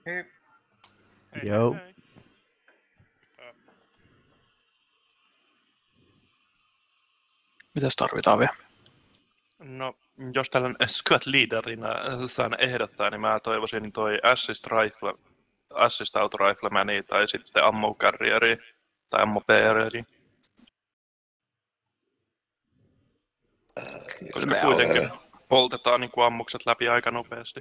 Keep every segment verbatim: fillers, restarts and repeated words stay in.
Hei. Hei, Joo. hei, hei. Mitäs tarvitaan vielä? No, jos tällainen squad leaderina saan ehdottaa, niin mä toivoisin toi assist rifle, assist auto riflemani tai sitten ammo carrieri tai ammo beareri. Koska kuitenkin poltetaan niin kuin ammukset läpi aika nopeasti.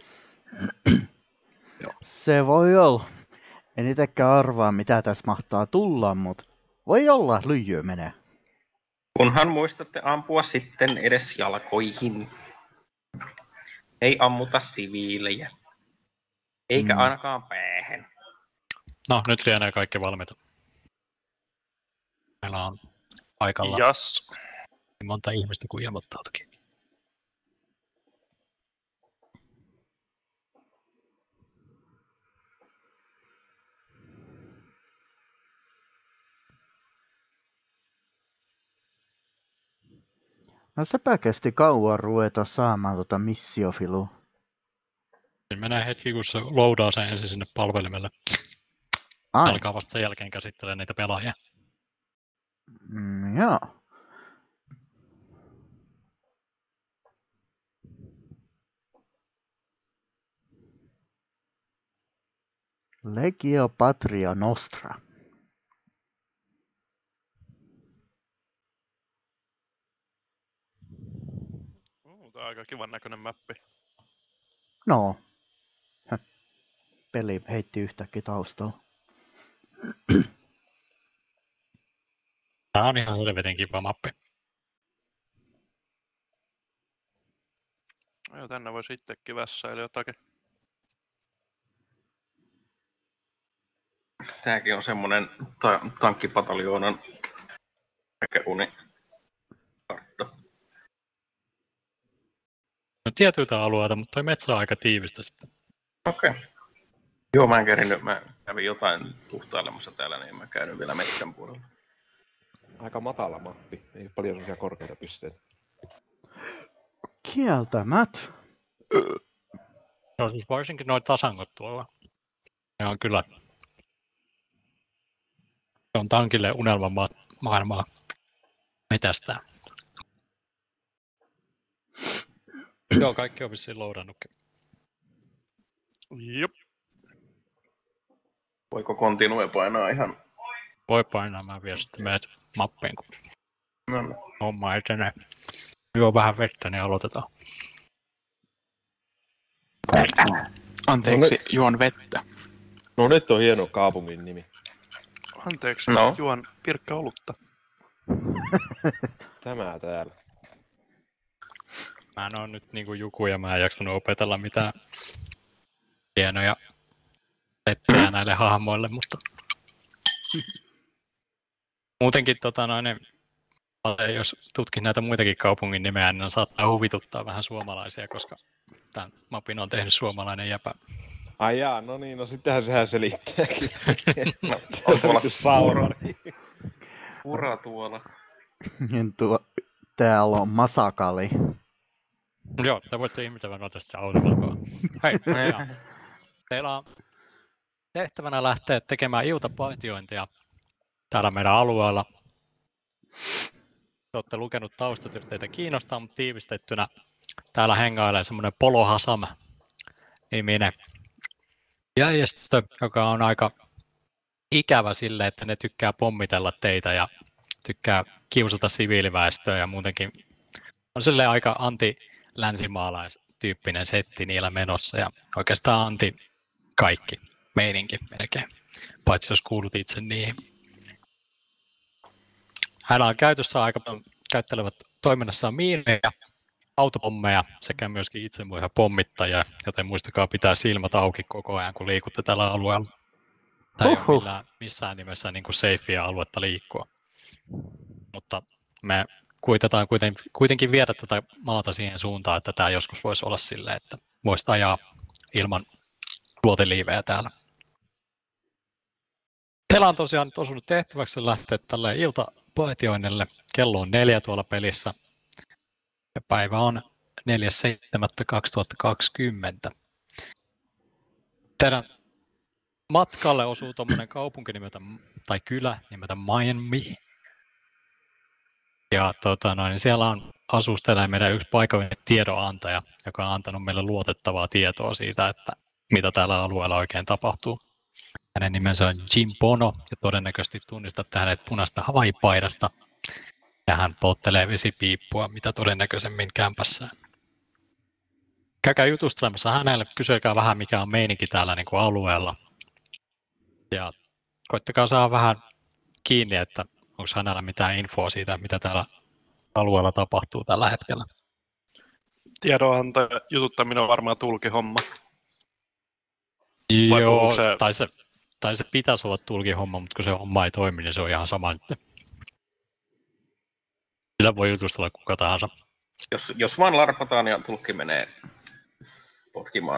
Se voi olla. En itekään arvaa, mitä tässä mahtaa tulla, mutta voi olla, lyijyä menee. Kunhan muistatte ampua sitten edes jalkoihin. Ei ammuta siviilejä. Eikä Mm. ainakaan päähän. No, nyt lienee kaikki valmiita. Meillä on paikalla Jas. niin monta ihmistä kuin ilmoittautukin. No sepä kesti kauan ruveta saamaan tota missiofilua. Niin menee hetki, kun se loadaa sen ensin sinne palvelimelle. Ai. Alkaa vasta sen jälkeen käsittelee niitä pelaajia. Mm, joo. Legio Patria Nostra. Uh, tää on aika kivan näköinen mappi. No. Häh. Peli heitti yhtäkkiä taustalla. Tää on ihan helvetin kiva mappi. Joo, tänne voisi itsekin vässäillä jotakin. Tääkin on semmonen ta- tankkipataljoonan uni kartta. No tietyiltä alueilta, mutta toi metsä on aika tiivistä sitten. Okei. Okay. Joo, mä en kerinyt. Mä kävin jotain tuhtailemassa täällä, niin mä käyn vielä metsän puolella. Aika matala mappi, ei paljon sellaisia korkeita pisteitä. Kieltämät. No siis varsinkin noi tasangot tuolla. Ne on kyllä... Se on tankille unelman ma- maailmaa metästää. Joo, kaikki on vissiin loadannutkin. Jop. Voiko continue painaa ihan? Voi painaa, mä vielä sitten meet mappiin, kun No, no. homma etenee. Juo vähän vettä, niin aloitetaan. Anteeksi, juon vettä. No nyt on hieno kaupungin nimi. Anteeksi, No. juon pirkka olutta. Tämä täällä. Mä en oo nyt niinku Juku ja mä en jaksanut opetella mitään hienoja settejä näille hahmoille, mutta muutenkin tota noin, jos tutkin näitä muitakin kaupungin nimeä, niin ne saattaa huvituttaa vähän suomalaisia, koska tämän mapin on tehnyt suomalainen jäpä. Ai jaa, no niin, no sittenhän sehän selittääkin. No, on tuolla saurari. Ura tuolla. Niin tuo, täällä on Masakali. Joo, te voitte ihmetellä noita sitä autovalkoa. Hei, ja teillä on tehtävänä lähteä tekemään iltapartiointia täällä meidän alueella. Te olette lukenut taustat, jos teitä kiinnostaa, mutta tiivistettynä täällä hengailee semmoinen Polo Hasam-niminen järjestö, joka on aika ikävä sille, että ne tykkää pommitella teitä ja tykkää kiusata siviiliväestöä ja muutenkin on silleen aika anti-länsimaalaistyyppinen setti niillä menossa ja oikeastaan anti kaikki meininki melkein, paitsi jos kuulut itse niihin. Hänellä on käytössä aika paljon käyttelevät toiminnassaan miinejä, autopommeja sekä myöskin itsemurha pommittajia, joten muistakaa pitää silmät auki koko ajan, kun liikutte tällä alueella. Tämä ei ole millään, missään nimessä niin kuin safea aluetta liikkua. Mutta me kuitetaan kuitenkin, kuitenkin viedä tätä maata siihen suuntaan, että tämä joskus voisi olla silleen, että voisi ajaa ilman luoteliivejä täällä. Teillä on tosiaan nyt osunut tehtäväksi lähteä tälle iltapartioinnille. Kello on neljä tuolla pelissä. Ja päivä on neljäs seitsemättä kaksituhattakaksikymmentä. Teidän matkalle osuu tommonen kaupunki nimeltä, tai kylä nimeltä Miami. Ja tota, noin, siellä on asustelee meidän yksi paikallinen tiedonantaja, joka on antanut meille luotettavaa tietoa siitä, että mitä täällä alueella oikein tapahtuu. Hänen nimensä on Jim Bono, ja todennäköisesti tunnistatte hänet punaista Hawaii-paidasta. Ja hän polttelee vesipiippua, mitä todennäköisemmin kämpässään. Käykää jutustelemassa hänelle, kyselkää vähän mikä on meininki täällä niin kuin alueella. Ja koittakaa saada vähän kiinni, että onko hänellä mitään infoa siitä, mitä täällä alueella tapahtuu tällä hetkellä. Tiedonantaja jututtaminen on varmaan tulkihomma. Joo, se... tai, se, tai se pitäisi olla tulkihomma, mutta kun se homma ei toimi, niin se on ihan sama nyt. Sillä voi jutustella kuka tahansa. Jos, jos vaan larpataan ja tulkki menee potkimaan.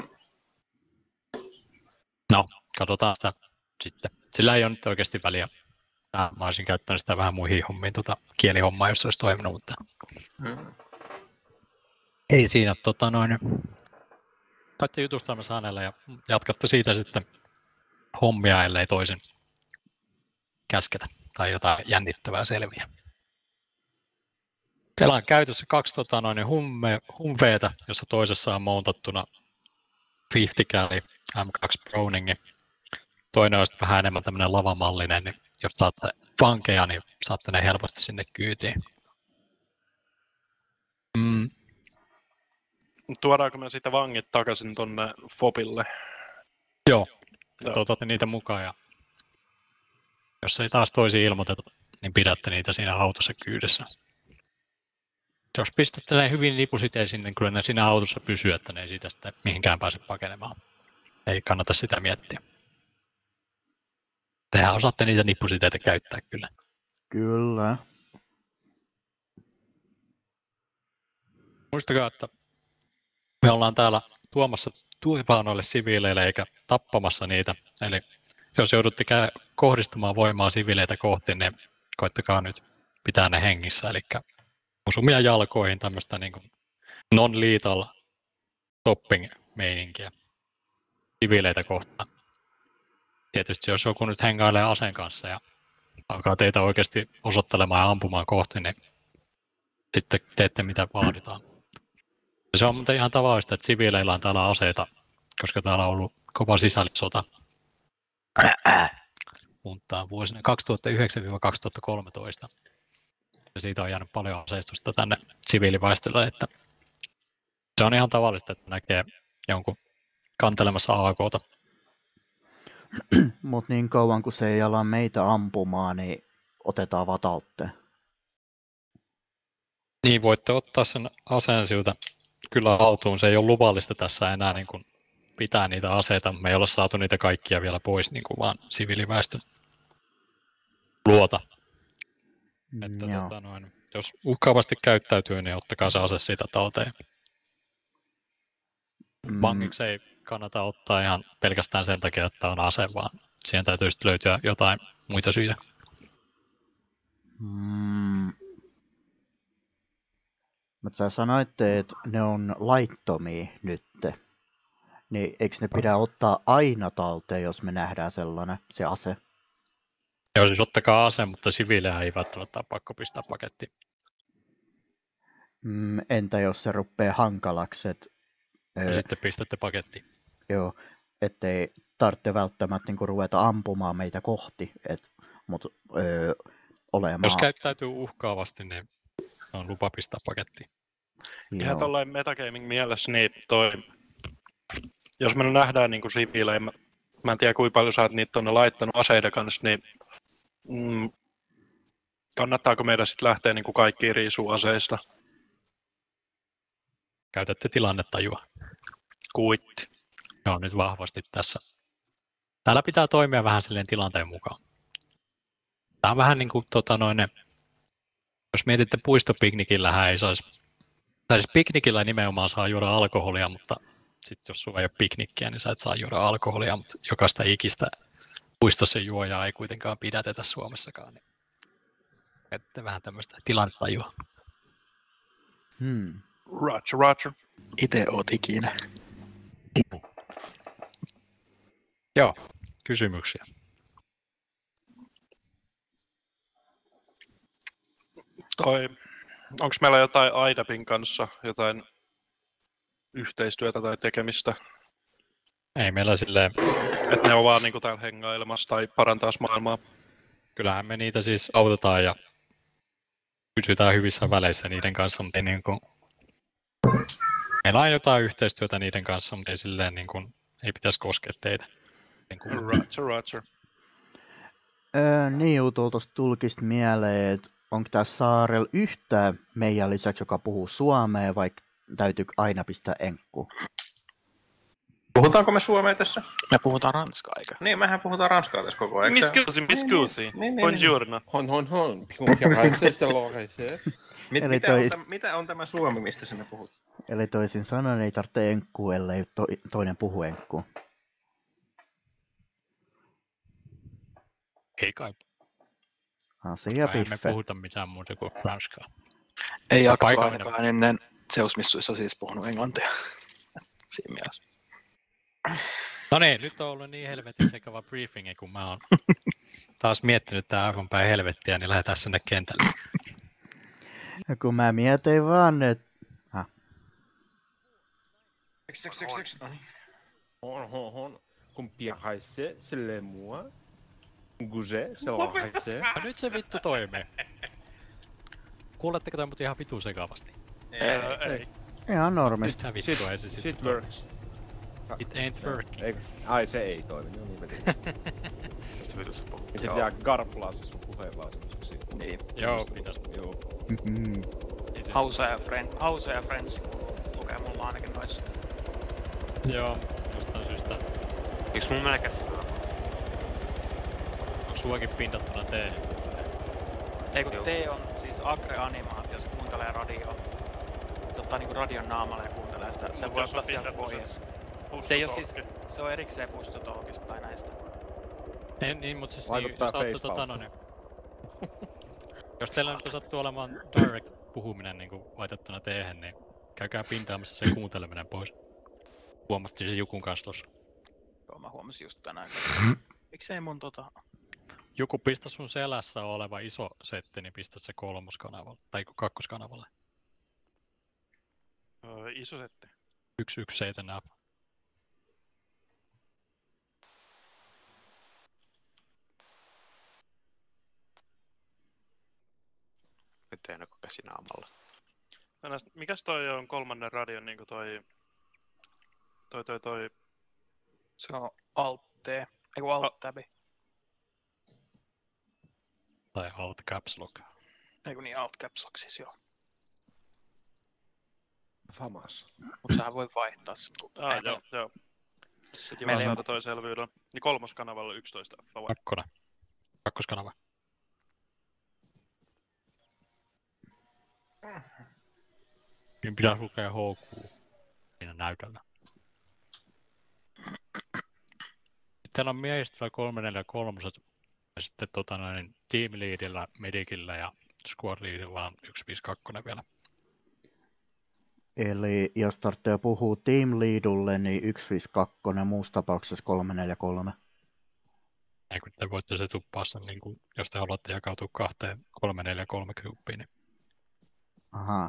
No, katsotaan sitä sitten. Sillä ei ole nyt oikeasti väliä. Mä olisin käyttänyt sitä vähän muihin hommiin, tota, kielihommaa, jos se olisi toiminut, mutta hmm. ei siinä. Tota, noin. Saitte jutustelemassa hänelle ja jatkatte siitä sitten hommia, ellei toisin käsketä tai jotain jännittävää selviä. Teillä on käytössä kaksi tota, noin, humme, humveetä, jossa toisessa on mountattuna viisikymmentä cali M kaksi Browning. Toinen on vähän enemmän tämmöinen lavamallinen, niin jos saatte vankeja, niin saatte ne helposti sinne kyytiin. Mm. Tuodaanko me sitten vangit takaisin tonne Fobille? Joo, Joo. Otatte niitä mukaan ja jos ei taas toisiin ilmoiteta, niin pidätte niitä siinä autossa kyydissä. Jos pistätte ne hyvin nipusiteisiin, niin kyllä ne siinä autossa pysyy, että ne ei siitä sitten mihinkään pääse pakenemaan. Ei kannata sitä miettiä. Tehän osaatte niitä nippusiteitä käyttää kyllä. Kyllä. Muistakaa, että me ollaan täällä tuomassa turvaa noille siviileille eikä tappamassa niitä. Eli jos joudutte kohdistamaan voimaa siviileitä kohti, niin koittakaa nyt pitää ne hengissä. Eli osumia jalkoihin tämmöistä niin kuin non-lethal stopping-meininkiä siviileitä kohtaan. Tietysti jos joku nyt hengailee aseen kanssa ja alkaa teitä oikeasti osoittelemaan ja ampumaan kohti, niin sitten teette mitä vaaditaan. Ja se on muuten ihan tavallista, että siviileillä on täällä aseita, koska täällä on ollut kova sisällissota. Mutta vuosina kaksituhattayhdeksän kaksituhattakolmetoista. Ja siitä on jäänyt paljon aseistusta tänne siviiliväestölle, että se on ihan tavallista, että näkee jonkun kantelemassa A K:ta. Mut niin kauan kun se ei ala meitä ampumaan, niin otetaan vatalteen. Niin, voitte ottaa sen aseen siltä kyllä haltuun. Se ei ole luvallista tässä enää niin kuin pitää niitä aseita. Me ei olla saatu niitä kaikkia vielä pois, niin kuin vaan siviiliväestön luota. Että, tota, noin, jos uhkaavasti käyttäytyy, niin ottakaa se ase siitä talteen. Mm. Vangiksi ei kannata ottaa ihan pelkästään sen takia, että on ase, vaan siihen täytyy sitten löytyä jotain muita syitä. Mm. Mutta sä sanoitte, että ne on laittomia nytte. Niin eikö ne pidä ottaa aina talteen, jos me nähdään sellainen, se ase? Joo, siis ottakaa ase, mutta siviilejä ei välttämättä ole pakko pistää pakettiin. Mm, entä jos se rupeaa hankalaksi? Et, ja ö, sitten pistätte pakettiin. Joo, ettei tarvitse välttämättä niinku ruveta ampumaan meitä kohti, et, mut ö, olemaan. Jos käyttäytyy uhkaavasti, niin on lupa pistää pakettiin. Ihan tollain metagaming mielessä, niin toi, jos me nähdään niin kuin siviilejä, mä, mä en tiedä kuinka paljon sä oot niitä tonne laittanut aseiden kanssa, niin mm, kannattaako meidän sitten lähteä niin kuin kaikkiin riisuu aseista? Käytätte tilannetajua. Kuitti. Joo, nyt vahvasti tässä. Täällä pitää toimia vähän silleen tilanteen mukaan. Tää on vähän niin kuin tota noin, jos mietitte puistopiknikillähän ei saisi, tai siis piknikillä nimenomaan saa juoda alkoholia, mutta sitten jos sulla ei ole piknikkiä, niin sä et saa juoda alkoholia, mutta jokaista ikistä puistossa juojaa ei kuitenkaan pidätetä Suomessakaan. Niin käytätte vähän tämmöistä tilannetajua. Hmm. Roger, Roger. Ite oot ikinä. Joo, kysymyksiä. Toi, onko meillä jotain I D A Pin kanssa jotain yhteistyötä tai tekemistä? Ei meillä silleen, Että ne on vaan niinku täällä hengailemassa tai parantaa maailmaa. kyllähän me niitä siis autetaan ja pysytään hyvissä väleissä niiden kanssa, mutta ei niin kuin, meillä on jotain yhteistyötä niiden kanssa, mutta ei silleen niin kuin, ei pitäisi koskea teitä. Niin kuin, Roger, Roger. Öö, niin joutuu tuosta tulkista mieleen, että onko tässä saarella yhtään meidän lisäksi, joka puhuu suomea, vai täytyykö aina pistää enkku? Puhutaanko me suomea tässä? Me puhutaan ranskaa, eikä? Niin, mehän puhutaan ranskaa tässä koko ajan. Miss eikö Cusi, se- Miss Niin, Cusi. niin, niin, Buongiorno. Hon hon hon, pikkuhieraisee, loreisee. Mit, Eli mitä, toi- on tämä, mitä on tämä suomi, mistä sinä puhut? Eli toisin sanoen ei tarvitse enkkua, ellei to, toinen puhu enkkua. ei kai, Asia kai me piffe. puhuta mitään muuta kuin ranskaa. Ei jakso paikallinen. ainakaan ennen Zeus-missuissa siis puhunut englantia. Siinä mielessä. No niin, nyt on ollut niin helvetin sekava briefingi, kun mä oon taas miettinyt tää aivan päin helvettiä, niin lähdetään sinne kentälle. Ja kun mä mietin vaan, että ah, Teks, teks, teks, teks. No niin. Hon hon hon, kun pieraisee, c'est le moi. Gouge, c'est loreisee. No nyt se vittu toimii. Kuuletteko te mut ihan vitu sekavasti? Ei, ei. ihan normisti. Mitä vittua ei se sitten Shit toimi? works. It ain't working. Eikö? Ai se ei toimi, no niin vetin. Mistä vitussa puhuu? Ja sit jää garplaa se sun puheen vaan semmoseksi. Niin. Joo, pitäis. Joo. Mhm. Ei se- Hausa ja friend, Hausa ja friends lukee mulla ainakin noissa. Joo, jostain syystä. Eiks mun melkein Onko suakin pindattuna tee? Ei kun T on siis agre-animaatio, se kuuntelee radioa. Se ottaa niinku radion naamalle ja kuuntelee sitä. Se Mut voi jos on ottaa sieltä pindattu se pois. Se ei oo siis, se on erikseen puistotolkista tai näistä. Ei, niin, mutta siis niin, Vaikuttaa jos ootte tota, facepalm. no, niin, jos teillä nyt sattuu olemaan direct puhuminen niin laitettuna teehen, niin käykää pintaamassa se kuunteleminen pois. Huomattiin se Jukun kanssa tossa. Joo, mä huomasin just tänään. Miksei mun tota... Juku, pistä sun selässä oleva iso setti, niin pistä se kolmoskanavalle, tai kakkoskanavalle. Öö, iso setti. Yksi yksi seitsemän app. nyt tehnyt koko käsinaamalla. Tänäs, mikäs toi on kolmannen radion niinku toi... Toi toi toi... Se on Alt-T, eiku Alt-Tabi. Tai Alt Caps Lock. Eiku niin Alt Caps Lock siis joo. Famas. Mut sähän voi vaihtaa sen. kun- Ah, ei, joo, joo. Sitten Kiva meillä ei saada toi selvyyden. Niin kolmoskanavalla yksitoista. Favori. Kakkonen. Kakkoskanava. Niin pitäisi lukea H Q siinä näytöllä. Sitten on miehistöllä kolme neljä kolme ja sitten tota noin, team leadillä, medicillä ja squad leadillä on yksi viisi kaksi vielä. Eli jos tarvitsee puhua team leadulle, niin yksi viisi kaksi, muussa tapauksessa kolme neljä kolme. Ja kun te voitte se tuppaa sen, niin kuin, jos te haluatte jakautua kahteen kolme neljä kolme gruppiin, niin Aha.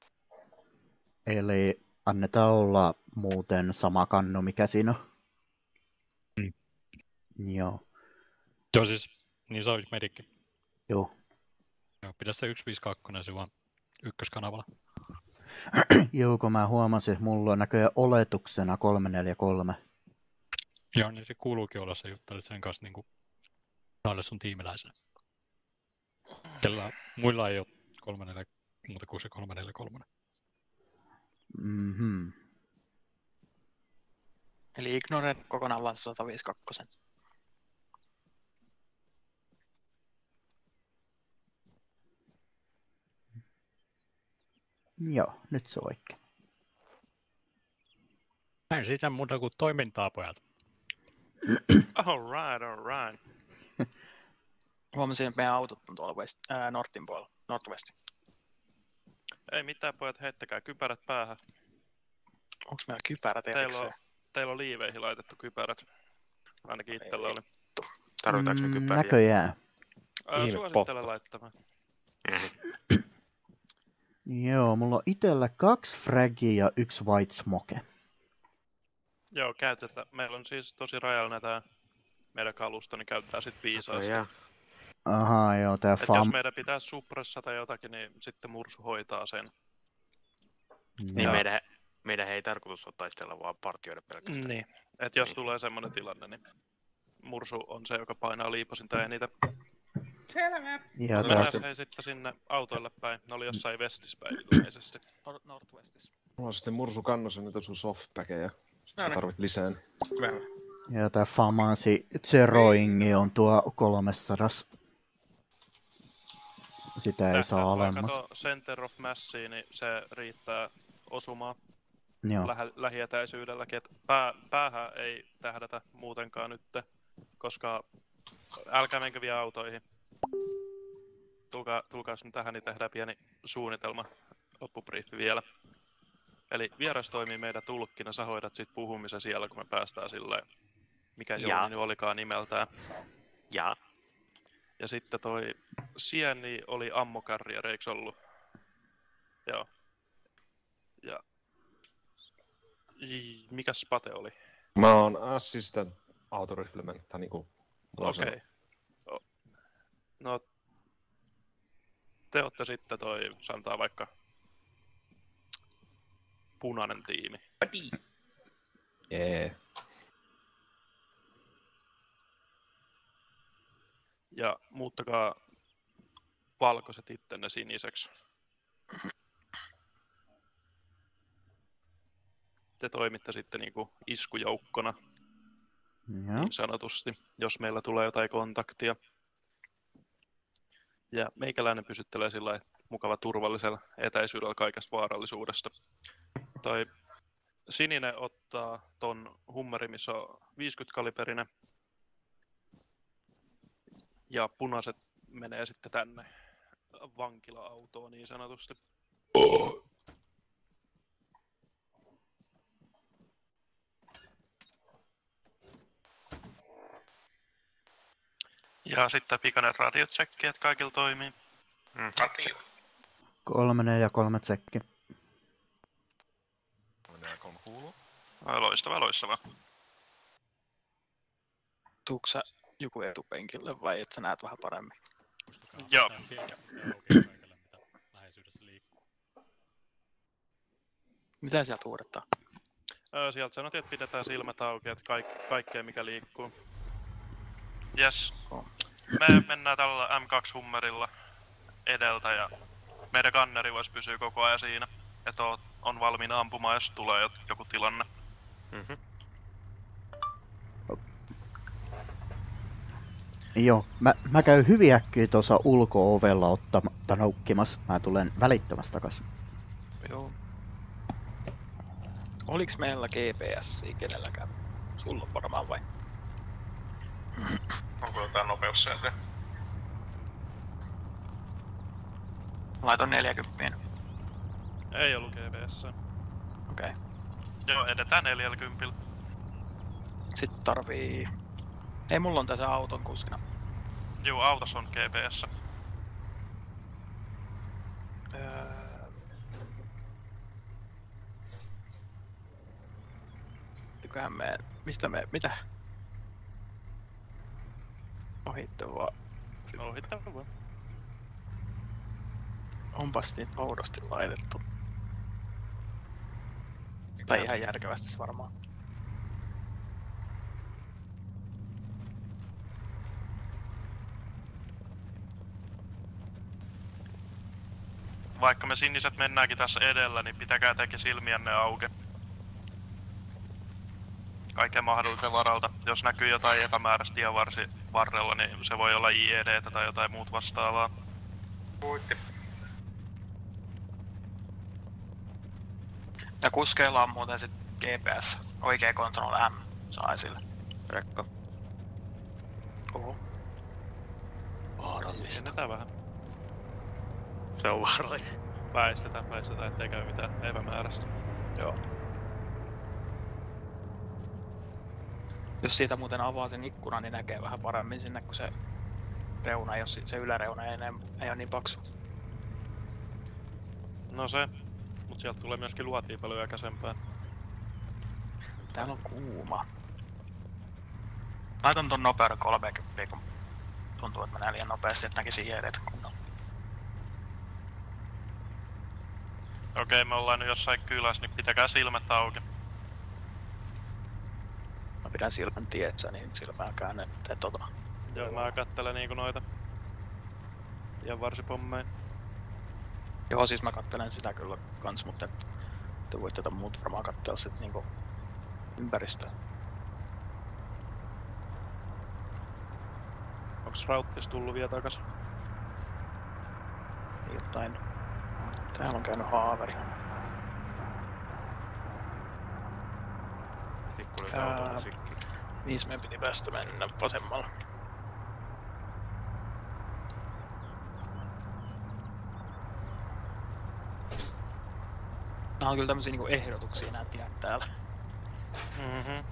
Eli annetaan olla muuten sama kannu, mikä siinä on. Mm. Joo. joo siis, niin se olisi medikki. Joo. Joo, pidä se yksi viisi kaksi sinun ykköskanavalla. Joo, kun mä huomasin, että mulla on näköjään oletuksena kolme neljä kolme. Joo, niin se kuuluukin olla, se juttelit sen kanssa niin kuin noille sun tiimiläisenä. Kellä muilla ei ole kolme neljä muuta kuin se kolme neljä kolme. Mhm. Eli ignore kokonaan vaan sata viisikymmentäkaksi. Joo, nyt se oikein. Näin siitä muuta kuin toimintaa, pojat. Alright, alright. Huomasin, että meidän autot on tuolla west, ää, Nortin puolella, Northwest. Ei mitään pojat, heittäkää kypärät päähän. Onks meillä kypärät Teillä erikseen? on, teillä on liiveihin laitettu kypärät. Ainakin itsellä oli. Tarvitaanko me Mm, kypäriä? näköjään. Ää, suosittelen laittamaan. Joo, mulla on itellä kaksi fragia ja yksi white smoke. Joo, käytetään. Meillä on siis tosi rajallinen tää meidän kalusto, niin käytetään sit viisaasti. Joo. Ahaa, joo, tää Et fam... jos meidän pitää suppressata jotakin, niin sitten mursu hoitaa sen. Niin Ja- meidän, meidän ei tarkoitus ole taistella, vaan partioida pelkästään. Niin. Et jos Niin. tulee semmonen tilanne, niin mursu on se, joka painaa liipasinta eniten. Ja tää... Mennään hei sitten sinne autoille päin. Ne oli jossain vestissä päin ilmeisesti. Nor- Northwestissa. Mulla on sitten mursu kannossa nyt sun softpackeja. No niin. Tarvit lisää. Hyvä. Ja tää famasi zeroingi on tuo kolmesadas. Sitä ei saa alemmas. Kato center of massia, niin se riittää osumaan Joo. lähe, lähietäisyydelläkin. Et pää, päähän ei tähdätä muutenkaan nyt, koska älkää menkö vielä autoihin. Tulkaa, tulkaas nyt tähän, niin tehdään pieni suunnitelma, loppubriifi vielä. Eli vieras toimii meidän tulkkina, sä hoidat sit puhumisen siellä, kun me päästään silleen, mikä Ja. Jouni nyt olikaan nimeltään. Ja. Ja sitten toi Sieni oli ammokarrieri, eiks ollut? Joo. Ja... I- mikäs Spate oli? Mä oon assistant autorifleman, tai niinku... Okei. Okay. No... Te ootte sitten toi, sanotaan vaikka... punainen tiimi. Jee. Ja muuttakaa valkoiset ittenne siniseksi. Te toimitte sitten niinku iskujoukkona, Joo. niin sanotusti, jos meillä tulee jotain kontaktia. Ja meikäläinen pysyttelee sillä lailla mukava turvallisella etäisyydellä kaikesta vaarallisuudesta. Toi sininen ottaa ton hummerin, missä on viisikymmentä kaliberinen. Ja punaiset menee sitten tänne vankila-autoon niin sanotusti. Ja sitten pikainen radiotsekki, että kaikilla toimii. Mm. Kolme, neljä, kolme tsekki. Loistava, loistava. Tuutko sä joku etupenkille vai et sä näet vähän paremmin? Joo. Mitä sieltä huudetaan? Öö, sieltä sanottiin, että pidetään silmät auki, että kaik- kaikkea mikä liikkuu. Jes. Me mennään tällä M kaksi Hummerilla edeltä ja meidän kanneri voisi pysyä koko ajan siinä. Että on, on valmiina ampumaan, jos tulee joku tilanne. Mm-hmm. Joo, mä, mä käyn hyvin äkkiä tuossa ulko-ovella ottamatta noukkimassa. Mä tulen välittömästi takas. Joo. Oliks meillä G P S kenelläkään? Sulla on varmaan vai? Onko jotain nopeussääntöä? Laiton neljäkymmentä. Ei ollut G P S. Okei. Okay. Joo, edetään neljäkymmentä. Sitten tarvii... Ei, mulla on tässä auton kuskina. Joo, autossa on G P S. Öö... Miköhän me... Mistä me... Mitä? Ohittu vaan. Ohittava vaan. Onpas niin oudosti laitettu. Tai ihan järkevästi varmaan. Vaikka me siniset mennäänkin tässä edellä, niin pitäkää tekin silmiänne auki. Kaiken mahdollisen varalta. Jos näkyy jotain epämääräistä tienvarsi varrella, niin se voi olla I E D:tä tai jotain muut vastaavaa. Puitti. Ja kuskeilla on muuten sit G P S. Oikea Control M saa esille. Rekka. Oho. Vaarallista. Ennetään vähän. Se on vaarallinen. Väistetään, väistetään, ettei käy mitään epämääräistä. Joo. Jos siitä muuten avaa sen ikkunan, niin näkee vähän paremmin sinne, kun se reuna, jos se yläreuna ei, ei ole niin paksu. No se, mut sieltä tulee myöskin luotiin paljon äkäisempään. Täällä on kuuma. Laitan ton nopeuden kolmekymmentä, kun tuntuu, että menee liian nopeasti, että näkisin jeereitä kunnolla. Okei, me ollaan nyt jossain kylässä, niin pitäkää silmät auki. Mä pidän silmän tietsä, niin silmää käännä ettei tota. Joo, mä kattelen niinku noita. Ja varsipommeja. Joo, siis mä kattelen sitä kyllä kans, mutta te voitte tätä muut varmaan kattella sit niinku ympäristöä. Onks Rauttis tullut vielä takas? Jotain. Täällä on käynyt haaveri. Pikkuinen auto sikki. Missä meidän piti päästä mennä vasemmalla? Nää on kyllä tämmösiä niinku ehdotuksia nää tiet täällä. Mhm.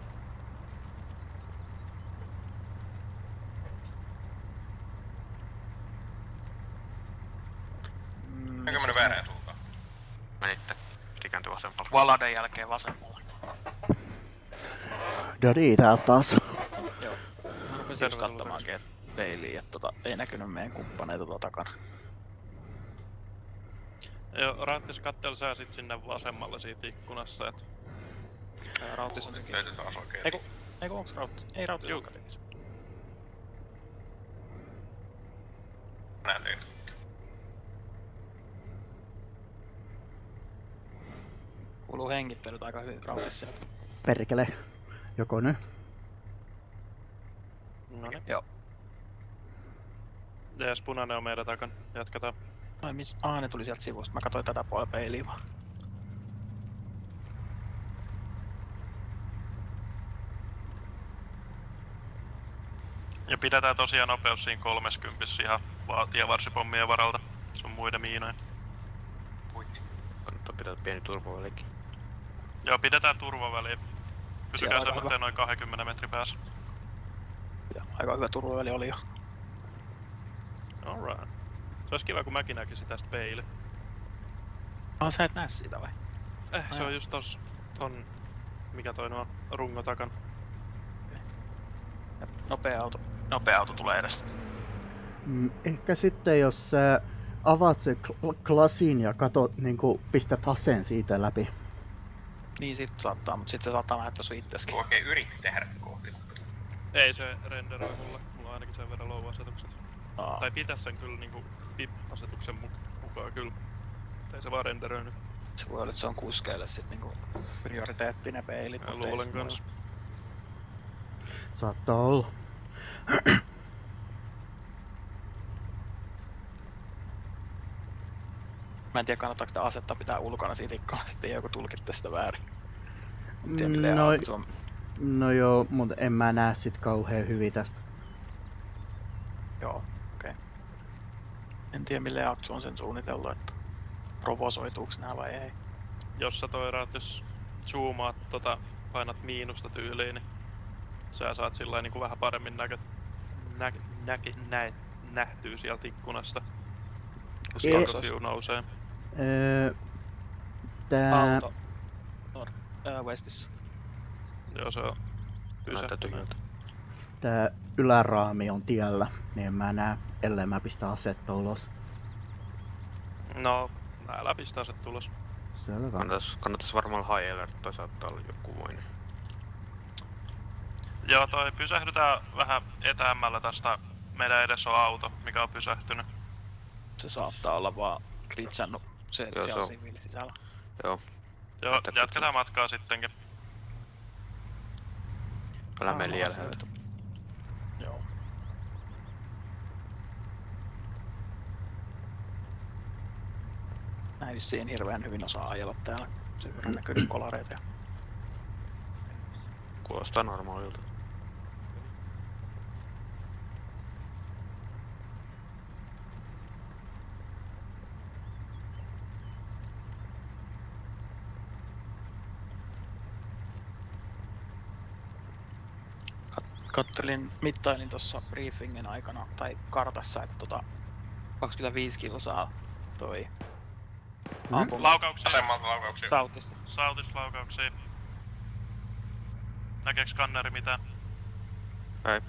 Eikö mennyt väärään suuntaan? Menitte. Piti kääntyä vasemmalla. Valaden jälkeen vasemmalla. Dori täältä taas. Joo. Mä rupesin just kattamaankin et peiliin, että tota, ei näkynyt meidän kumppaneita tuota takana. Joo, Rauttis kattel sä sit sinne vasemmalle siitä ikkunasta, et... Ää, Rauttis on Nyt sekin. löytyy taas oikein. Eiku, eiku onks Rauttis? Ei Rauttis Juu. olekaan tekis. Näen teitä. Kuuluu hengittelyt aika hyvin Rauttis sieltä. Perkele. Joko nyt? Noniin. Joo. Jees, punainen on meidän takana. Jatketaan. Ai mis? Ah, ne tuli sieltä sivusta. Mä katsoin tätä puolella peiliä vaan. Ja pidetään tosiaan nopeus siinä kolmekymmentä ihan va- tievarsipommien varalta. Sun muiden miinojen. Puitti. Kannattaa pitää pieni turvavälikin. Joo, pidetään turvaväliä. Pysykää aika semmoinen noin kaksikymmentä metrin päässä. Ja aika hyvä turvaväli oli jo. Alright. Se olisi kiva kun mäkin näkisin tästä peili. Ah, sä et näe sitä vai? Eh, se Ai. on just tossa, ton, mikä toi nuo rungo takan. Ja nopea auto. Nopea auto tulee edestä. Mm, ehkä sitten jos sä avaat sen kl- klasin ja katot, niinku pistät aseen siitä läpi. Niin sit saattaa, mut sit se saattaa näyttää sun itseskin. Oikein yritti tehdä kohti. Ei se renderoi mulle, mulla on ainakin sen verran low-asetukset. Aa. Tai pitäis sen kyllä niinku P I P-asetuksen mu- mukaan kyllä. Mutta ei se vaan renderöinyt. Se voi olla, että se on kuskeille sit niinku prioriteetti ne peilit. Mä mut ei luulen se kans. voi. Saattaa olla. Mä en tiedä kannattaako sitä asetta pitää ulkona siitä ikkunasta, ettei joku tulkitte sitä väärin. En tiedä miten No, auki se on. no joo, mutta en mä näe sit kauhean hyvin tästä. Joo, okei. Okay. En tiedä mille Aksu on sen suunnitellut, että provosoituuks nää vai ei. Jos sä toiraat, jos zoomaat tota, painat miinusta tyyliin, niin sä saat sillä niinku vähän paremmin näkö, nä, näki, näet, nähtyy sieltä ikkunasta. Kun Ei. spot view nousee. Öö, tää... Auto. Nor- ää, Westissä. Joo, se on Näyttää pysähtynyt. tyhjältä. Tää yläraami on tiellä, niin en mä näe, ellei mä pistä asetta ulos. No, älä pistä aset tulos. Selvä. Kannattais, kannattais varmaan high alert, toi saattaa olla joku moinen. Joo, toi pysähdytään vähän etäämmällä tästä. Meidän edessä on auto, mikä on pysähtynyt. Se saattaa olla vaan gritsannut se, että Joo, siellä on se on. siviili sisällä. Joo, Joo, Mitä jatketaan matkaa sittenkin. älä mene Ah, liian se- läheltä. Joo. Näin vissiin hirveän hyvin osaa ajella täällä. Sen verran näkyy kolareita. ja- Kuulostaa normaalilta. Kattelin, mittailin tuossa briefingin aikana tai kartassa, että tota kaksikymmentäviisi kilsaa toi Mm. ampuma Laukauksia. Asemalta laukauksia. sautista. Sautuslaukauksia. Näkeekö skanneri mitään? Ei.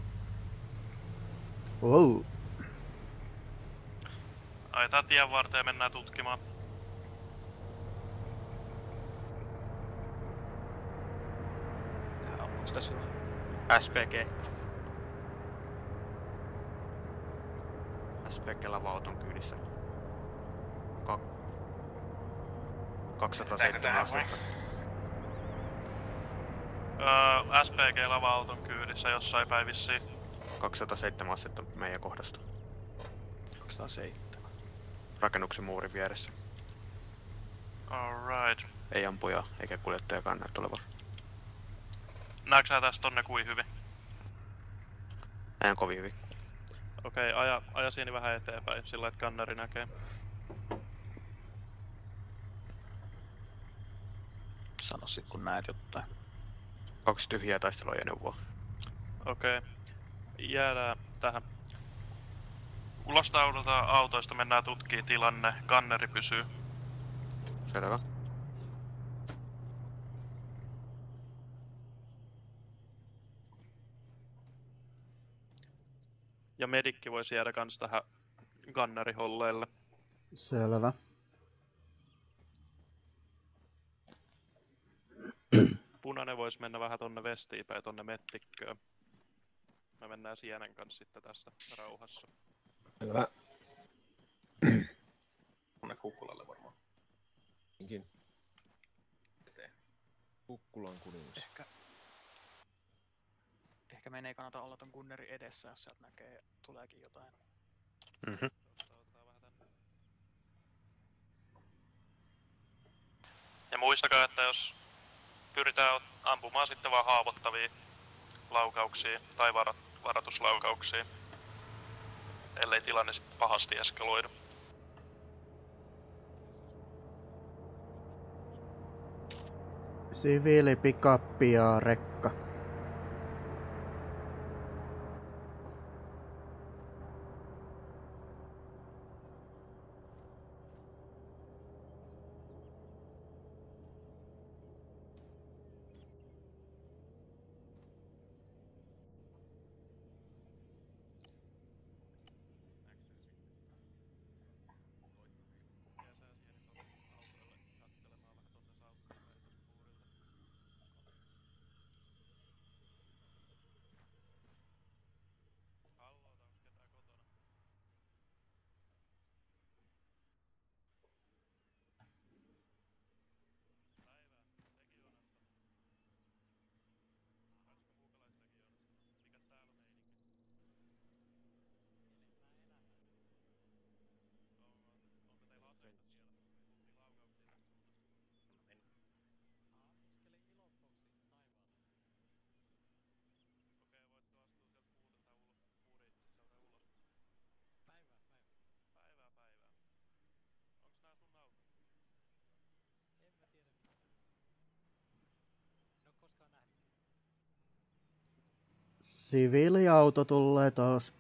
Wow. Ajetaan tien varteen ja mennään tutkimaan. Tää on, onks tässä joku? S P G. S P G lava-auton kyydissä. Ka- kaksisataaseitsemän asetta. Öö, S P G lava-auton kyydissä jossain päin vissiin. kaksisataaseitsemän asetta meidän kohdasta. kaksisataaseitsemän. Rakennuksen muurin vieressä. Alright. Ei ampuja eikä kuljettajakaan näyttää olevan. Näetkö sä tästä tonne kuin hyvin? Näin kovin hyvin. Okei, aja, aja siinä vähän eteenpäin, sillä että kanneri näkee. Sano sit kun näet jotain. Kaksi tyhjää taisteluajoneuvoa. Okei. Jäädään tähän. Ulostaudulta autoista mennään tutkii tilanne. Kanneri pysyy. Selvä. Ja medikki voisi jäädä kans tähän kanneriholleille. Selvä. Punainen voisi mennä vähän tonne vestiin päin tonne mettikköön. Me mennään Sienen kanssa sitten tästä rauhassa. Selvä. Tuonne kukkulalle varmaan. Niinkin. Kukkulan kuningas. Ehkä... Ehkä meidän ei kannata olla ton Gunnerin edessä, jos sieltä näkee, tuleekin jotain. Mhm. Ja muistakaa, että jos pyritään ampumaan sitten vaan haavoittavia laukauksia tai varat, varatuslaukauksia, ellei tilanne sitten pahasti eskaloidu. Siviili, pikappi ja rekka. Siviiliauto tulee taas.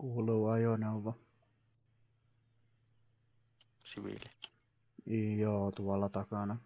Kuuluu ajoneuvo. Siviili. Joo, tuolla takana.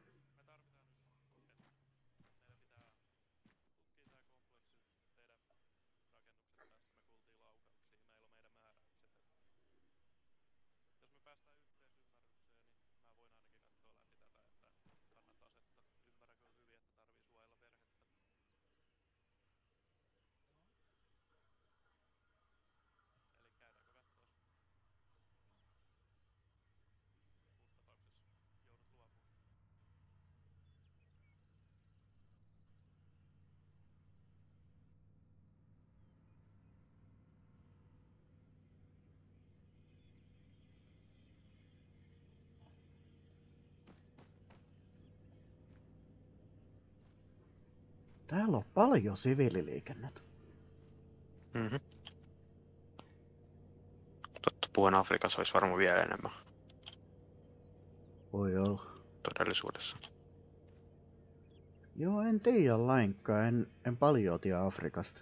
Täällä on paljon siviililiikennettä. Mhm. Totta puhuen Afrikassa olisi varmaan vielä enemmän Voi olla. todellisuudessa. Joo, en tiedä lainkaan. En, en paljon tiedä Afrikasta.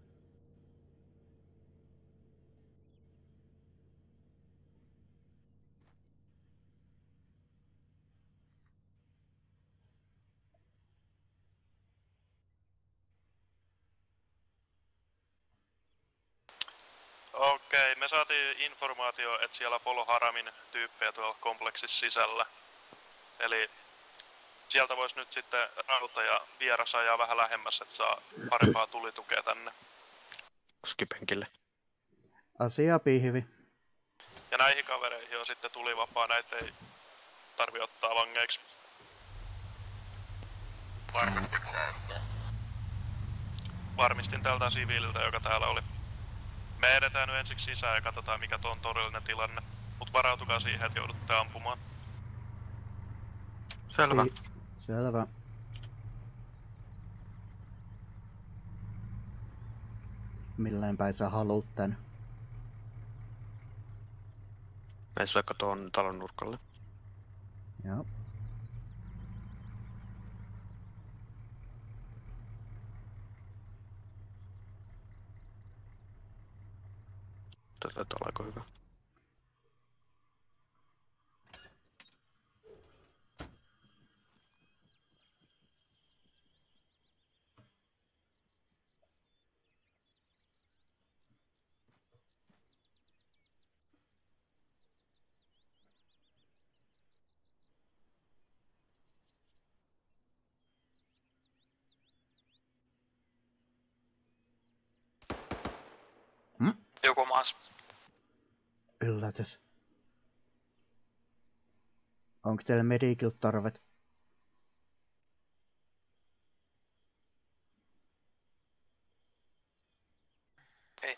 Okei, me saatiin informaatio, että siellä Polo Haramin tyyppejä tuolla kompleksissa sisällä. Eli sieltä voisi nyt sitten rauta ja vieras ajaa vähän lähemmäs, että saa parempaa tulitukea tänne. Skipenkille. Asia pihvi. Ja näihin kavereihin on sitten tulivapaa, näitä ei tarvi ottaa vangeiksi. Varmistin tältä siviililtä, joka täällä oli. Me edetään nyt ensiksi sisään ja katsotaan mikä tuo on todellinen tilanne. Mut varautukaa siihen, että joudutte ampumaan. Selvä. Ei. Selvä. Milläin päin sä haluut tän? Meis vaikka tuon talon nurkalle. Joo. Tätä taitaa olla aika hyvä. Hm? Joku maas. Yllätys. Onko teillä medikilta tarvet? Ei.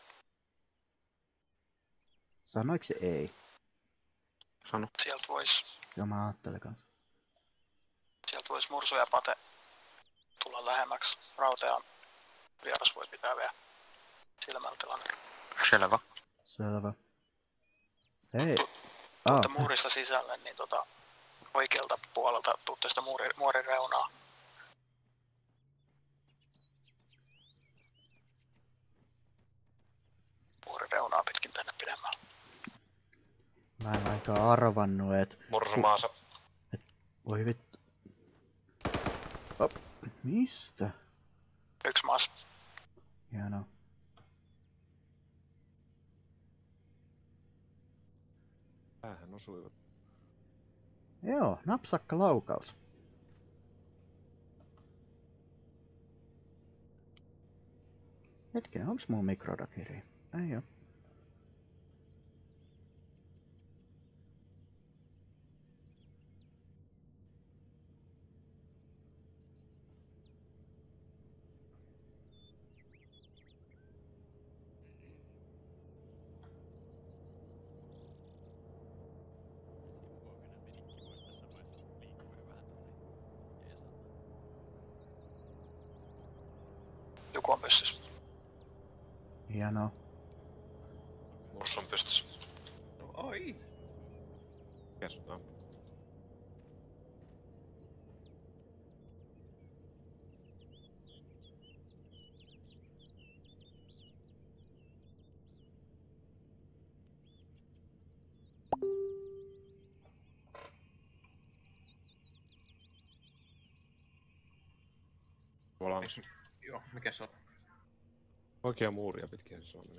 Sanoiko se ei? Sano. Sieltä vois, Joo, mä ajattelin kanssa. sieltä vois Mursu ja Pate tulla lähemmäksi. Rautea vieras voi pitää vielä silmällä tilanne. Selvä. Selvä. Hei. Tuutte Ah, muurista sisälle, niin tota oikealta puolelta tuutte sitä muuri, muorin reunaa. Muurin reunaa pitkin tänne pidemmälle. mä en ainakaan arvannut, et... Mursumaansa. Voi vittu. Op. Mistä? Yksi maas. Hienoa. Päähän osuivat. Joo, napsakka laukaus. Hetkinen, onks mun mikrodakiri? Ei oo. Joku on pystyssä. Hienoa. Mursu on pystyssä. Oi! Kerrotaan. Valmis. Joo, mikä se on? Oikea muuria pitkin se on.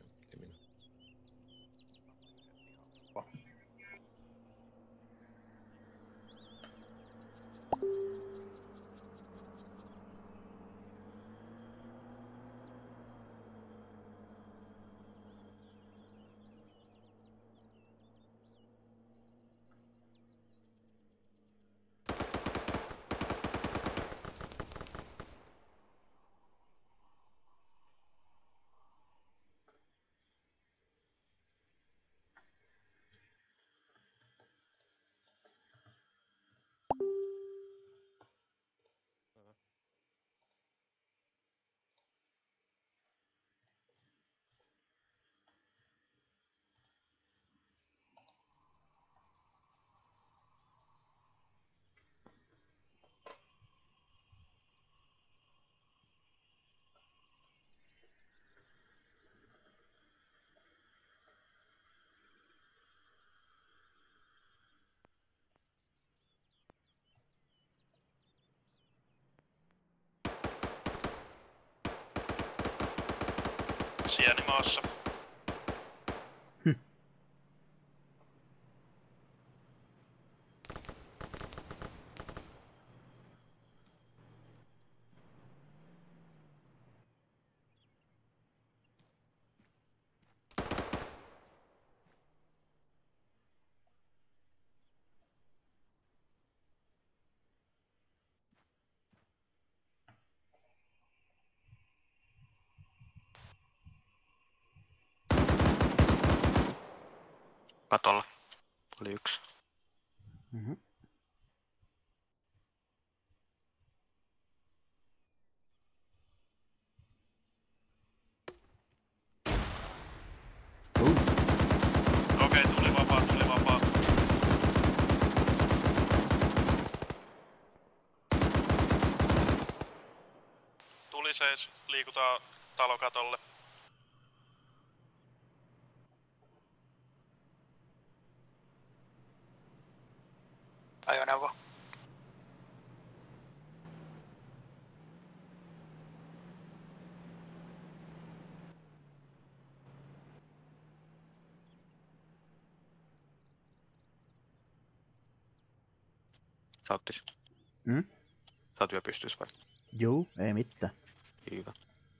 Sieni maassa. Katolla. Oli yksi. Mm-hmm. Okei, tuli vapaa, tuli vapaa. Tuli seis, liikutaan talokatolle. Ajoneuvo. Saattis. Mm? Saat vielä pystyis vai? Juu, ei mitään. Hyvä.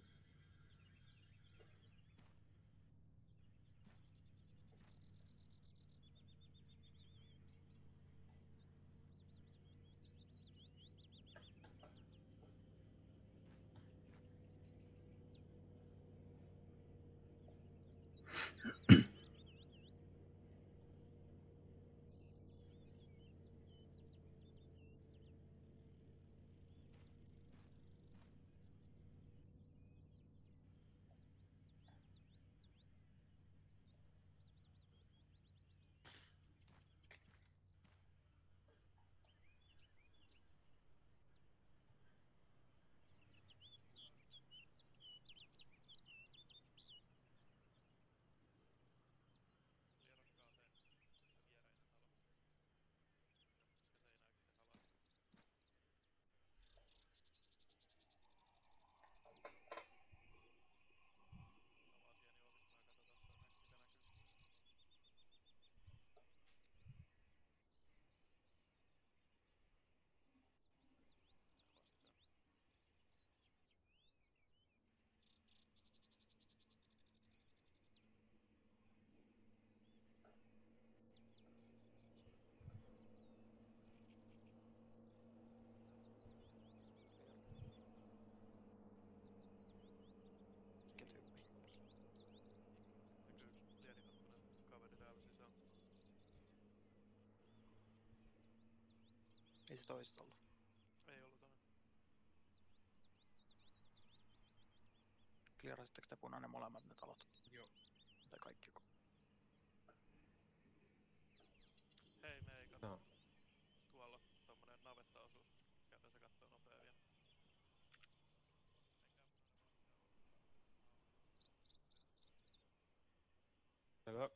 Ei se toista ollut. Ei ollut tänne. Clearasitteko te punainen molemmat ne talot? Joo. Tai kaikki? Hei, me ei katso. No. Tuolla tommonen navettaosuus. Käydään se kattoo nopea vielä. Selvä.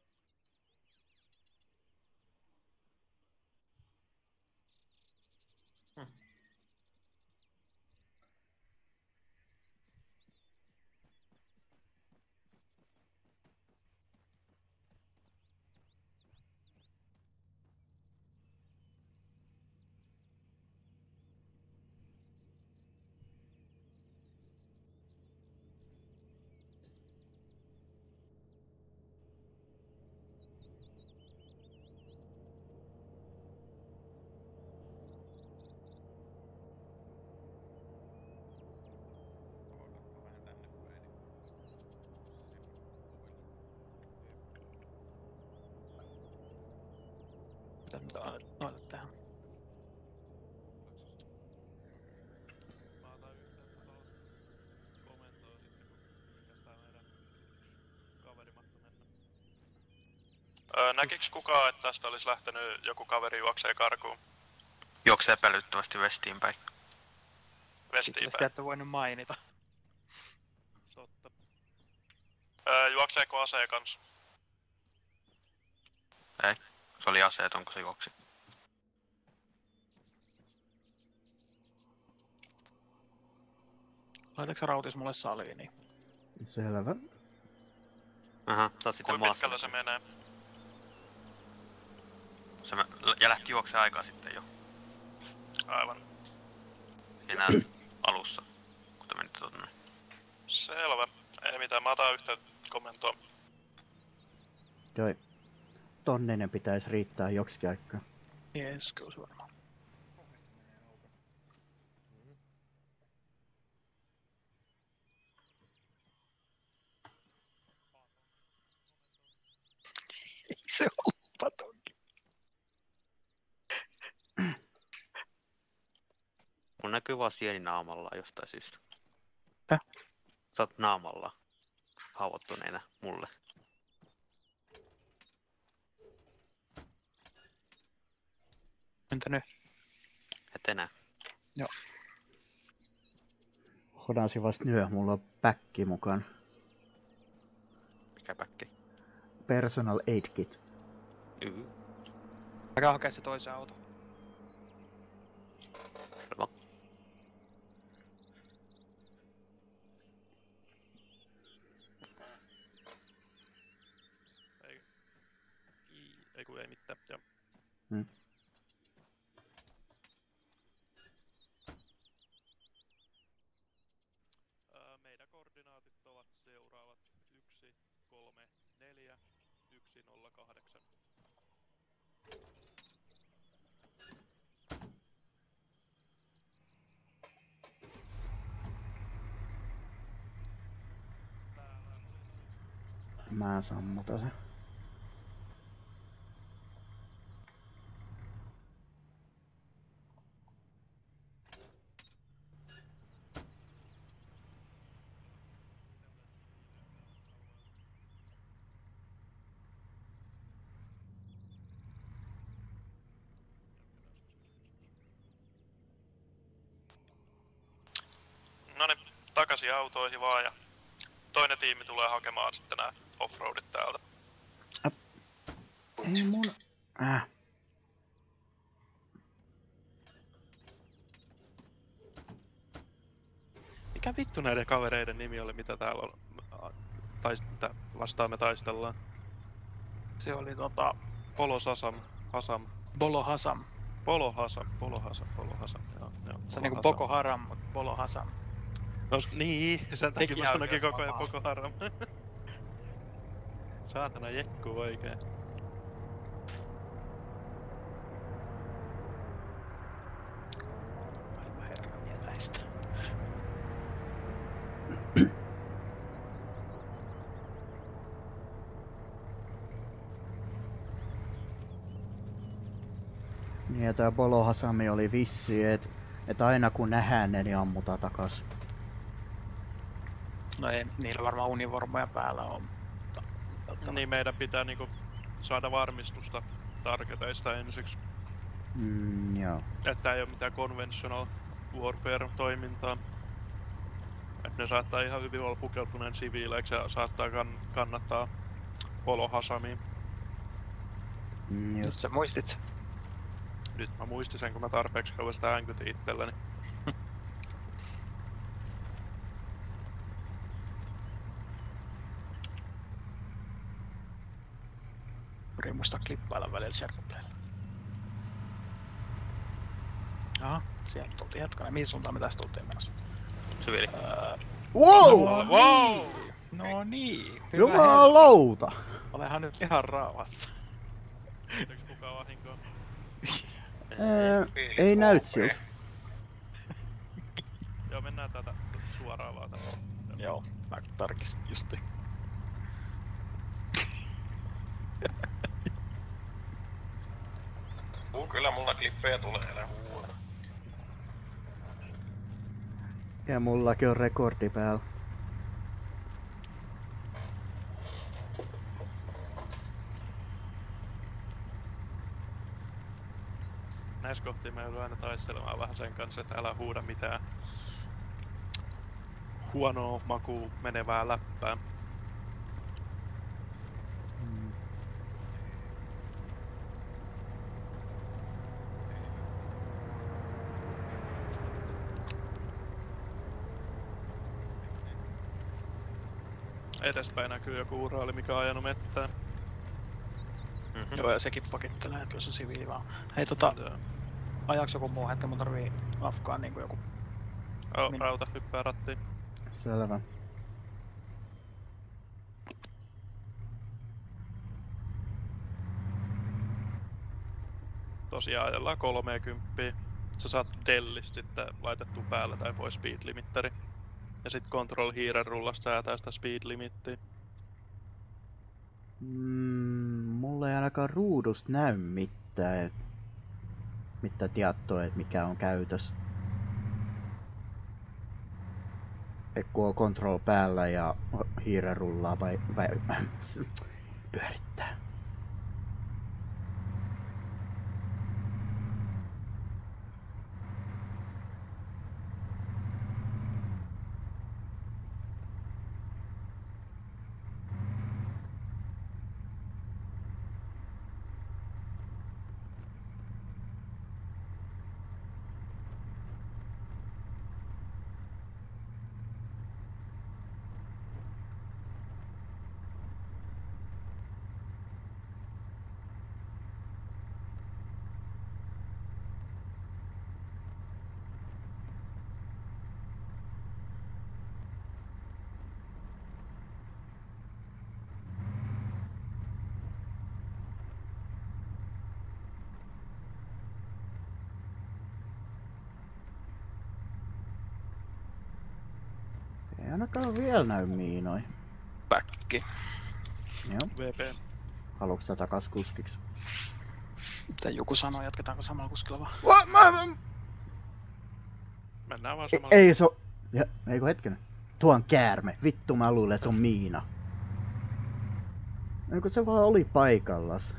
Hmm. Mitä nyt noille, noille tehdä? Mä otan yhteyttä tuohon komentoon sitten, kun mikäs tää meidän kaveri mahto mennä. Öö, näkiks kukaan, että tästä olisi lähtenyt joku kaveri juoksee karkuun? Juoksee epäilyttävästi vestiin päin. Vestiin Sitten päin. ette voinut mainita. Totta. Öö, juokseeko aseen kans? Ei. Se oli aseeton, kun se juoksi. Laitatko rautis mulle saliini? Selvä. Aha, sä oot sitten Kuin maassa. pitkällä se menee? Se mä, ja lähti juokseen aikaa sitten jo. Aivan. Siinä alussa, kun te menitte tonne. Selvä. Ei mitään, mä otan yhteyttä komentoon. Joo. Tonninen pitäisi riittää joksikin aikaa. Jees, kyllä se varmaan. Ei se ollut tonkin. Mun näkyy vaan sieni naamalla jostain syystä. Mitä? Sä oot naamalla haavoittuneena mulle. Entä nyt? Et enää. Joo. Hodasi vasta nyö, mulla on päkki mukaan. Mikä päkki? Personal aid kit. Yhy. Käy hakea se toisen auto. Selvä. Ei, ei, ei kun ei mitään. Joo. Hmm. Öö, meidän koordinaatit ovat seuraavat yksi kolme neljä yksi nolla kahdeksan. Mä sammutan sen. Noniin, takaisin autoihin vaan ja toinen tiimi tulee hakemaan sitten nää offroadit täältä. Ei mun... Äh. Mikä vittu näiden kavereiden nimi oli, mitä täällä on? Tai mitä vastaan me taistellaan? Se oli tota... Polo Sasam, Hasam. Bolo Hasam. Polo Hasam, Polo Hasam, Polo Hasam, joo, joo. Se on niinku Boko Haram, mut Bolo Hasam. No niin, sen takia mä sanoinkin koko ajan Tekijäoikeus Boko Haram. Saatana jekku oikein. Aivan herran jätäistä. Niin ja tää Bolo Hasami oli vissi, et, et aina kun nähdään ne, niin ammutaan takas. No ei niillä varmaan univormuja päällä on. Niin meidän pitää niinku saada varmistusta targeteista ensiksi. Mm, joo. Että ei oo mitään conventional warfare-toimintaa. Että ne saattaa ihan hyvin olla pukeutuneen siviileiksi ja saattaa kann kannattaa Polo Hasamiin. Mm, Nyt just. sä muistit sen. Nyt mä muistin sen, kun mä tarpeeksi kauan sitä änkytin itselläni. Yritin muistaa klippailla välillä serkupeilla. Aha, sieltä tultiin hetkonen. Mihin suuntaan me tästä tultiin menossa? Siviili. Öö, Wow! no Wow! No niin! Hyvä Jumalauta! herra. Olehan nyt ihan rauhassa. Teekö kukaan vahinkoa? Ää, ei näyt siltä. Joo, mennään täältä suoraan vaan tästä. Joo, mä tarkistin justi. Uu, kyllä mulla klippejä tulee, älä huuda. Ja mullakin on rekordi päällä. Näissä kohtia me joudun aina taistelemaan vähän sen kanssa, että älä huuda mitään huonoa makuun menevää läppää. Mm. Edespäin näkyy joku uraali, mikä on ajanut mettään. Mm-hmm. Joo, ja sekin pakittelee, että jos on siviili vaan. Hei tota, Joo. ajaaks joku muu hetki, mun tarvii afkaan niinku joku... Oh, Min- rauta hyppää rattiin. Selvä. Tosiaan ajellaan kolmekymmentä. Sä saat Dellistä sitten laitettua päällä tai pois speed limitteri. Ja sit control hiiren rullasta säätää sitä speed limittiä. Mm, mulla ei ainakaan ruudusta näy mitään. Mitään tietoa, että mikä on käytössä. Et kun on control päällä ja hiire rullaa vai, vai pyörittää. Ei ainakaan vielä näy miinoi. Päkki. Joo. V P. Haluatko sä takas kuskiksi? Mitä joku sanoo, jatketaanko samalla kuskilla vaan? Va, mä, mä... Mennään vaan Ei, samalla. ei se oo... Ja, eikö hetkinen? Tuo on käärme. Vittu mä luulen, että se on miina. Eikö se vaan oli paikallas?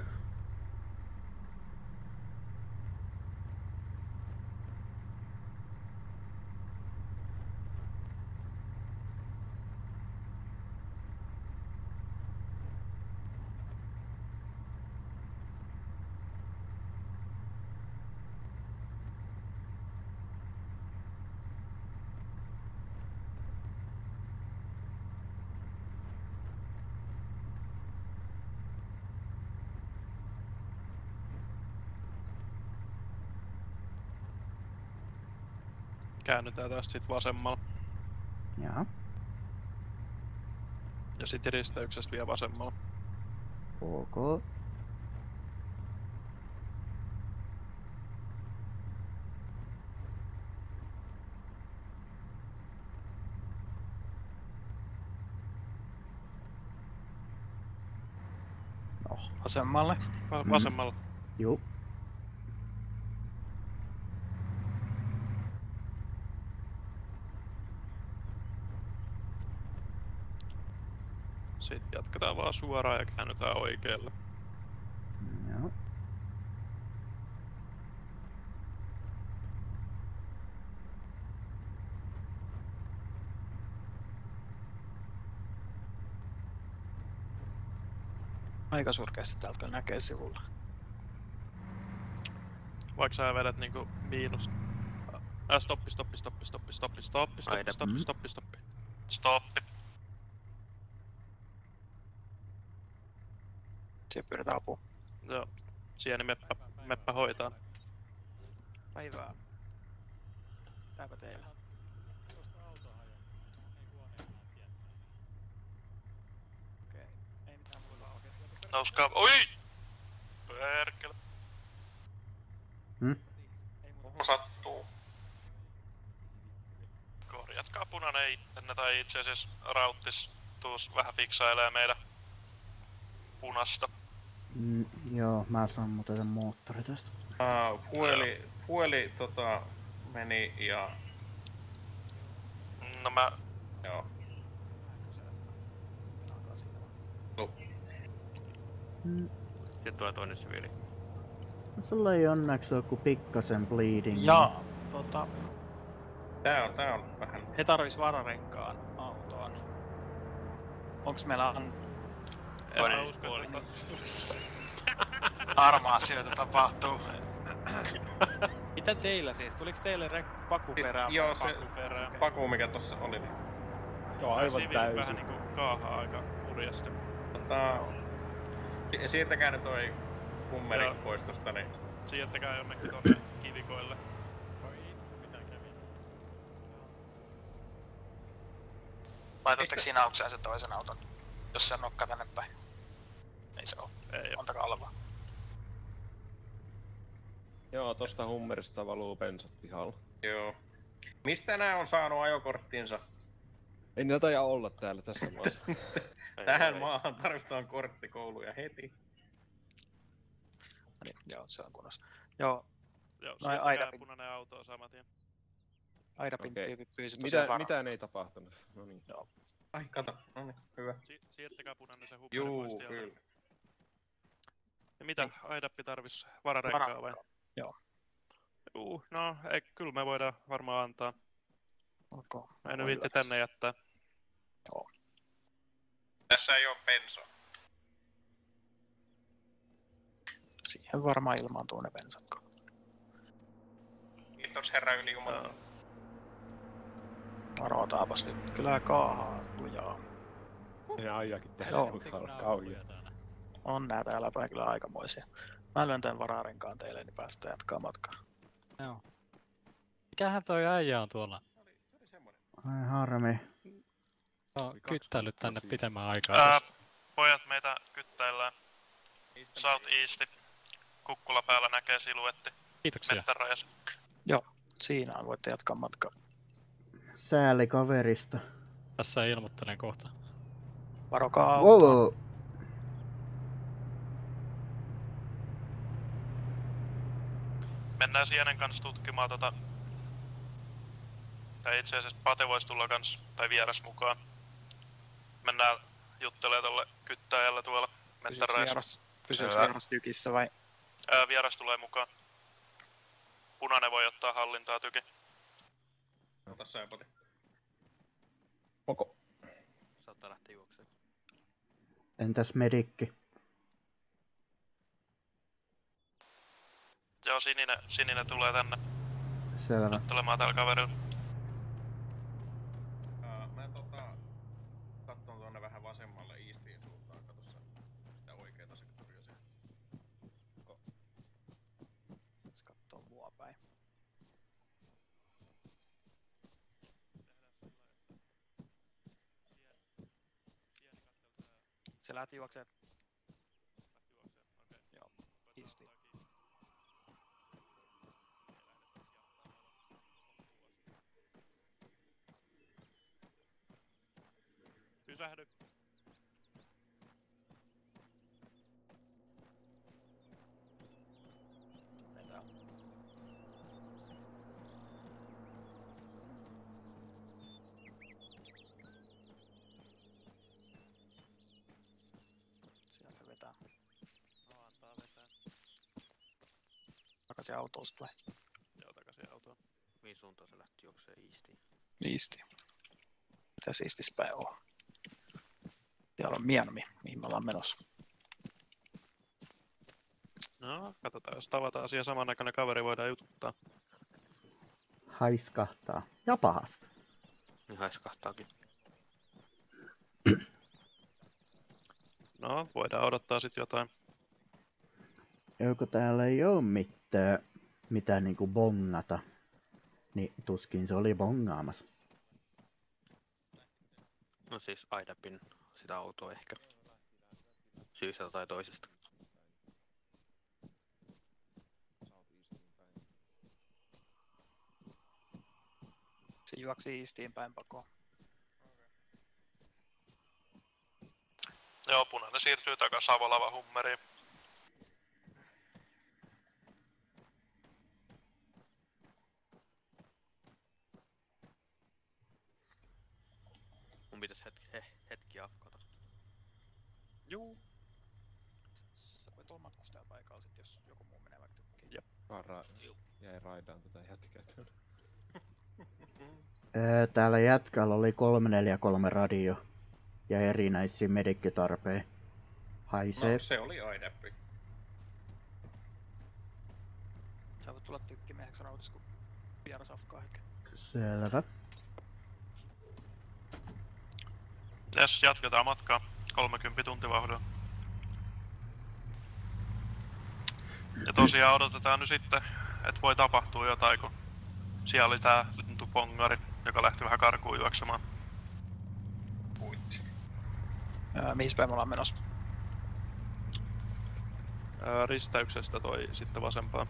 Käännytään tästä sit vasemmalla. Jaha. Ja sit risteyksestä vielä vasemmalla. Ok. No. Vasemmalle. Va- Mm. vasemmalla. Juu. Sitten jatketaan vaan suoraan ja käännytään oikealle. Joo. Aika surkeasti täältä kyllä näkee sivulla. Vaikka sä vedät niinku miinus. Ää, stoppi, stoppi, stoppi, stoppi, stoppi, stoppi, stoppi, Aina. stoppi, Mm. stoppi, stoppi. Stoppi. Siihen pyydetään apua. Joo. Sieni meppä, meppä hoitaa. Päivää. Tääpä teillä. Okei. Ei mitään muuta pakettia. Nouskaa. Oi! Perkele. Hmm? Ei muuta. Mulla sattuu. Korjatkaa punainen ittenne tai itse asiassa rauttis tuus vähän fiksailee meidän punasta. Mm, Joo, mä sammutan tämän moottori tästä. Uh, fueli, fueli tota, meni ja... No mä... Joo. Mm. Sitten tulee toinen siviili. Sulla ei onneksi ole kuin pikkasen bleeding. Jaa, tota... Tää on, tää on vähän... He tarvis vararenkaan autoon. Onks meillä an... Toinen puoli. Arma-asioita tapahtuu? Mitä teillä siis? Tuliks teille rek- paku Siis, perään? joo, se Paku perään. paku mikä tossa oli. Niin. Joo, aivan Siviili täysin. vähän niinku kaahaa aika hurjasti. Tota... si- Siirtäkää ne toi kummeri Joo. pois tosta, niin... Siirtäkää jonnekin tonne kivikoille. Laitatteko siinä aukseen sen toisen auton? Jos se nokkaa tänne päin. Ei se oo. Ei oo. Antakaa olla vaan. Joo, tosta hummerista valuu bensat pihalla. Joo. Mistä nää on saanut ajokorttinsa? Ei niitä taida olla täällä tässä maassa. Tähän maahan tarvitaan korttikouluja heti. No niin, joo, se on kunnossa. Joo, Joo, No, siirtäkää Aidapin. punainen auto saman tien. Aidapin Okei. tyypit pyysi tosiaan Mitä, varaa. mitään ei tapahtunut. No niin. Ai, kato. No niin, hyvä. Si- siirtäkää punainen se huppeli pois Juu, tieltä. kyllä. Ja mitä Aidappi tarvis? Vararenkaa vai? Joo. Juu, no ei, kyllä me voidaan varmaan antaa. Okay. Ei nyt viitti tänne jättää. Tässä ei oo bensaa. Siihen varmaan ilmaantuu ne bensat. Kiitos herra ylijumala. Joo. Varotaapas nyt. Kyllä kaahaa lujaa. Ja ajakin täällä Joo. mukalla kauhia. On nää täällä päin kyllä aikamoisia. Mä lyön tän vararenkaan teille, niin päästään jatkaa matkaa. Joo. Mikähän toi äijä on tuolla? Ai harmi. No, kyttäillyt tänne pitemmän aikaa. Ää, tossa. pojat meitä kyttäillään. South Easti. Kukkula päällä näkee siluetti. Kiitoksia. Mettärajassa. Siinä on, voitte jatkaa matkaa. Sääli kaverista. Tässä ilmoittelen kohta. Varokaa Wow, autoa. wow. Mennään Sienen kanssa tutkimaan tota... Tai itse asiassa Pate vois tulla kans, tai vieras mukaan. Mennään juttelee tolle kyttäjällä tuolla Pysyis Mettärajassa. vieras, pysyis Hyvä. vieras tykissä vai? Ää, vieras tulee mukaan. Punainen voi ottaa hallintaa tyki. Tässä ei poti. Onko? Saattaa lähteä juokseen. Entäs medikki? Joo, sininen, sininen tulee tänne Selvä. juttelemaan tällä kaverilla. Uh, mä tota... Katson tuonne vähän vasemmalle Eastiin suuntaan. Katossa sitä oikeeta sektoria siellä. Se kattoo mua päin. Se lähti juokseen. Joo, isti. Pysähdy. Mennään. Siinä se vetää. No, antaa vetää. Takaisin autosta vai? Joo, takaisin autoon. Mihin suuntaan se lähti juokseen Eastiin? Isti. Mitä siistis päin on? Siellä on Mianmi, mihin me ollaan menossa. No, katsotaan, jos tavataan asia samannäköinen kaveri, voidaan jututtaa. Haiskahtaa. Ja pahasta. Niin haiskahtaakin. No, voidaan odottaa sit jotain. Joko täällä ei oo mitään, mitään niinku bongata, niin tuskin se oli bongaamassa. No siis Aidapin sitä autoa ehkä. Syystä tai toisesta. Se juoksi Eastiin päin pakoon. Joo, punainen siirtyy takas Avolava hummeriin. Juu. Sä voit olla matkustaja paikalla sit, jos joku muu menee vaikka tykkiin. Jep. Ra- jäi raidaan tätä jätkää tuonne. Öö, täällä jätkällä oli kolme neljä kolme radio ja erinäisiä medikkitarpeja. Haisee. No se oli aidappi. Sä voit tulla tykkimieheksi rautis, kun vieras afkaa hetken. Selvä. Jes, jatketaan matkaa. kolmekymmentä tuntivauhdilla. Ja tosiaan odotetaan nyt sitten, että voi tapahtua jotain, kun siellä oli tää lintupongari, joka lähti vähän karkuun juoksemaan. Puitti. Öö, mihin päin me ollaan menossa? Ää, ristäyksestä toi sitten vasempaan.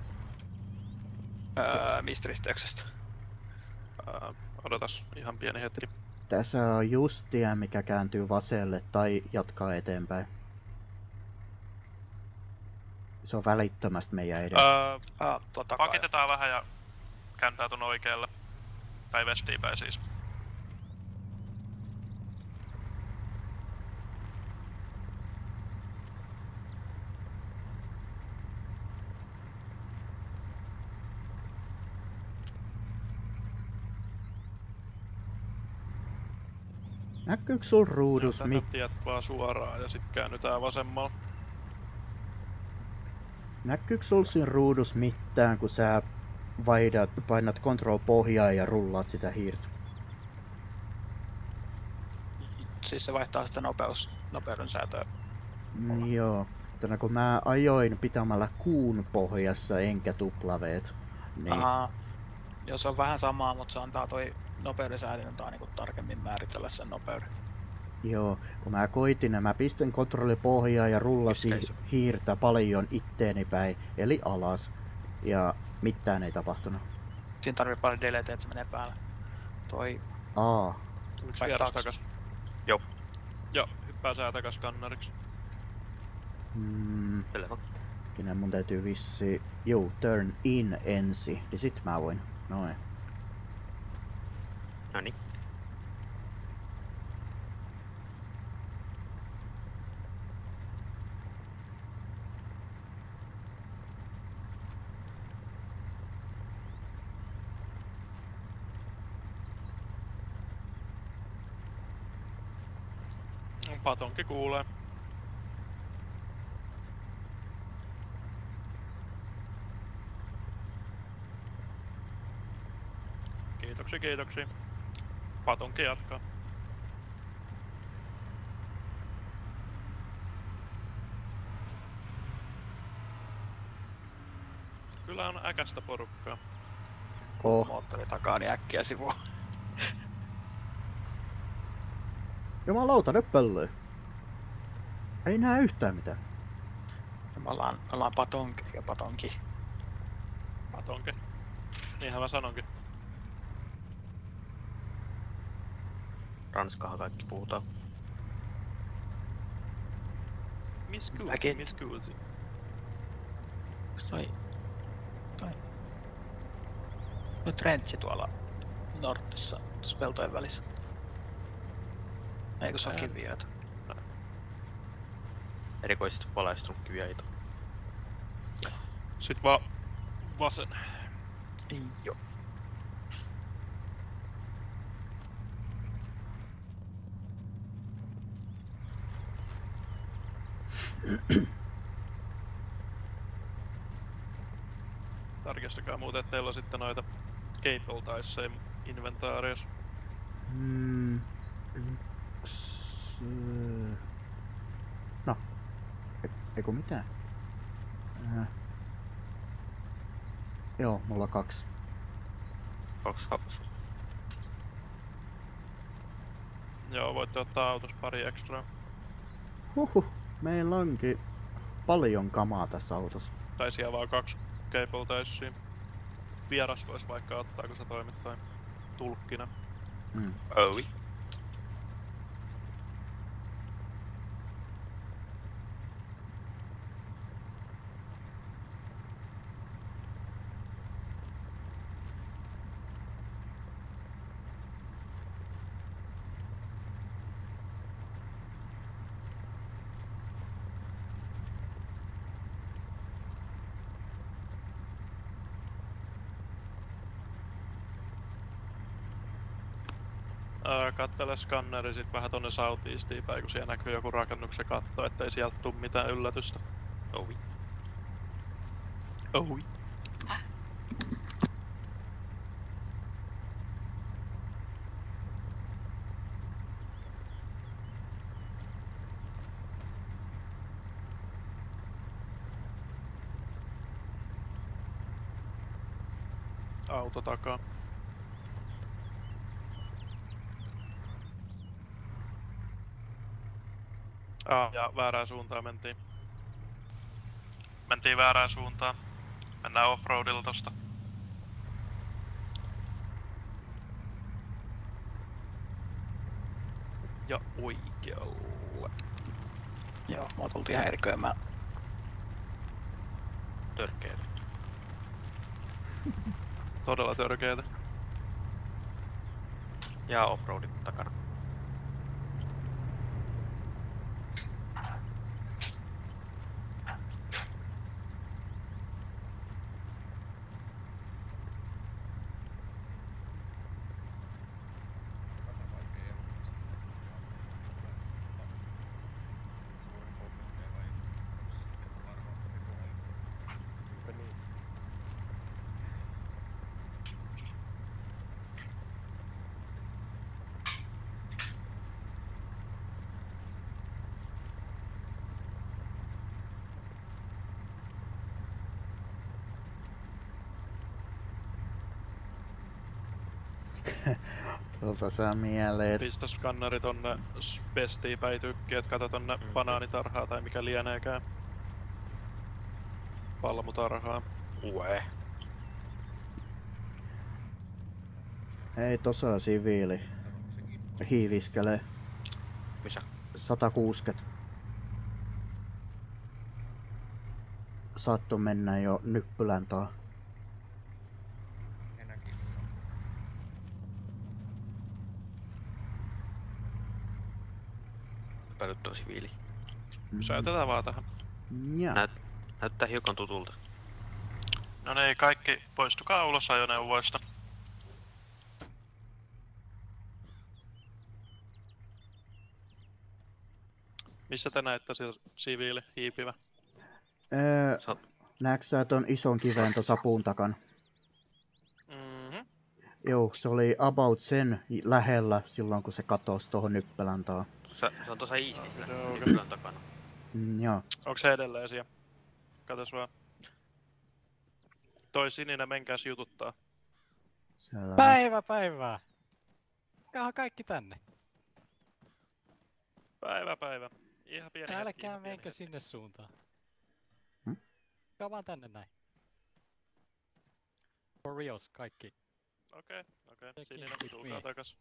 Öö, mistä risteyksestä? Ää, odotas ihan pieni hetki. Tässä on just tie, mikä kääntyy vaselle tai jatkaa eteenpäin. Se on välittömästi meidän edessä. Ää, Ah, tuo takaa. pakitetaan vähän ja kääntää ton oikealle. Tai vestiin päin siis. Näkyykö sul ruudus Tätä mit... tiet vaan suoraan ja sit käännytään vasemmalla. Näkyykö sul siinä ruudus mitään, kun sä vaihdat, painat control pohjaa ja rullaat sitä hiirtä? Siis se vaihtaa sitä nopeus, nopeuden säätöä. Mm, joo. Tänä kun mä ajoin pitämällä kuun pohjassa enkä tuplaveet. Niin. Aha. Joo, se on vähän samaa, mutta se antaa toi nopeuden säädin antaa niinku tarkemmin määritellä sen nopeuden. Joo, kun mä koitin ja mä pistin kontrolli pohjaa ja rullasin Pisteisy. hiirtä paljon itteeni päin, eli alas. Ja mitään ei tapahtunut. Siinä tarvii paljon deleteä, että se menee päälle. Toi Aa, Tuliko Vai vieras takas? takas? Joo. Joo, hyppää sää takas skannariksi. mm, Selvä. hetkinen, mun täytyy vissi... Juu, turn in ensi, niin sit mä voin. Noin. Noniin. Patonki kuulee. Kiitoksia, kiitoksia. Patonki jatkaa. Kyllä on äkästä porukkaa. Oh, moottori takaa, niin äkkiä sivuun. jumalauta, nyt pöllöi. Ei näe yhtään mitään. Me ollaan, me ollaan patonki ja patonki. Patonki. Niinhän mä sanonkin. Ranskahan kaikki puhutaan. Miss Goosey, Mäkin. Miss Goosey. Onks toi... toi... Toi Trentsi tuolla Nortissa, tuossa peltojen välissä. Eikö se ole Ää. kiviöitä? Erikoisesti valaistunut kiviaito. Sit vaan vasen. Joo. Tarkistakaa muuten, että teillä on sitten noita cable taisseja inventaarissa. Mm, yksi... No. E- eiku mitään. Äh. Joo, mulla on kaksi. Kaksi hapus. Joo, voitte ottaa autossa pari extraa. Huhhuh, meillä onkin paljon kamaa tässä autossa. Tai siellä vaan kaksi cable taissia. Vieras vois vaikka ottaa, kun sä toimit toi tulkkina. Mm. Oi. Öö, kattele skanneri sit vähän tonne southeastiin päin, kun siellä näkyy joku rakennuksen katto, ettei sieltä tuu mitään yllätystä. Ovi. Ohi. Auto takaa. Ah, ja väärään suuntaan mentiin. Mentiin väärään suuntaan. Mennään offroadilla tosta. Ja oikealle. Joo, mua tultiin häiriköimään. Törkeitä. Todella törkeetä. Ja offroadit takana. Tuolta saa mieleen. Pistä skanneri tonne pestiin päin tykkiä, et kato tonne Mm. banaanitarhaa tai mikä lieneekään. Palmutarhaa. Ue. Ei tossa siviili. Hiiviskelee. Missä? sata kuusikymmentä. Saatto mennä jo nyppylän taa. Epäilyttävä siviili. Pysäytetään vaan tähän. Ja. Näyt, näyttää hiukan tutulta. No niin, kaikki poistukaa ulos ajoneuvoista. Missä te näette se siviili hiipivä? Öö, Sä oot- näetkö sä ton ison kiven tuossa puun takana? Mhm. Joo, se oli about sen lähellä silloin kun se katosi tuohon nyppelän taa. Se, se on tuossa iistissä, Okei, okei. nyppylän takana. Mm, joo. Onko se edelleen siellä? Katos vaan. Toi sininen menkääs jututtaa. Selvä. Päivä päivää! Kaha kaikki tänne. Päivä päivä. Ihan pieni hetki, Älkää ihan pieni menkö hetki. sinne suuntaan. Hmm? Kaa vaan tänne näin. For reals, kaikki. Okei, okei. Taking Sininen, with tulkaa me. takas.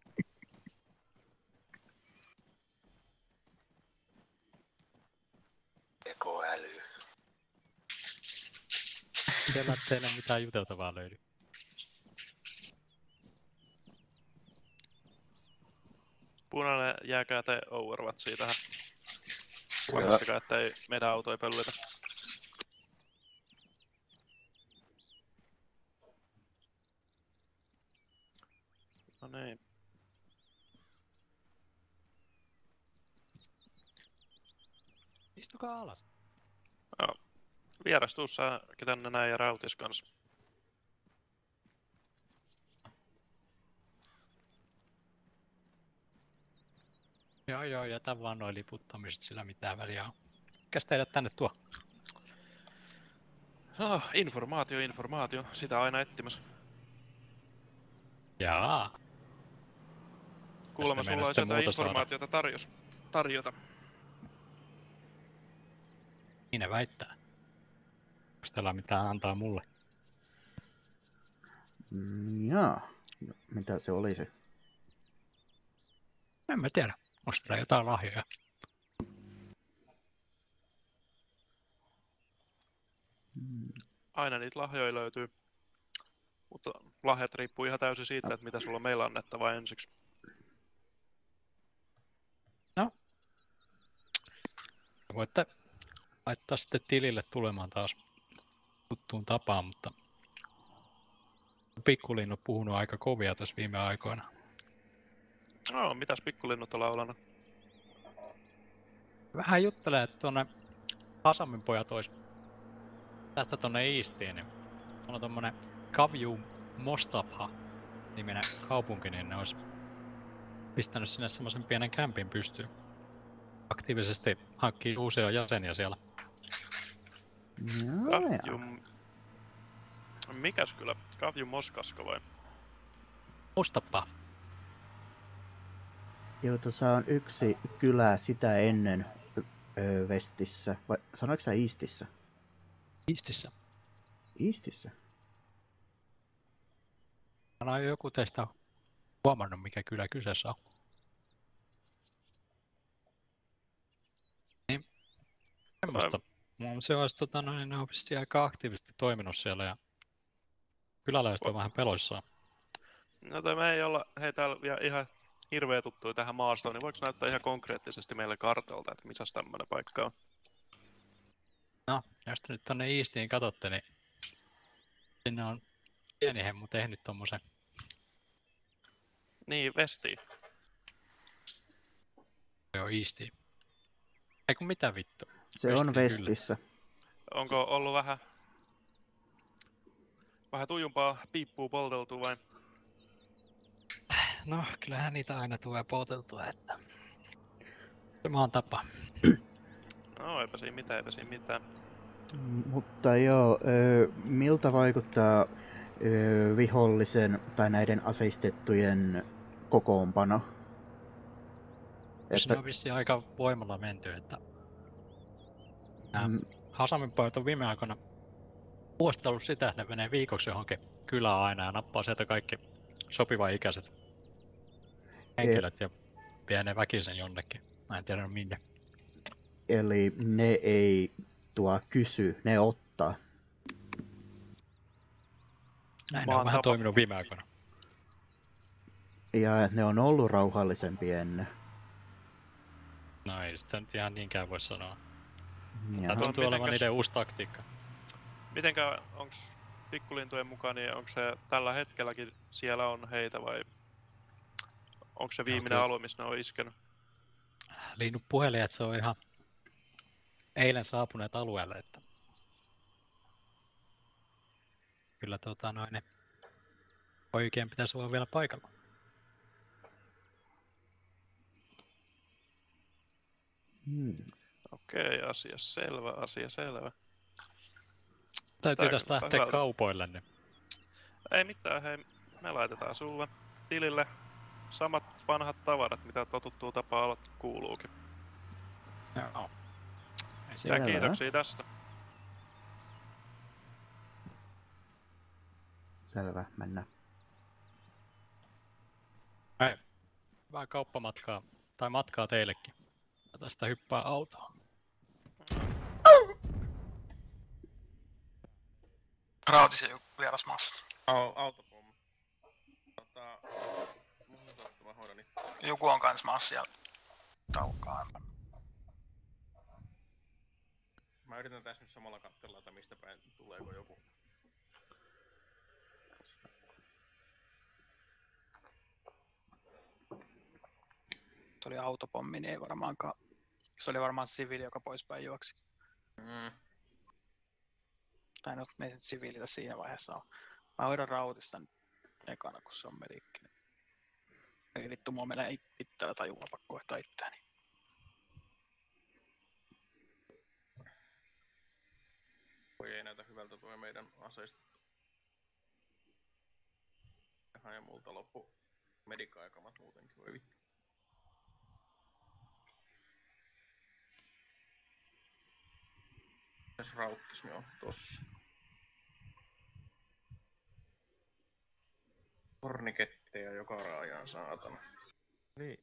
Tekoäly. Siellä teille mitään juteltavaa löydy. Punainen, jääkää te Overwatchia tähän. Varmistakaa, ettei meidän auto ei pöllitä. No niin. Istukaa alas. Joo. Vierastuu säkin tänne näin ja Rautis kanssa. Joo joo, jätä vaan noin liputtamiset, sillä mitään väliä on. Mikäs teidät tänne tuo? No, informaatio, informaatio. Sitä aina etsimässä. Jaa. Kuulemma me sulla meinaa olisi sitten jotain muuta saada? informaatiota tarjos, tarjota. Niin ne väittää. Onko teillä mitään antaa mulle? Mm, jaa. No, mitä se olisi? En mä tiedä. Onko teillä jotain lahjoja? Mm, Aina niitä lahjoja löytyy. Mutta lahjat riippuu ihan täysin siitä, että mitä sulla on meillä annettavaa ensiksi. Voitte laittaa sitten tilille tulemaan taas tuttuun tapaan, mutta pikkuliin on puhunut aika kovia tässä viime aikoina. No, mitäs pikkulinnut on laulanut? Vähän juttelee, että tuonne Hasamin pojat ois tästä tonne Eastiin, niin on tommonen Kavju Mostapha niminen kaupunki, niin ne ois pistänyt sinne semmosen pienen kämpin pystyyn. Aktiivisesti hankkii uusia jäseniä siellä. Joo, Kavju... Mikäs kyllä? Kavju Moskasko vai? Mostapha. Joo, tuossa on yksi kylä sitä ennen öö, Vestissä. Vai sanoiko sä Eastissä? Eastissä. Eastissä? No joku teistä on huomannut, mikä kylä kyseessä on. Niin, semmoista. Se olisi tota, noin, ne on aika aktiivisesti toiminut siellä ja kyläläiset on vähän peloissaan. No toi me ei olla hei täällä vielä ihan hirveä tuttuja tähän maastoon, niin voiko näyttää ihan konkreettisesti meille kartalta, että missäs tämmönen paikka on? No, jos te nyt tonne Eastiin katsotte, niin sinne on pieni hemmu tehnyt tommosen. Niin, Vestiin. Joo, Eastiin. Ei kun mitä vittu. Se Vestiin on kyllä. Vestissä. Onko ollut vähän... Vähän tujumpaa piippua polteltua vai? No, kyllähän niitä aina tulee polteltua, että... Se maan tapa. No, eipä siinä mitään, eipä siinä mitään. Mutta joo, öö, miltä vaikuttaa öö, vihollisen tai näiden aseistettujen kokoonpano? Siinä on vissiin aika voimalla menty, että... Mm. Hasamin pojat on viime aikoina puostellut sitä, että ne menee viikoksi johonkin kylään aina ja nappaa sieltä kaikki sopivan ikäiset henkilöt ja vie ne väkisen jonnekin. Mä en tiedä minne. Eli ne ei tuo kysy, ne ottaa. Näin ne on vähän toiminut viime aikoina. Ja ne on ollut rauhallisempia ennen. No ei sitä nyt ihan niinkään voi sanoa. Jaha. Tämä tuntuu olevan mitenkäs- niiden uusi taktiikka. Mitenkä, onks pikkulintujen mukaan, niin onko se tällä hetkelläkin siellä on heitä vai onko se viimeinen kyllä. alue, missä ne on iskenyt? Linnut puhelin, että se on ihan eilen saapuneet alueelle, että kyllä tota noin ne oikein pitäisi olla vielä paikalla. Hmm. Okei, asia selvä, asia selvä. Täytyy Tää tästä kuulostaa lähteä hyvältä. kaupoille, niin Ei mitään, hei, me laitetaan sulle tilille samat vanhat tavarat, mitä totuttuu tapaa olla kuuluukin. joo. Ei Ja siinä. Selvä. kiitoksia tästä. Selvä, mennään. Hei, hyvää kauppamatkaa, tai matkaa teillekin. Ja tästä hyppää autoon. Rautisen joku vieras maassa. Au, autopommi. Tota, mun on sattu, mä hoidan itse. Joku on kans maassa siellä taukkaa. Mä yritän tässä nyt samalla katsella, että mistä päin tuleeko joku. Se oli autopommi, niin ei varmaankaan. Se oli varmaan siviili, joka poispäin juoksi. Mm. Tai no, me ei nyt siviilitä siinä vaiheessa ole. Mä hoidan rautista nyt ekana, kun se on medikki. Ei vittu, mua menee it- itsellä tai julla pakko hoitaa itseäni. Voi ei näytä hyvältä tuo meidän aseistettu. Jaha, ja multa loppu medika-aikamat muutenkin, voi vittu. Mitäs rauttismi on tossa? Torniketteja joka raajaan, saatana. Niin.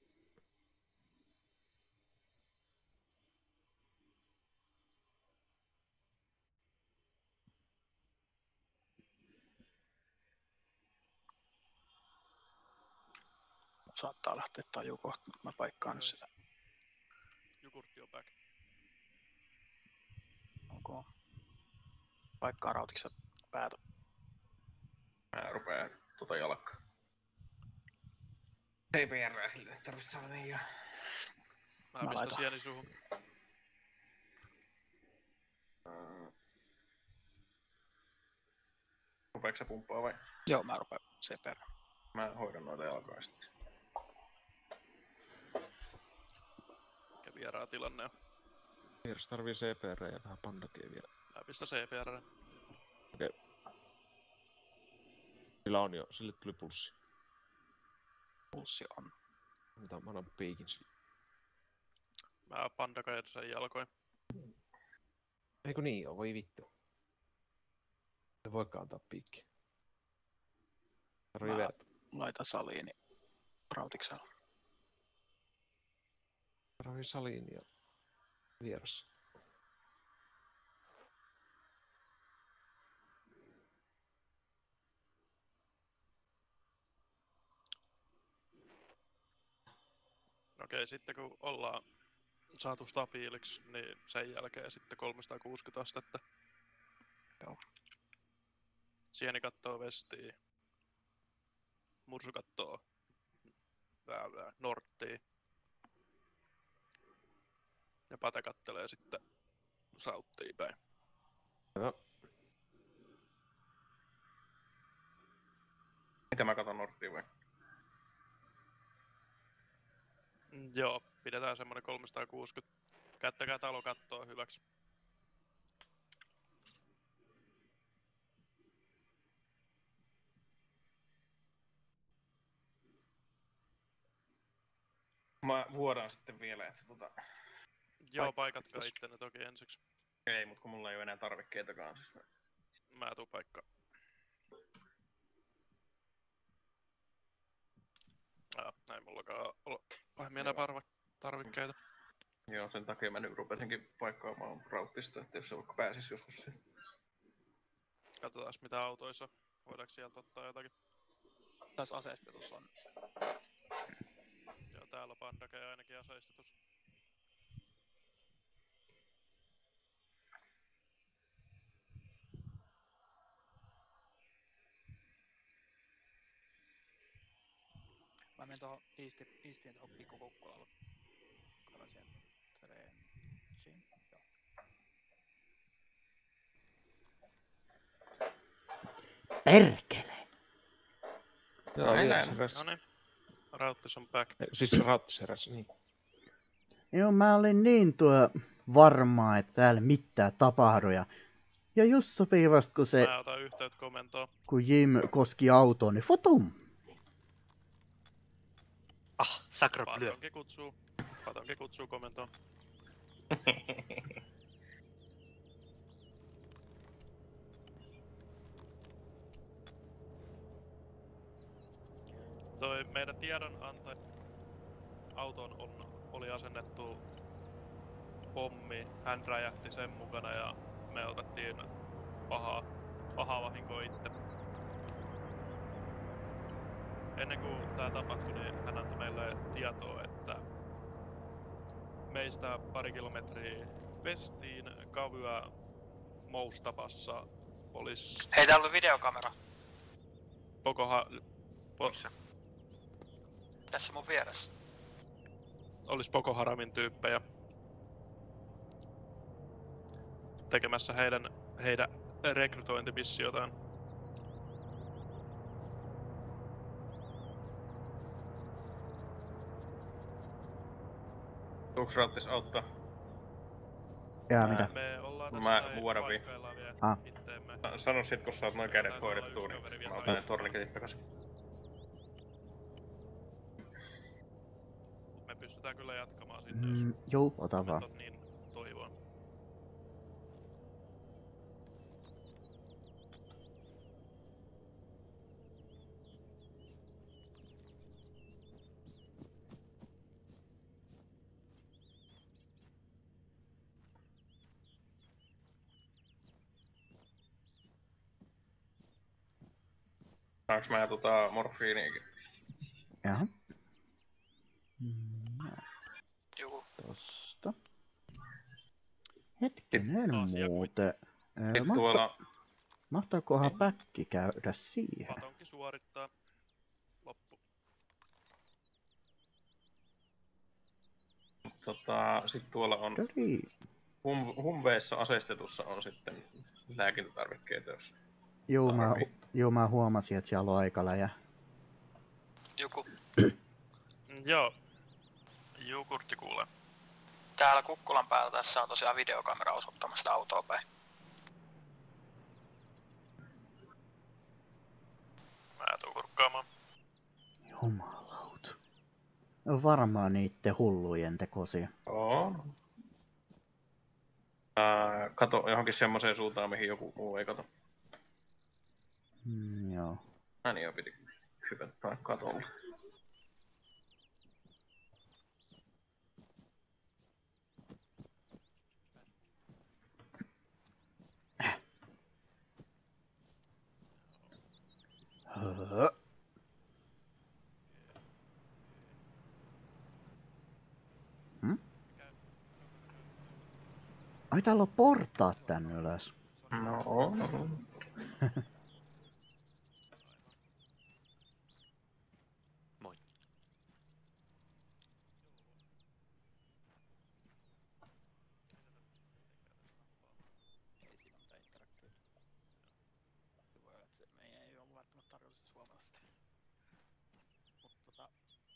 Saattaa lähteä tajuu kohta, mutta mä paikkaan nyt sitä. Jogurtti on back. Onko paikkaan rautiksen päätä? Mä rupeen tota jalkaa. C P R sille ei tarvitse saada niin jo. Mä Mä pistän laitan. sieni suhun. Rupeeko se pumppaa vai? Joo, mä rupean C P R. Mä hoidan noita jalkoja sitten. Mikä vieraa tilanne on. Piers tarvii C P R ja vähän pandakia vielä. Mä pistän C P R. Okei. Sillä on jo, sille tuli pulssi. Pulssi on. Mitä mä annan piikin sille. Mä pandakajan sen jalkoin. Eikö niin oo, voi vittu. Ei voikaan antaa piikkiä. Tarvii Mä verta. laitan saliini rautiksella. Tarvii saliin ja vieressä. Okei, sitten kun ollaan saatu stabiiliksi, niin sen jälkeen sitten kolmesataakuusikymmentä astetta. Joo. Sieni kattoo vestiin. Mursu kattoo väylää, norttiin. Ja Pate kattelee sitten sauttiin päin. Joo. Mitä mä katon norttiin vai? Mm, Joo, pidetään semmonen kolmesataakuusikymmentä. Käyttäkää talo kattoa hyväksi. Mä vuodaan sitten vielä, että tota... Joo, Paik- paikatkaa kiitos. ittenne toki ensiksi. Ei, mut kun mulla ei oo enää tarvikkeitakaan siis. Mä tuun paikkaan. Ah, näin mullakaan ole pahemmin enää parva- tarvikkeita. Joo, sen takia mä nyt rupesinkin paikkaamaan rauttista, että jos se vaikka pääsis joskus siihen. Katsotaan mitä autoissa on. Voidaanko sieltä ottaa jotakin. Tässä aseistetus on. Joo, täällä on pandake ainakin aseistetus. Mä menen tuohon Eastiin, Eastiin tuohon pikkukukkulalle. Katon sieltä trenchiin. Joo. Perkele! Joo, Näin, vieressä näin. heräs. Noniin. Rauttis on back. Ei, Siis rauttis heräs, niin. Joo, mä olin niin tuo varma, että täällä mitään tapahdu. Ja, ja just sopivasti, kun se, Mä otan yhteyttä komentoon. kun Jim koski autoon, niin fotum! Ah, sacre bleu. Patonki kutsuu. Patonki kutsuu komentoon. Toi meidän tiedonantaja autoon on, oli asennettu pommi, hän räjähti sen mukana ja me otettiin pahaa, pahaa vahinkoa itse. Ennen kuin tää tapahtui, niin hän antoi meille tietoa, että meistä pari kilometriä vestiin Kavyä Moustapassa olis Hei, täällä on videokamera. Pokoha, po, Missä? Tässä mun vieressä. olis Boko Haramin tyyppejä tekemässä heidän, heidän rekrytointimissiotaan. Tuuks rauttis auttaa? Ja Ää, mitä? Me ollaan Mä tässä näin vuodan vi- paikkaillaan vielä Ah. itteemme. Sano sit kun saat noin kädet Taitaa olla hoidettua, yksi niin kaveri mä vielä otan ne paikalla. torniketit takas. Mut me pystytään kyllä jatkamaan sinne, jos Mm, joo, ota vaan. metot niin toivoo. Saanko mä tota morfiiniikin? Jaha. Mm, Juu. tosta. Hetkinen Asia muuten. Öö, Sitten mahta, tuolla... mahtaakohan päkki käydä siihen? Patonki suorittaa. Loppu. Tota, sit tuolla on hum, humveessa aseistetussa on sitten lääkintätarvikkeita, jos Juu, mä, tarvii. juu, mä huomasin, että siellä on aika läjä. Joku. Joo. Jukurtti kuulee. Täällä kukkulan päällä tässä on tosiaan videokamera osoittamassa autoa päin. Mä tuun kurkkaamaan. Jumalauta. Varmaan niitten hullujen tekosia. On. Ää, kato johonkin semmoiseen suuntaan, mihin joku muu ei kato. Mm, joo. Ai niin, jo piti hypättää katolle. Höhö. Hmm? Ai täällä on portaat tän ylös. No, no. Moi. Ei siinä mitään interaktiota. Voi olla, että se meidän ei ollut välttämättä tarkoitus huomata sitä. Mut tota...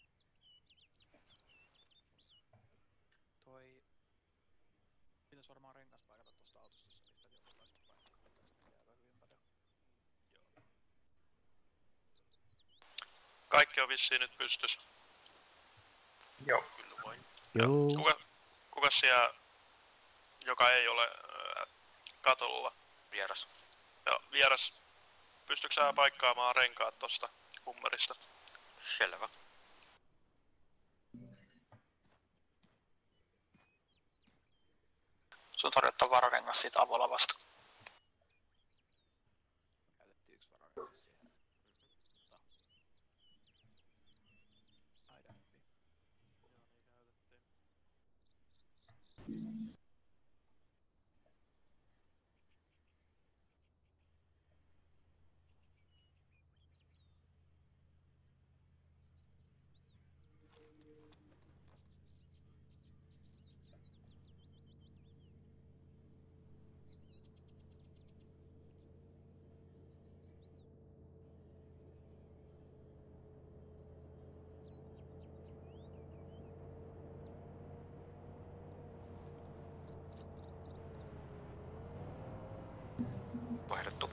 Toi... Pitäis varmaan rengas paikata tosta autosta, jos sä pistät jonkinlaista paikkaa. Tästä tulee aika hyvin paljon. Kaikki on vissiin nyt pystyssä. Joo. Kyllä vain. Joo. Kuka, kuka siellä, joka ei ole ää, katolla? Vieras. Joo, vieras. Pystytkö sä paikkaamaan renkaat tosta hummerista? Selvä. Sun tarjottava vararengas siitä avolavasta. Käytettiin yksi vararengas siihen. Tota... Aidappi. Joo, niin käytettiin. Vaihdettu.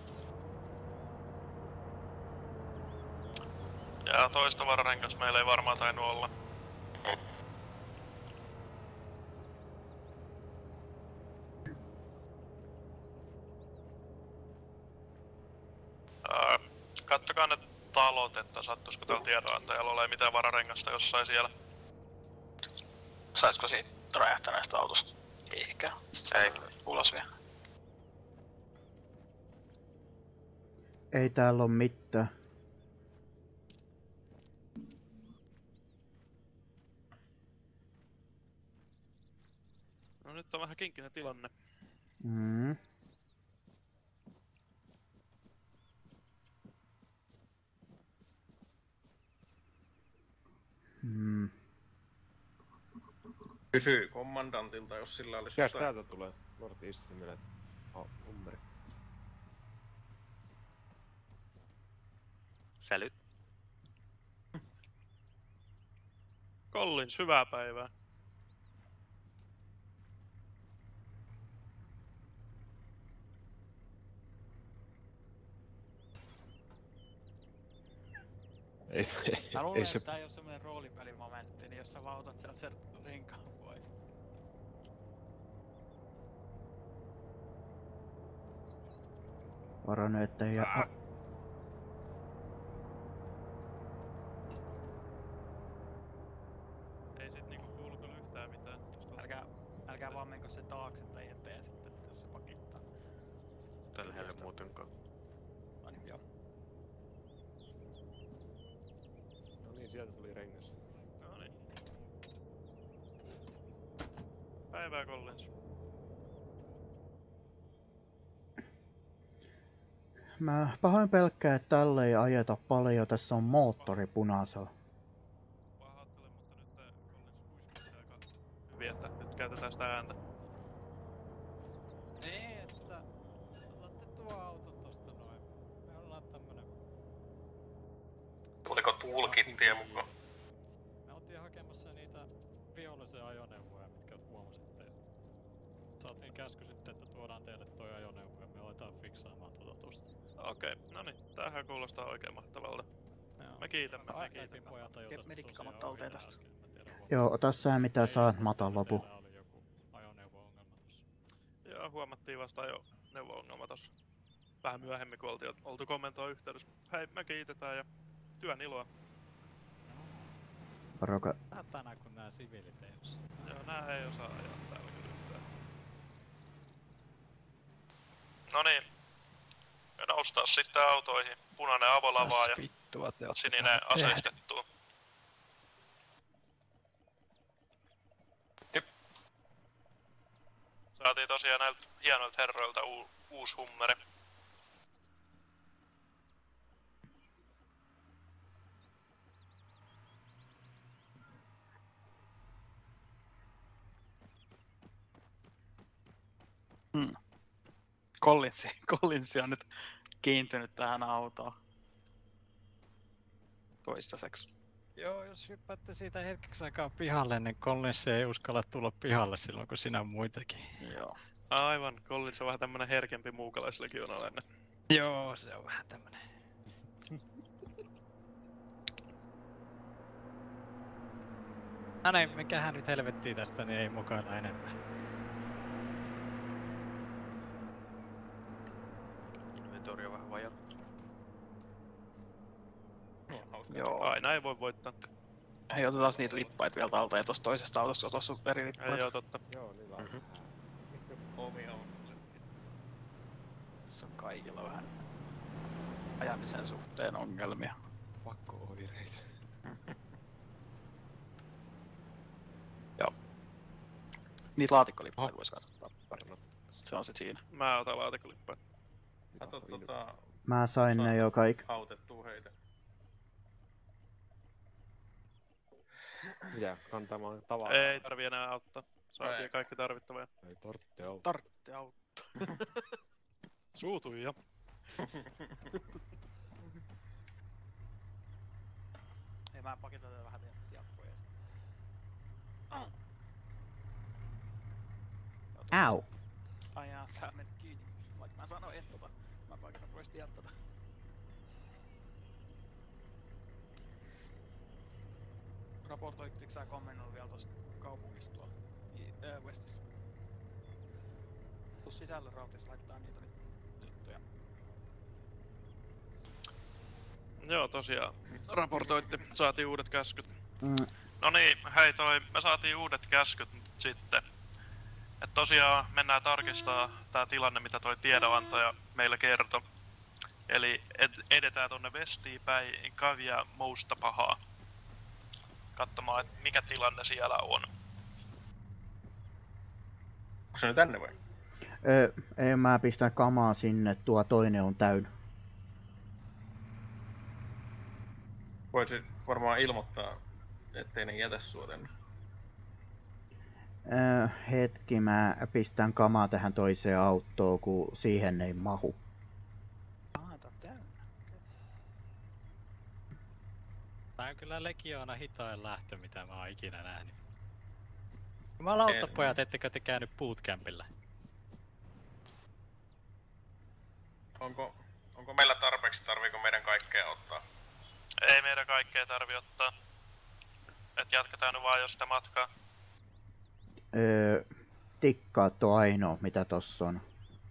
Ja toista vararengas meillä ei varmaan tainnut olla. Ää, kattokaa ne talot, että sattuisiko tällä tiedonantajalla ole mitään vararengasta jossain siellä. Saisiko siitä räjähtäneestä autosta? Ehkä. Ei. Ulos vielä. Ei täällä oo mitään. No nyt on vähän kinkkinen tilanne. Mm. Mm. Kysy kommandantilta, jos sillä olisi Mikäs jotain. täältä tulee? North East menee. Oh, hummeri. Sälyt. Collins, hyvää päivää. Ei, ei, Mä luulen, ei se... että tää ei oo semmonen roolipelimomentti, niin jos sä vaan otat sieltä sen renkaan pois. Varo nyt, ettei jää... Ah. Ei sit niinku kuulu kyllä yhtään mitään. Älkää, älkää vaan menkö sen taakse tai eteen sitten, jos se pakittaa. Tällä hetkellä muutenkaan. No niin, joo. No niin, sieltä tuli rengas. No niin. Päivää Collins. Mä pahoin pelkkään, että tälle ei ajeta paljon. Tässä on moottori punaisella. Pahoittelen, mutta nyt tää Collins kuiskuttaa aika humvee, että nyt käytetään sitä ääntä. Niin, että otatte tuo auto tosta noin. Me ollaan tämmönen... Tuliko toolkittiä mukaan? Me oltiin hakemassa niitä vihollisen ajoneuvoja, mitkä huomasitte. Saatiin käsky sitten, että tuodaan teille toi ajoneuvo ja me aletaan fiksaamaan tuota tosta. Okei, okay, no niin, tämähän kuulostaa oikein mahtavalta. Joo. Me kiitämme, me Aiheetin kiitämme. pojat ajoi tästä medikkaamot tosiaan talteen ohi tästä. äsken. Mä tiedän, Joo, ota sä mitä saat matan lopu. Teillä oli joku ajoneuvo-ongelma tossa. Joo, huomattiin vasta jo neuvo-ongelma tossa. Vähän myöhemmin, kun oltiin oltu kommentoa yhteydessä. Hei, me kiitetään ja työn iloa. Varoka. Tää tänään kun nää siviilit ei osaa. Joo, nää ei osaa ajaa täällä kyllä yhtään. No niin. Me noustaan sitten autoihin. Punainen avolavaa ja sininen aseistettu. Jep. Saatiin tosiaan näiltä hienoilta herroilta u- uusi hummeri. Hmm. Collinsi, Collinsi on nyt kiintynyt tähän autoon. Toistaiseksi. Joo, jos hyppäätte siitä hetkeksi aikaa pihalle, niin Collins ei uskalla tulla pihalle silloin, kun sinä muitakin. Joo. Aivan, Collins on vähän tämmönen herkempi muukalaislegionalainen. Joo, se on vähän tämmönen. No niin, mikähän nyt helvettiin tästä, niin ei mukailla enemmän. Inventory on vähän vajaa. Joo. Aina ei voi voittaa. Hei, otetaan niitä lippaita vielä talteen. Tuossa toisesta autossa on tossa eri lippaita. Ei oo totta. Joo, niin vaan. Mhm. Omia on. Tässä on kaikilla vähän ajamisen suhteen ongelmia. Pakko-oireita. Joo. Niitä laatikkolippaita vois katsoa pari. Se on se siinä. Mä otan laatikkolippaa. Kato tota... Mä sain ne jo kaik. Autettuu heitä. Mitä? Kantamaan tavaraa? Ei tarvii enää auttaa. Saatiin Ei. kaikki tarvittavaa. Ei tarvitse auttaa. Tartte auttaa. Suutui jo. Ei mä paketoin vähän tiappoja sitä. Au! Ai jaa, sä menit kiinni. Vaikka mä sanoin, et tota. Mä paketoin pois tiattata. Raportoitteko sä kommentoin vielä tosta kaupungista tuolla äh, Westissä? Tuu sisälle rautissa laittaa niitä nyt juttuja. Joo, tosiaan. Raportoitti. Saatiin uudet käskyt. Mm, No niin, hei toi, me saatiin uudet käskyt nyt sitten. Et tosiaan mennään tarkistaa tää tilanne, mitä toi tiedonantaja meille kertoi. Eli ed- edetään tonne Westiin päin Kavia Mousta pahaa. Katsomaan, että mikä tilanne siellä on. Onko se nyt tänne vai? ö, ei mä pistän kamaa sinne, tuo toinen on täynnä. Voisit varmaan ilmoittaa, ettei ne jätä sua tänne. Ö, hetki, mä pistän kamaa tähän toiseen autoon, kun siihen ei mahu. Ah, tää on täynnä. Tää on kyllä legioona hitain lähtö, mitä mä oon ikinä nähnyt. Jumalauta pojat, ettekö te käynyt bootcampilla? Onko, onko meillä tarpeeksi, tarviiko meidän kaikkea ottaa? Ei meidän kaikkea tarvi ottaa. Et jatketaan nyt vaan jo sitä matkaa. Öö, tikkaat on ainoa, mitä tossa on.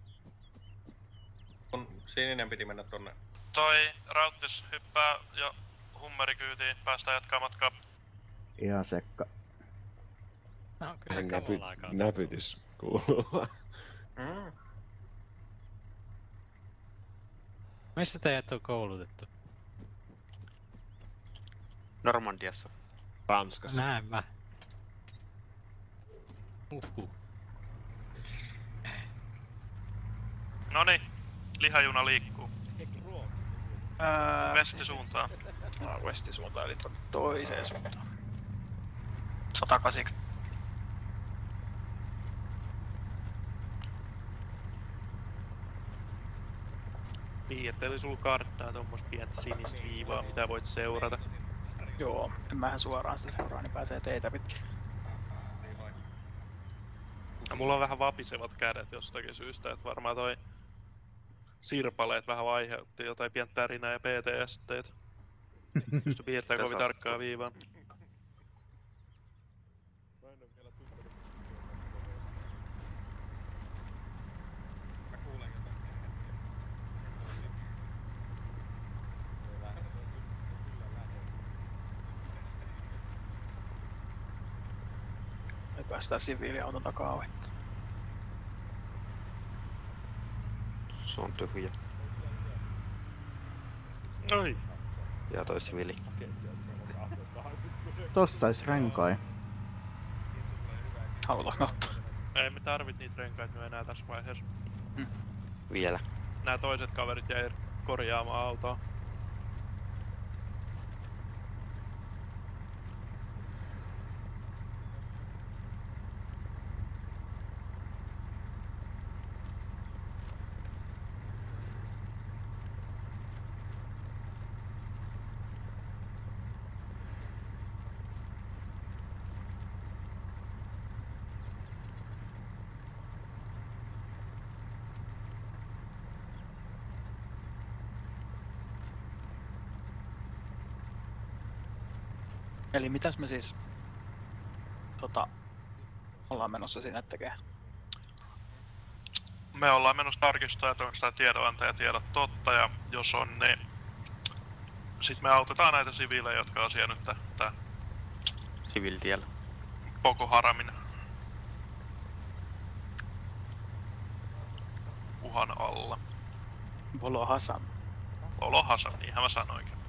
Kun sininen piti mennä tonne. Toi Rauttis hyppää jo hummerikyytiin, päästään jatkaa matkaa. Ihan sekka. No kyllä Näpy, kamalaa kautta. näpytys kuuluu. Mm. Missä teidät on koulutettu? Normandiassa. Ranskassa. Näin mä. Uhuh. Noniin, lihajuna liikkuu. Ää, Westisuuntaan. no, Westin suuntaan, eli tonne toiseen suuntaan. sata kahdeksankymmentä. Piirteli sulla karttaa tuommoista pientä sinistä viivaa, mitä voit seurata. Joo, en mähän suoraan sitä seuraa, niin pääsee teitä pitkin. Ja mulla on vähän vapisevat kädet jostakin syystä, että varmaan toi sirpaleet vähän aiheutti jotain pientä tärinää ja P T S-teet. Pysty piirtämään kovin tarkkaa viivaa. Mä en oo vielä tuntenut. Mä kuulen jotain. Me päästään siviiliauton takaa ohi. Se on tyhjä. Oi! Ja toi siviili. Tosta sais renkai. Haluatko ottaa? Ei me tarvit niitä renkaita enää tässä vaiheessa. Vielä. Nää toiset kaverit jäi korjaamaan autoa. Eli mitäs me siis tota, ollaan menossa sinne tekemään? Me ollaan menossa tarkistamaan, että onko tää tiedonantaja tiedot totta, ja jos on, niin sit me autetaan näitä siviilejä, jotka on siellä nyt tää Siviilitiellä. Boko Haramin uhan alla. Bolo Hasan. Bolo Hasan, niinhän mä sanoinkin.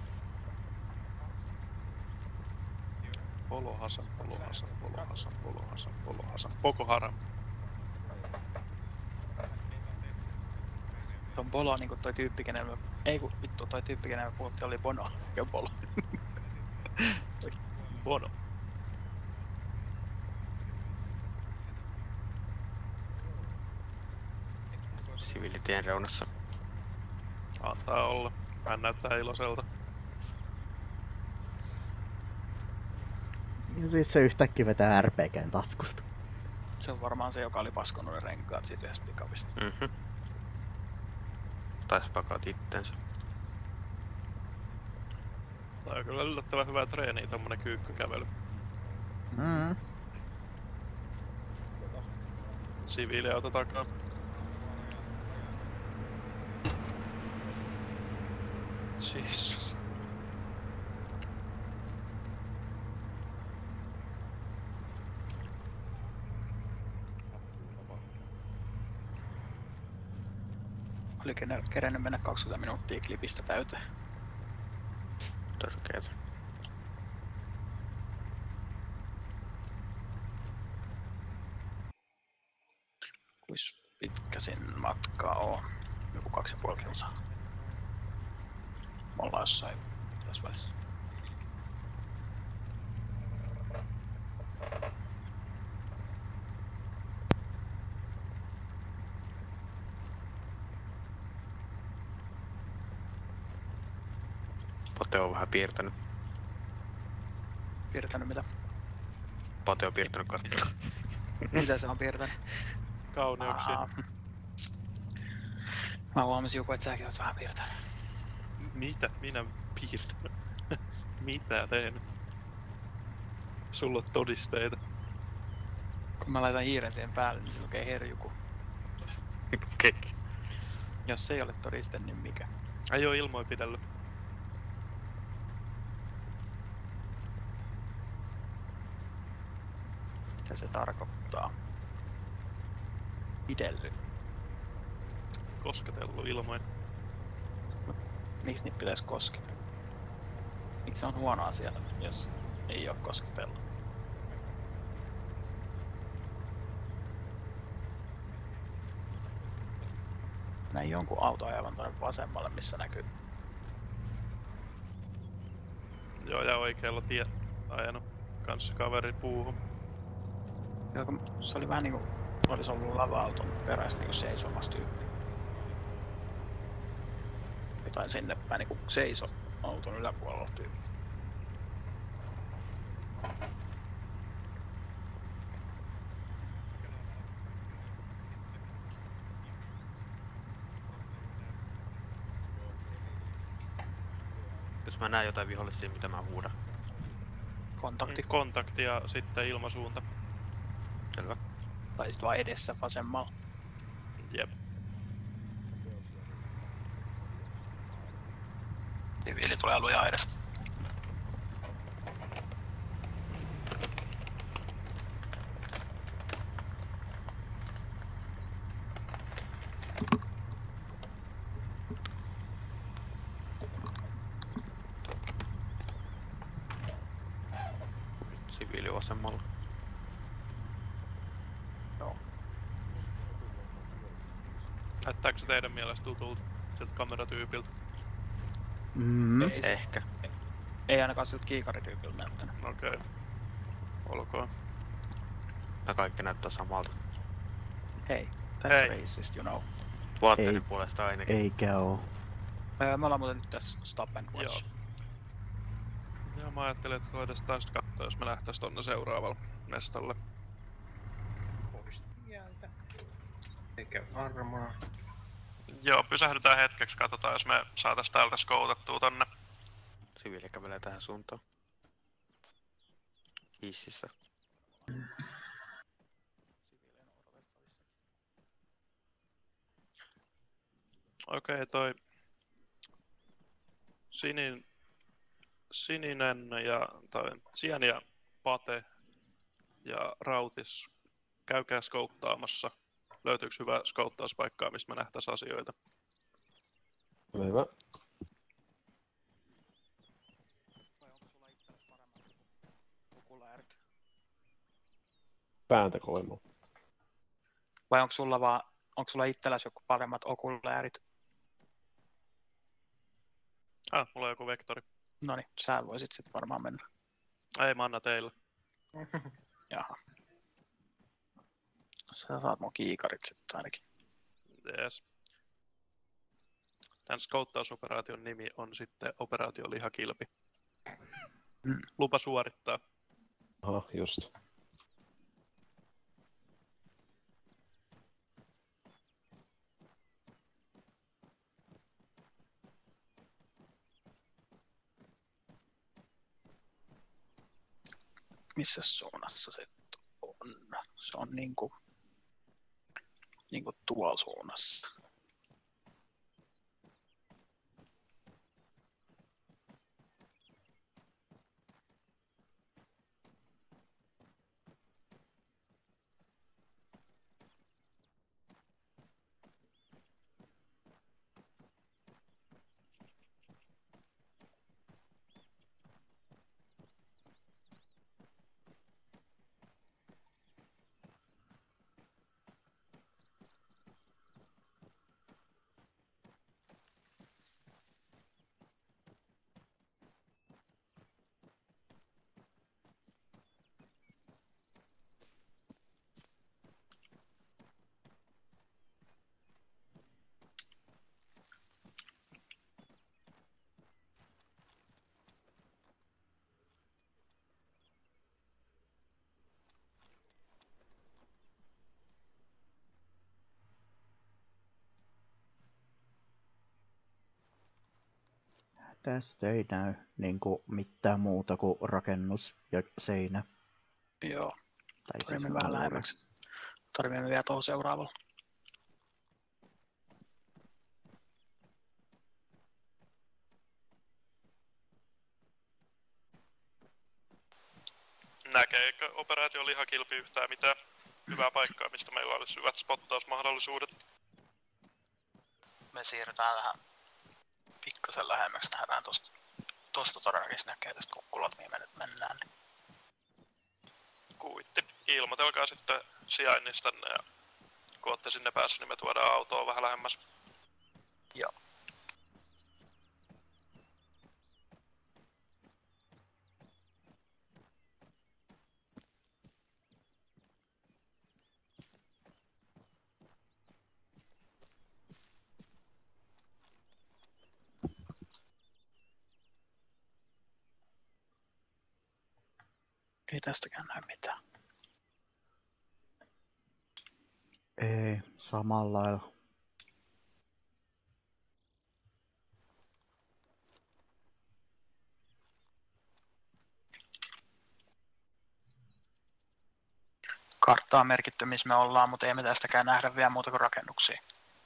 Bolo Hasan, Bolo Hasan, Bolo Hasan, Bolo Hasan, Bolo Hasan, Boko Haram. Tuon Bolo niinku toi tyyppi, kenellä me... Ei ku vittu, toi tyyppi, kenellä me puhuttiin oli Bono, eikä Bolo. Bono. Siviilitien reunassa. Antaa olla. Hän näyttää iloiselta. Ja siis se yhtäkkiä vetää R P G:n taskusta. Se on varmaan se, joka oli paskonut ne renkaat siitä yhdestä pikavista. Mhm. Taisi pakat ittensä. Tää on kyllä yllättävän hyvää treeniä tommonen kyykkykävely. Mm. Siviiliauto takaa. Jesus. Oli kerennyt mennä kaksikymmentä minuuttia klipistä täyteen. Törkeetä. Kuis pitkä sen matkaa on? Joku kaksi ja puoli kilsaa. Me ollaan jossain tässä välissä. Pate on vähän piirtänyt. Piirtänyt mitä? Pate on piirtänyt karttaa. Mitä se on piirtänyt? Kauneuksia. Aa. Mä huomasin joku, että säkin oot vähän piirtänyt. Mitä? Minä piirtänyt? Mitä teen? Sulla on todisteita. Kun mä laitan hiiren siihen päälle, niin se lukee herjuku. Okei. Jos ei ole todiste, niin mikä? Ei oo ilmoin pidellyt. Mitä se tarkoittaa? Pidelly. Kosketellut ilmoin. Miksi niitä pitäisi kosketella? Miksi se on huono asia, jos ei oo kosketella? Näin jonkun auto ajavan tuonne vasemmalle, missä näkyy. Joo, ja oikealla tie ajanut kanssa kaveri puuhun. Joo, se oli vähän niinku olisi ollut lava-auton perästä niinku seisomassa tyyppi. jotain sinne päin, niin kun seiso auton yläpuolella tyyppi. Jos mä näen jotain vihollisia, mitä mä huudan. Kontakti. Kontakti ja sitten ilmasuunta. Selvä. Tai sit vaan edessä vasemmalla. Jep. Siviili tulee lujaa edes. Siviili vasemmalla. Joo. Näyttääkö se teidän mielestä tutulta siltä kameratyypiltä? Mm. Ei, se- Ehkä. ei ainakaan siltä kiikarityypiltä näyttänyt. Okei. Okay. Olkoon. Ja kaikki näyttää samalta. Hei, that's Hei. racist, you know. Vaatteiden Ei. puolesta ainakin. Eikä oo. Öö, me ollaan muuten nyt tässä Stop and Watch. Joo. Ja mä ajattelin, että koitetaan sit katsoa, jos me lähtäis tonne seuraavalle mestalle. Pois tieltä. Eikä armaa. Joo, pysähdytään hetkeksi, katsotaan, jos me saatais täältä skoutattua tonne. Siviili kävelee tähän suuntaan. Hississä. Okei, okay, toi sinin, sininen ja toi Sian ja Pate ja Rautis, käykää skouttaamassa. Löytyykö hyvä skouttauspaikkaa, mistä me nähtäis asioita? Hyvä. Vai onko sulla itsellesi paremmat okuläärit? Pääntä kovemmin. Vai onko sulla vaan, onko sulla itselläsi joku paremmat okuläärit? Ah, mulla on joku vektori. Noniin, sä voisit sit varmaan mennä. Ei, mä annan teille. Jaha. Sä saat mun kiikarit sitten ainakin. Yes. Tän skouttausoperaation nimi on sitten Operaatio Lihakilpi. Mm. Lupa suorittaa. Aha, just. Missä suunnassa se on? Se on niinku, niinku tuolla suunnassa. Tästä ei näy niinku mitään muuta kuin rakennus ja seinä. Joo, Tai siis tarvimme vähän muuri. lähemmäksi. Tarvimme vielä tuohon seuraavalla. Näkeekö Operaatio Lihakilpi yhtään mitään hyvää paikkaa, mistä meillä olisi hyvät spottausmahdollisuudet? Me siirrytään tähän pikkasen lähemmäksi. Nähdään tosta, tosta todennäköisesti näkee tästä kukkulat, mihin me nyt mennään. Niin. Kuitti. Ilmoitelkaa sitten sijainnistanne ja kun ootte sinne päässä, niin me tuodaan autoa vähän lähemmäs. Joo. Ei tästäkään näy mitään. Ei, samalla lailla. Karttaa on merkitty, missä me ollaan, mutta ei me tästäkään nähdä vielä muuta kuin rakennuksia.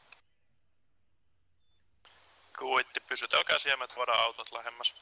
Kuitti, pysytelkää siellä, me tuodaan autot lähemmäs.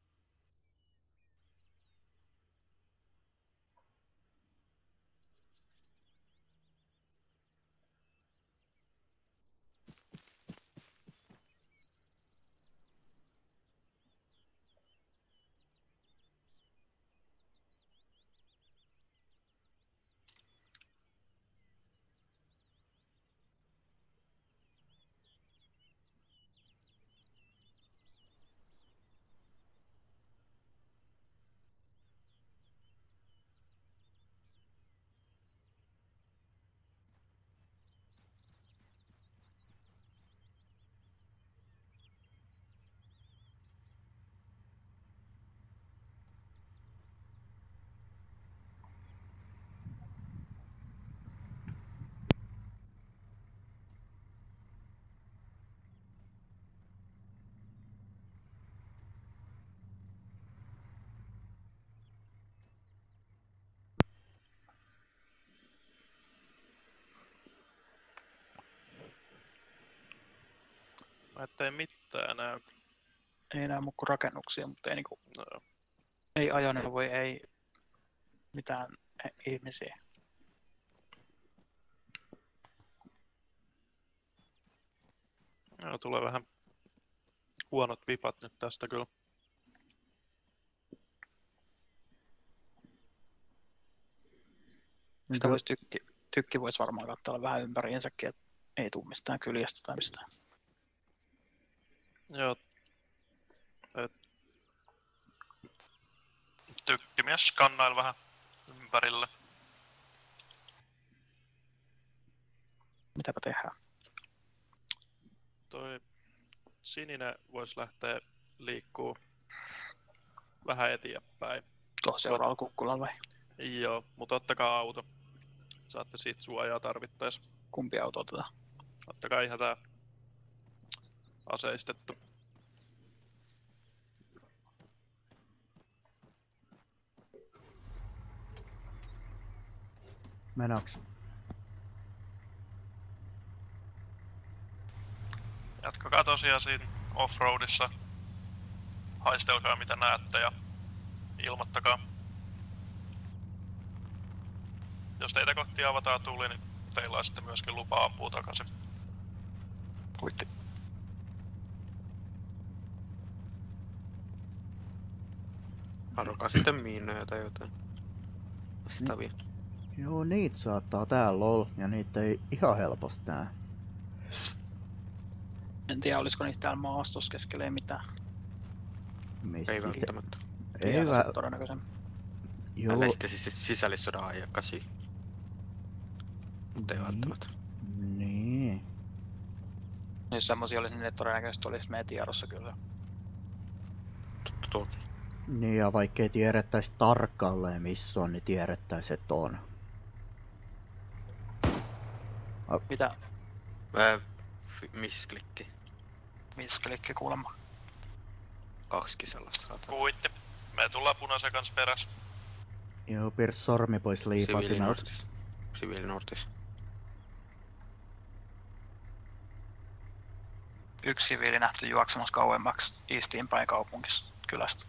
Mä ettei mitään näy. Ei näy muu kuin rakennuksia, mutta ei, niinku, No. ei ajoneuvoja, ei mitään ihmisiä. No, tulee vähän huonot vipat nyt tästä kyllä. Sitä voisi tykki, tykki voisi varmaan katsella vähän ympäriinsäkin, että ei tule mistään kyljestä tai mistään. Joo. Et... Tykkimies skannaili vähän ympärille. Mitäpä tehdään? Toi sininen voisi lähteä liikkuu vähän eteenpäin. Tuossa seuraavalla kukkulalla vai? Joo, mutta ottakaa auto. Saatte siitä suojaa tarvittaessa. Kumpi auto otetaan? Ottakaa ihan tää aseistettu. Menoks? Jatkakaa tosiaan siinä offroadissa. Haistelkaa mitä näette ja ilmoittakaa. Jos teitä kohti avataan tuli, niin teillä on sitten myöskin lupa ampua takaisin. Kuitti. Harokaa sitten miinoja tai jotain vastaavia. Joo, niitä saattaa täällä olla, ja niitä ei ihan helposti näe. En tiedä, olisiko niitä täällä maastossa keskellä ei mitään. Mistä Ei sitä- välttämättä. Ei Tiedä vä... se todennäköisen. Joo, Älä sitten siis sisällissodan ajakasi. Mutta ei Niin. välttämättä. Niin. Jos semmosia olisi, niin ne todennäköisesti olisi meidän tiedossa kyllä. Totta tuo. Niin, ja vaikka ei tiedettäisi tarkalleen missä on, niin tiedettäisi, että on. Mitä? Ää, missä klikki? Missä klikki kuulemma? Kaksikin sellaista saattaa. Kuitti. Me tullaan punaisen kanssa perässä. Joo, piirsi sormi pois liipasimelta. Siviilinortis. Siviilinortis. Yksi siviili nähty juoksemassa kauemmaksi Eastiin päin kaupungissa kylästä.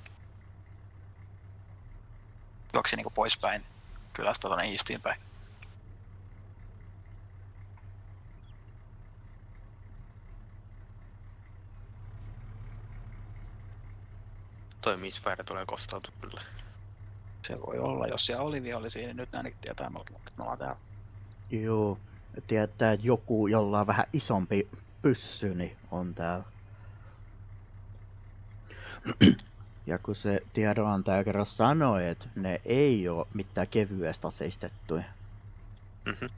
Juoksi niinku poispäin kylästä tuonne Eastiin päin. Toi misfire tulee kostautu kyllä. Se voi olla, jos siellä oli vihollisia, niin nyt ainakin tietää, että me ollaan täällä. Joo, tietää, että joku, jolla on vähän isompi pyssy, niin on täällä. Ja kun se tiedonantaja kerran sanoi, että ne ei oo mitään kevyesti aseistettuja. Mhm.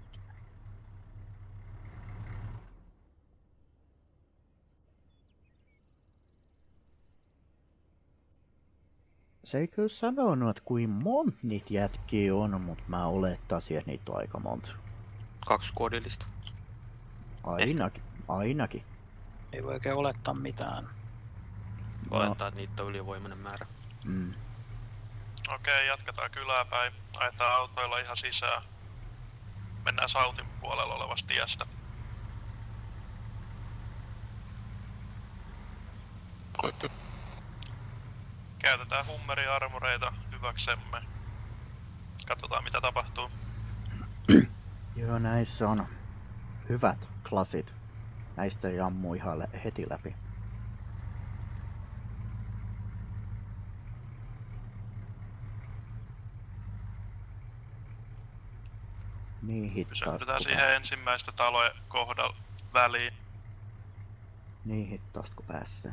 Se ei kyllä sanonut, että kuin monta niitä jätkiä on, mutta mä olettaisin, että niitä on aika monta. Kaksi koodillista. Ainakin, ainakin. Ei voi oikein olettaa mitään. Olettaa, että niitä on ylivoimainen määrä. Mm. Okei, jatketaan kylää päin. Ajetaan autoilla ihan sisään. Mennään Sautin puolella olevasta tiestä. Käytetään hummeri-armoreita hyväksemme. Katsotaan mitä tapahtuu. Joo, näissä on hyvät klasit. Näistä ei ammu ihan lä- heti läpi. Niin hittaasti. Pysähdytään siihen ensimmäistä talojen kohdalla väliin. Niin hittaasti kun pääsee.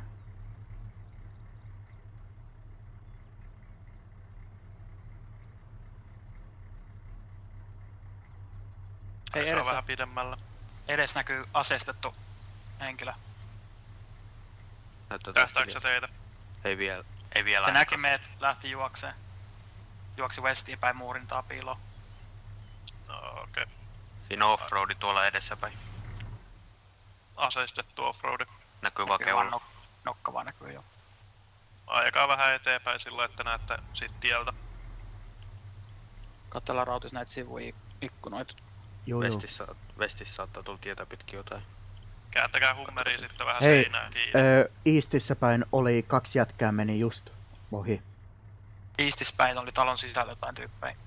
Hei, Aika edessä, vähän pidemmällä. edes näkyy aseistettu henkilö. Näyttää Tähtääkö tästä se teitä? Ei vielä. Ei vielä. Se näki meidät, lähti juokseen. Juoksi westiin päin muurin taa piiloon. No, okei. Okay. Siinä on offroadi tuolla edessäpäin. Aseistettu offroadi. Näkyy vaan Näkyy vaan keula. nok- nokka vaan näkyy jo. Ajakaa vähän eteenpäin sillä, että näette sit tieltä. Katsellaan rautis näitä sivuikkunoita. Joo, joo. Vestissä, vestissä saattaa tulla tietä pitkin jotain. Kääntäkää hummeria sitten vähän Hei, seinään kiinni. Öö, Eastissä päin oli kaksi jätkää meni just ohi. Iistispäin oli talon sisällä jotain tyyppejä.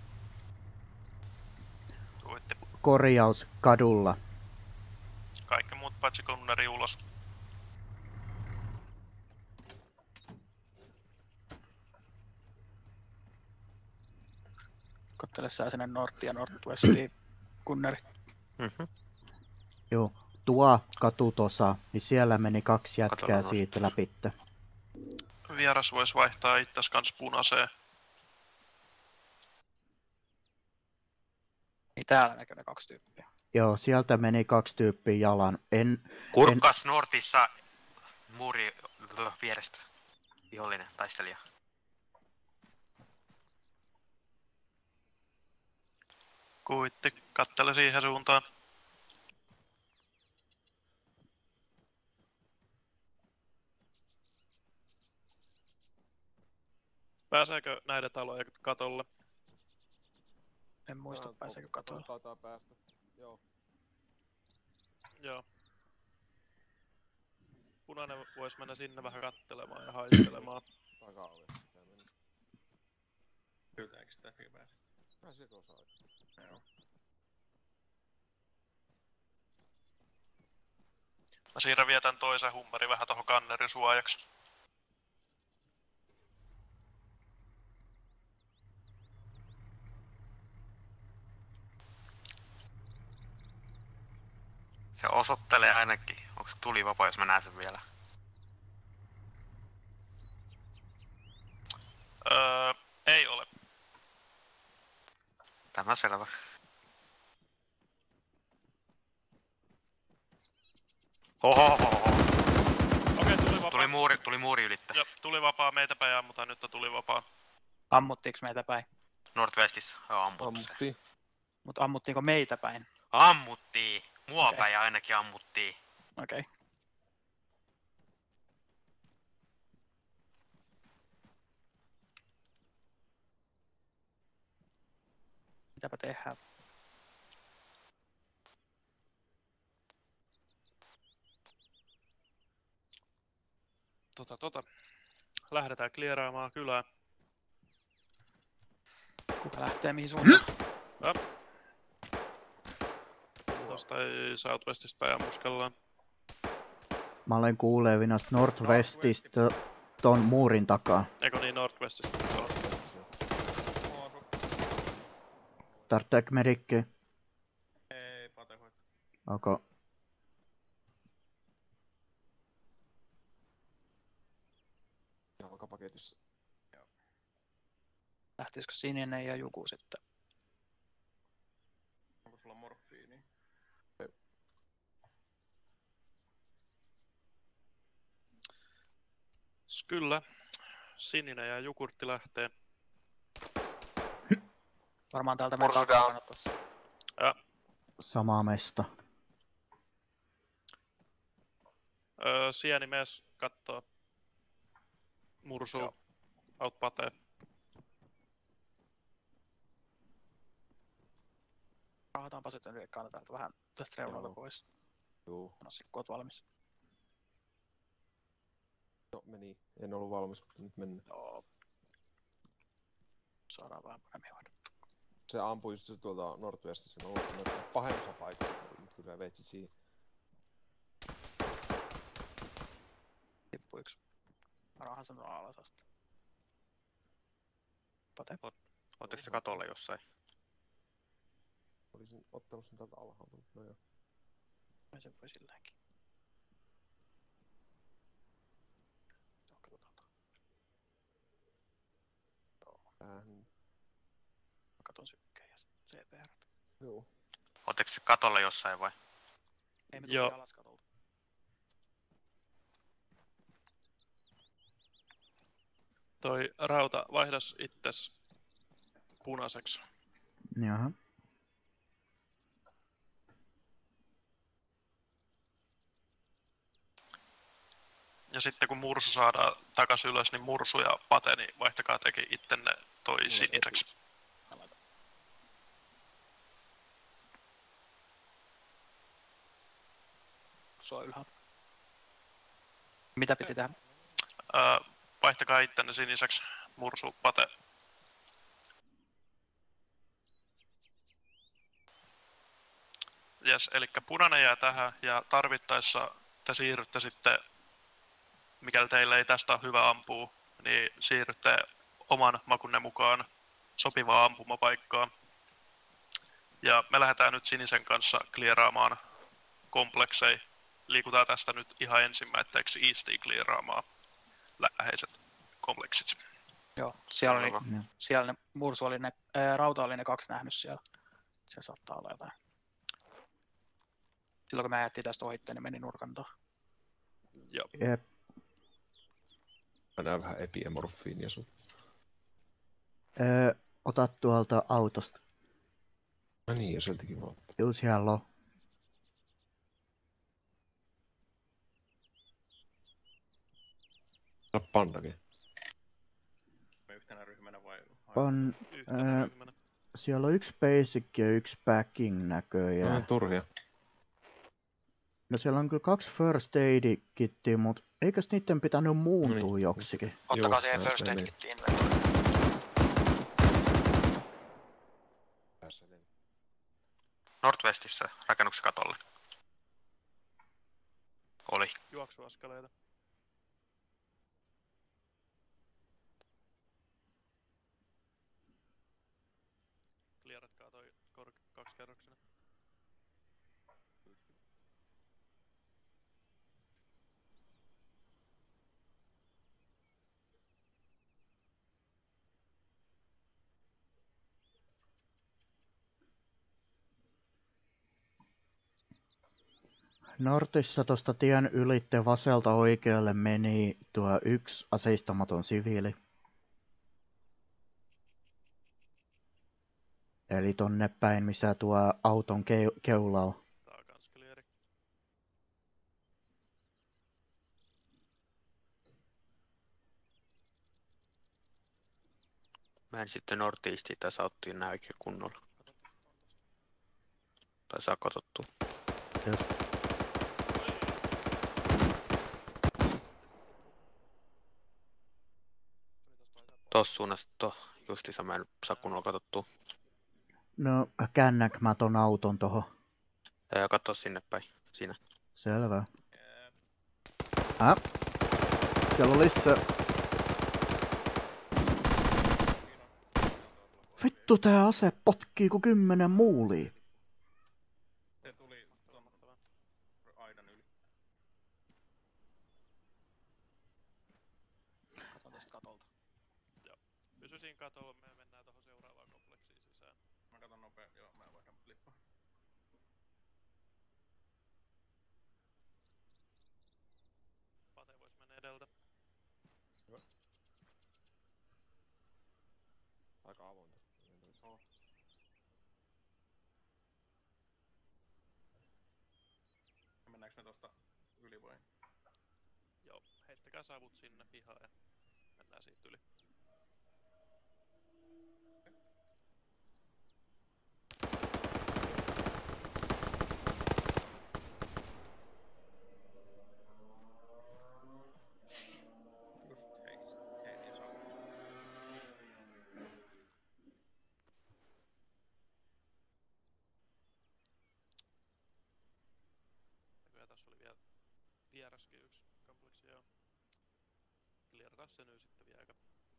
Tuitti. Korjaus kadulla. Kaikki muut paitsi kunneri ulos. Kattele sää sinne Norttiin ja Northwestiin, kunneri. Mhm. Joo, tuo katutosa, niin siellä meni kaksi jätkää Katolla siitä läpitte. Vieras vois vaihtaa itses kans punaiseen. Niin täällä näkyy ne kaksi tyyppiä. Joo, sieltä meni kaksi tyyppiä jalan. En, Kurkkas Nortissa muuri vierestä. Vihollinen taistelija. Kuitti. Kattele siihen suuntaan. Pääseekö näiden talojen katolle? En muista pääseekö katolle. Taitaa päästä. Joo. Joo. Punainen vois mennä sinne vähän kattelemaan ja haistelemaan. Takaovi. Se meni. Pyytääkö sitä hyvää? Mä se osaa. Joo. Mä siirrän vielä tän toisen hummeri vähän tohon kannerin suojaksi. Se osoittelee ainakin. Onko se tuli vapaa, jos mä näen sen vielä? Öö, ei ole. Tämä selvä. Ohohoho. Okei, tuli vapaa. Tuli muuri, tuli muuri ylittä. Joo, tuli vapaa meitä päin ammutaan, nyt tuli vapaa. Ammuttiinko meitä päin? Northwestissä. Joo, ammuttu se. Ammuttiin. Mut ammuttiinko meitä päin? Ammuttiin! Mua Okei. päin ainakin ammuttiin. Okei. Okay. Mitäpä tehdään? Tota, tota. Lähdetään klieraamaan kylää. Kuka lähtee mihin suuntaan? Ja. Tosta ei Southwestista päin ammuskellaan. Mä olen kuulevina Northwestista ton muurin takaa. Eikö niin Northwestista? Tuolla. Tarvitseeko medikki? Ei, pate hoitaa. Onko? Jalkapaketissa. Lähtisikö sininen ja joku sitten? Onko sulla morfiini? Kyllä. sininen ja jogurtti lähtee. Varmaan täältä meidän Mursu takaa down. kannattaisi. Ja, Sama mesta. öö, sieni mees kattoo. Mursu. Aut patee. Raahataanpa sitten ylikkana täältä vähän tästä reunalta Joo. pois. Juu. No sit kun oot valmis. No meni. En ollut valmis, mutta nyt mennään. Joo. Saadaan vähän paremmin hoidettua. Se ampui just se tuolta Northwestissa. Se on ollut pahemmassa paikassa, nyt kun sä veitsit siihen. Tippu yksi. Raahan sen alas asti. Pate. Ootteko te katolla jossain? Olisin ottanut sen täältä alhaalta, mutta no joo. Mä sen voi silläkin. Joo, katsotaan. Joo, Tähän. mä katon sykkeen ja C P R. Joo. Ootteko te katolla jossain vai? Ei me Joo. tuli alas katolta. Toi rauta vaihdas itses punaiseksi. Jaha. Ja sitten kun mursu saadaan takas ylös, niin mursu ja pate, niin vaihtakaa teki ittenne toi siniseksi. Sua ylhäällä. Mitä piti tehdä? Öö, vaihtakaa ittenne siniseksi. Mursu, pate. Jes, eli punainen jää tähän ja tarvittaessa te siirrytte sitten, mikäli teillä ei tästä ole hyvä ampua, niin siirrytte oman makunne mukaan sopivaan ampumapaikkaan. Ja me lähdetään nyt sinisen kanssa clearaamaan komplekseja. Liikutaan tästä nyt ihan ensimmäiseksi Eastiin clearaamaan läheiset kompleksit. Joo, siellä oli, Joo. siellä ne mursu oli ne, ää, rauta oli ne kaksi nähnyt siellä. Se saattaa olla jotain. Silloin kun mä jättiin tästä ohitte, niin meni nurkan taa. Joo. Jep. Mä näen vähän epiemorfiinia sun. Öö, ota tuolta autosta. No niin, ja sieltäkin vaan. Juu, siellä on. Sä pandakin. Me yhtenä ryhmänä vai? On, Yhtenä öö, ryhmänä. siellä on yksi basic ja yksi packing näköjään. No turhia. No siellä on kyllä kaksi first aid kittiä, mut eikös niitten pitänyt muuntua Noniin. joksikin? Ottakaa Joo, siihen näin first aid menee. kittiin inventory. Tässä ne. Northwestissä rakennuksen katolle. Oli. Juoksuaskeleita. Clearatkaa toi kor- kaksikerroksinen. Nortissa tosta tien ylitte vaselta oikealle meni tuo yksi aseistamaton siviili. Eli tonne päin, missä tuo auton keu- keula on. Tää on kans cleari. Mä en sitten Northeastiin tässä ottiin nää oikein kunnolla. Tai saa katsottua. Jos Tossa suunnasta, to, justiinsa mä en saa kunnolla katsottua. No, käännänkö mä ton auton tohon? Ja katso sinne päin. Siinä. Selvä. Äh? Siellä on lisää. Vittu, tää ase potkii ku kymmenen muulia. Se tuli ton aidan yli. Katon tästä katolta. Pysy siinä katolla, me mennään tohon seuraavaan kompleksiin sisään. Mä katon nopea, joo, mä vaihdan flippaa. Pate vois mennä edeltä. Oh. Mennäänkö me tosta yli vai? Joo, heittäkää savut sinne pihaan ja mennään siitä yli. Just heistä, heitin savut. Näköjään tässä oli vielä vieraskin yksi kompleksi, joo. Clearataan se nyt sitten vielä.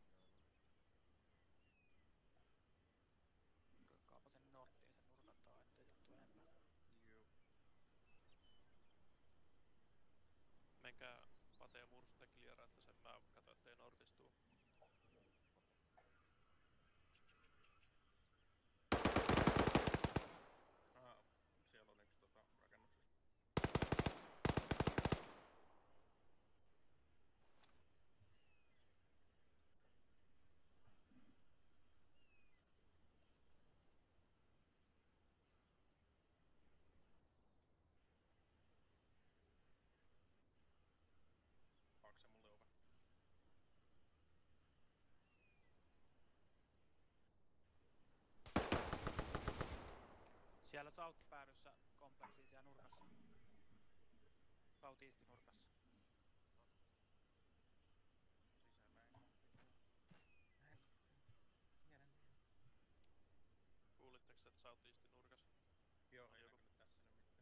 Kurkkaapa sen norttiin sen nurkan taa, ettei sieltä tule enempää. Juu. Menkää Pate ja Mursu te clearaatte sen, mä katson ettei nortistuu. Aha, siellä on yksi tota rakennuksessa. Paakse mulle ove. Siellä south-päädyssä kompleksiin siellä nurkassa. South-eastin nurkassa. Sisäänpäin kompleksi. Näin. Tiedän. Kuulitteko että Southeastin nurkas? Joo, On ei joku. näkynyt tässä nyt mistään.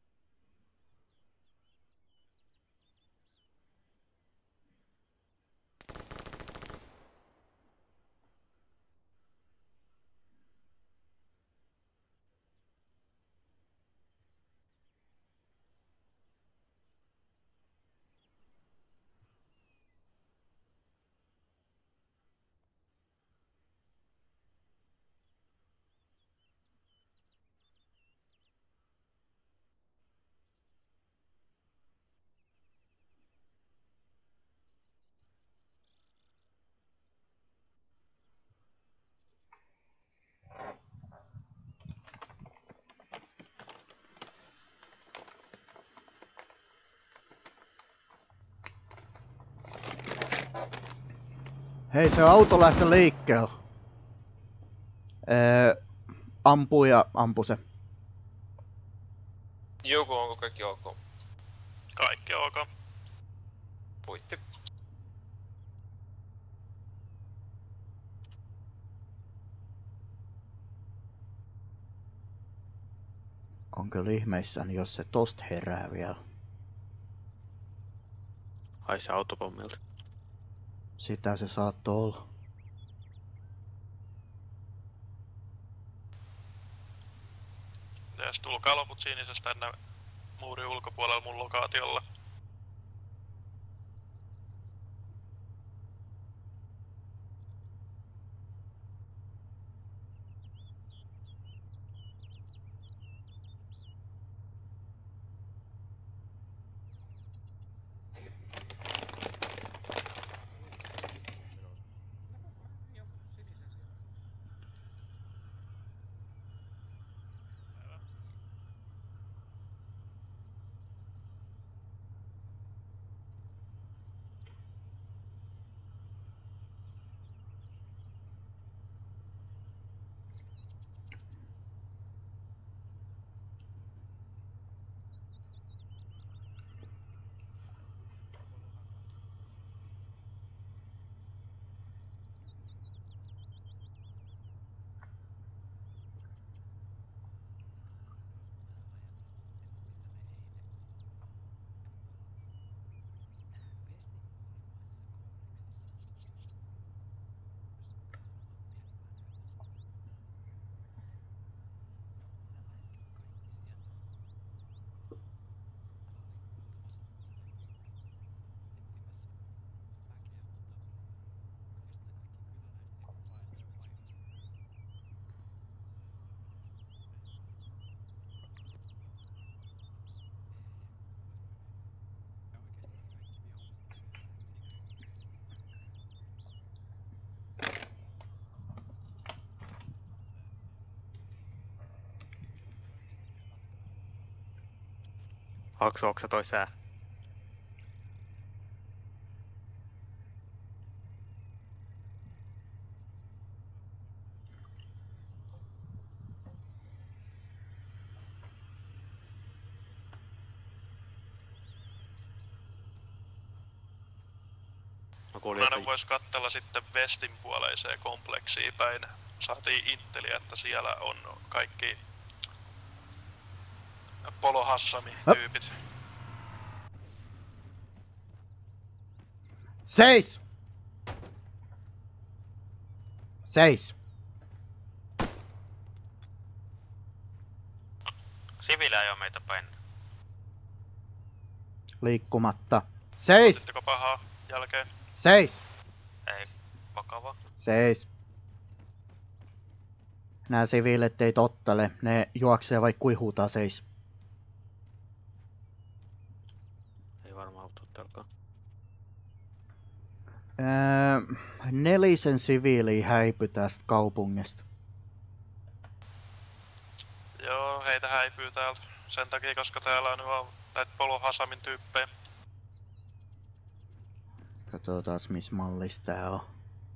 Hei, se auto lähti liikkeelle. Öö, ampuu ja ampu se. Joku, onko kaikki ok? Kaikki ok. Puitti. On kyllä ihmeissäni, jos se tosta herää vielä. Haisee autopommilta. Sitä se saattoi olla. Mites tulkaa loput sinisestä tänne muurin ulkopuolella mun lokaatiolla. Joku sinisen siellä. Päivä. Onko se toi sää? Mä kuulin, Punainen että vois kattella sitten Westin puoleiseen kompleksiin päin. Saatiin inteliä, että siellä on kaikki Polo Hassami-tyypit. Seis! Seis! siviilejä ei oo meitä päin. Liikkumatta. Seis! Otitteko pahaa jälkeen? Seis! Ei vakava. Seis. Nää siviilit ei tottele. Ne juoksee vai kuihuutaa seis. Ei varmaan tottelkaan. Öö, nelisen siviiliä häipy tästä kaupungista. Joo, heitä häipyy täältä. Sen takia, koska täällä on vaan näitä Polo Hasamin tyyppejä. Katsotaan missä mallissa tää on.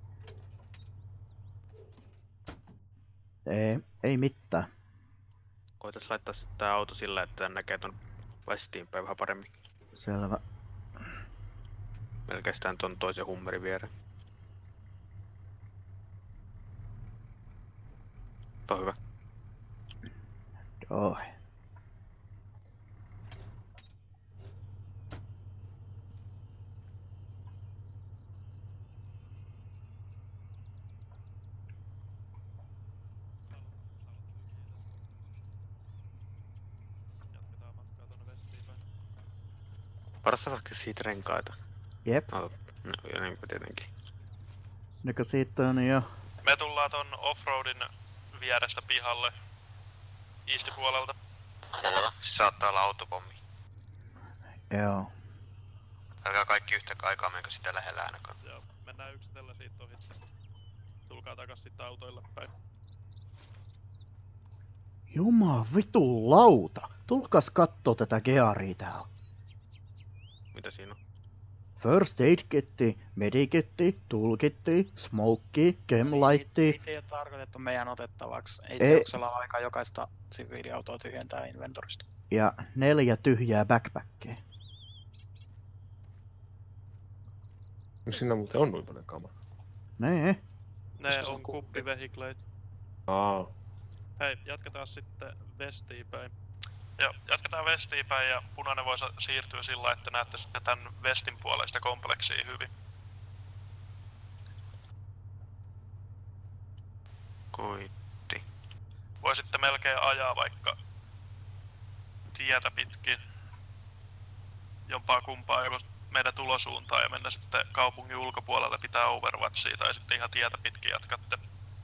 Ei, ei mitään. Koitais laittaa sit tää auto sillä, että tän näkee ton Westiin päin vähän paremmin. Selvä. Melkein ton toisen hummerin viereen. Tuo on hyvä. Joo. Jatketaan matkaa tonne Westiin päin. Parasta saakka siitä renkaita. Jep. No, no ja niinpä tietenkin. Joka siitä on jo. Me tullaan ton offroadin vierestä pihalle. East-puolelta. Selvä. Saattaa olla autopommi. Joo. Älkää kaikki yhtä aikaa menkö sitä lähellä ainakaan. Joo, mennään yksitellen siitä ohi. Tulkaa takas sitten autoille päin. Jumaa vitun lauta. Tulkaas kattoo tätä gearia täällä. Mitä siinä on? First aid kitti, medikitti, toolkitti, smoke, chemlightti. Niitä ei ole tarkoitettu meidän otettavaksi. Ei, Ei. Zeuksella ole aikaa jokaista siviiliautoa tyhjentää inventorista. Ja neljä tyhjää backpackia. Siinä muuten on noin paljon kamaa. Nee. Ne se on on kuppi? kuppivehikleet. Aa. Hei, jatketaan sitten Westiin päin. Joo, jatketaan Westiin päin ja punainen voi siirtyä sillä, että näette sitten tän Westin puoleista kompleksia hyvin. Koitti. Voi sitten melkein ajaa vaikka tietä pitkin jompaa kumpaa joko meidän tulosuuntaan ja mennä sitten kaupungin ulkopuolelle pitää Overwatchia tai sitten ihan tietä pitkin jatkatte.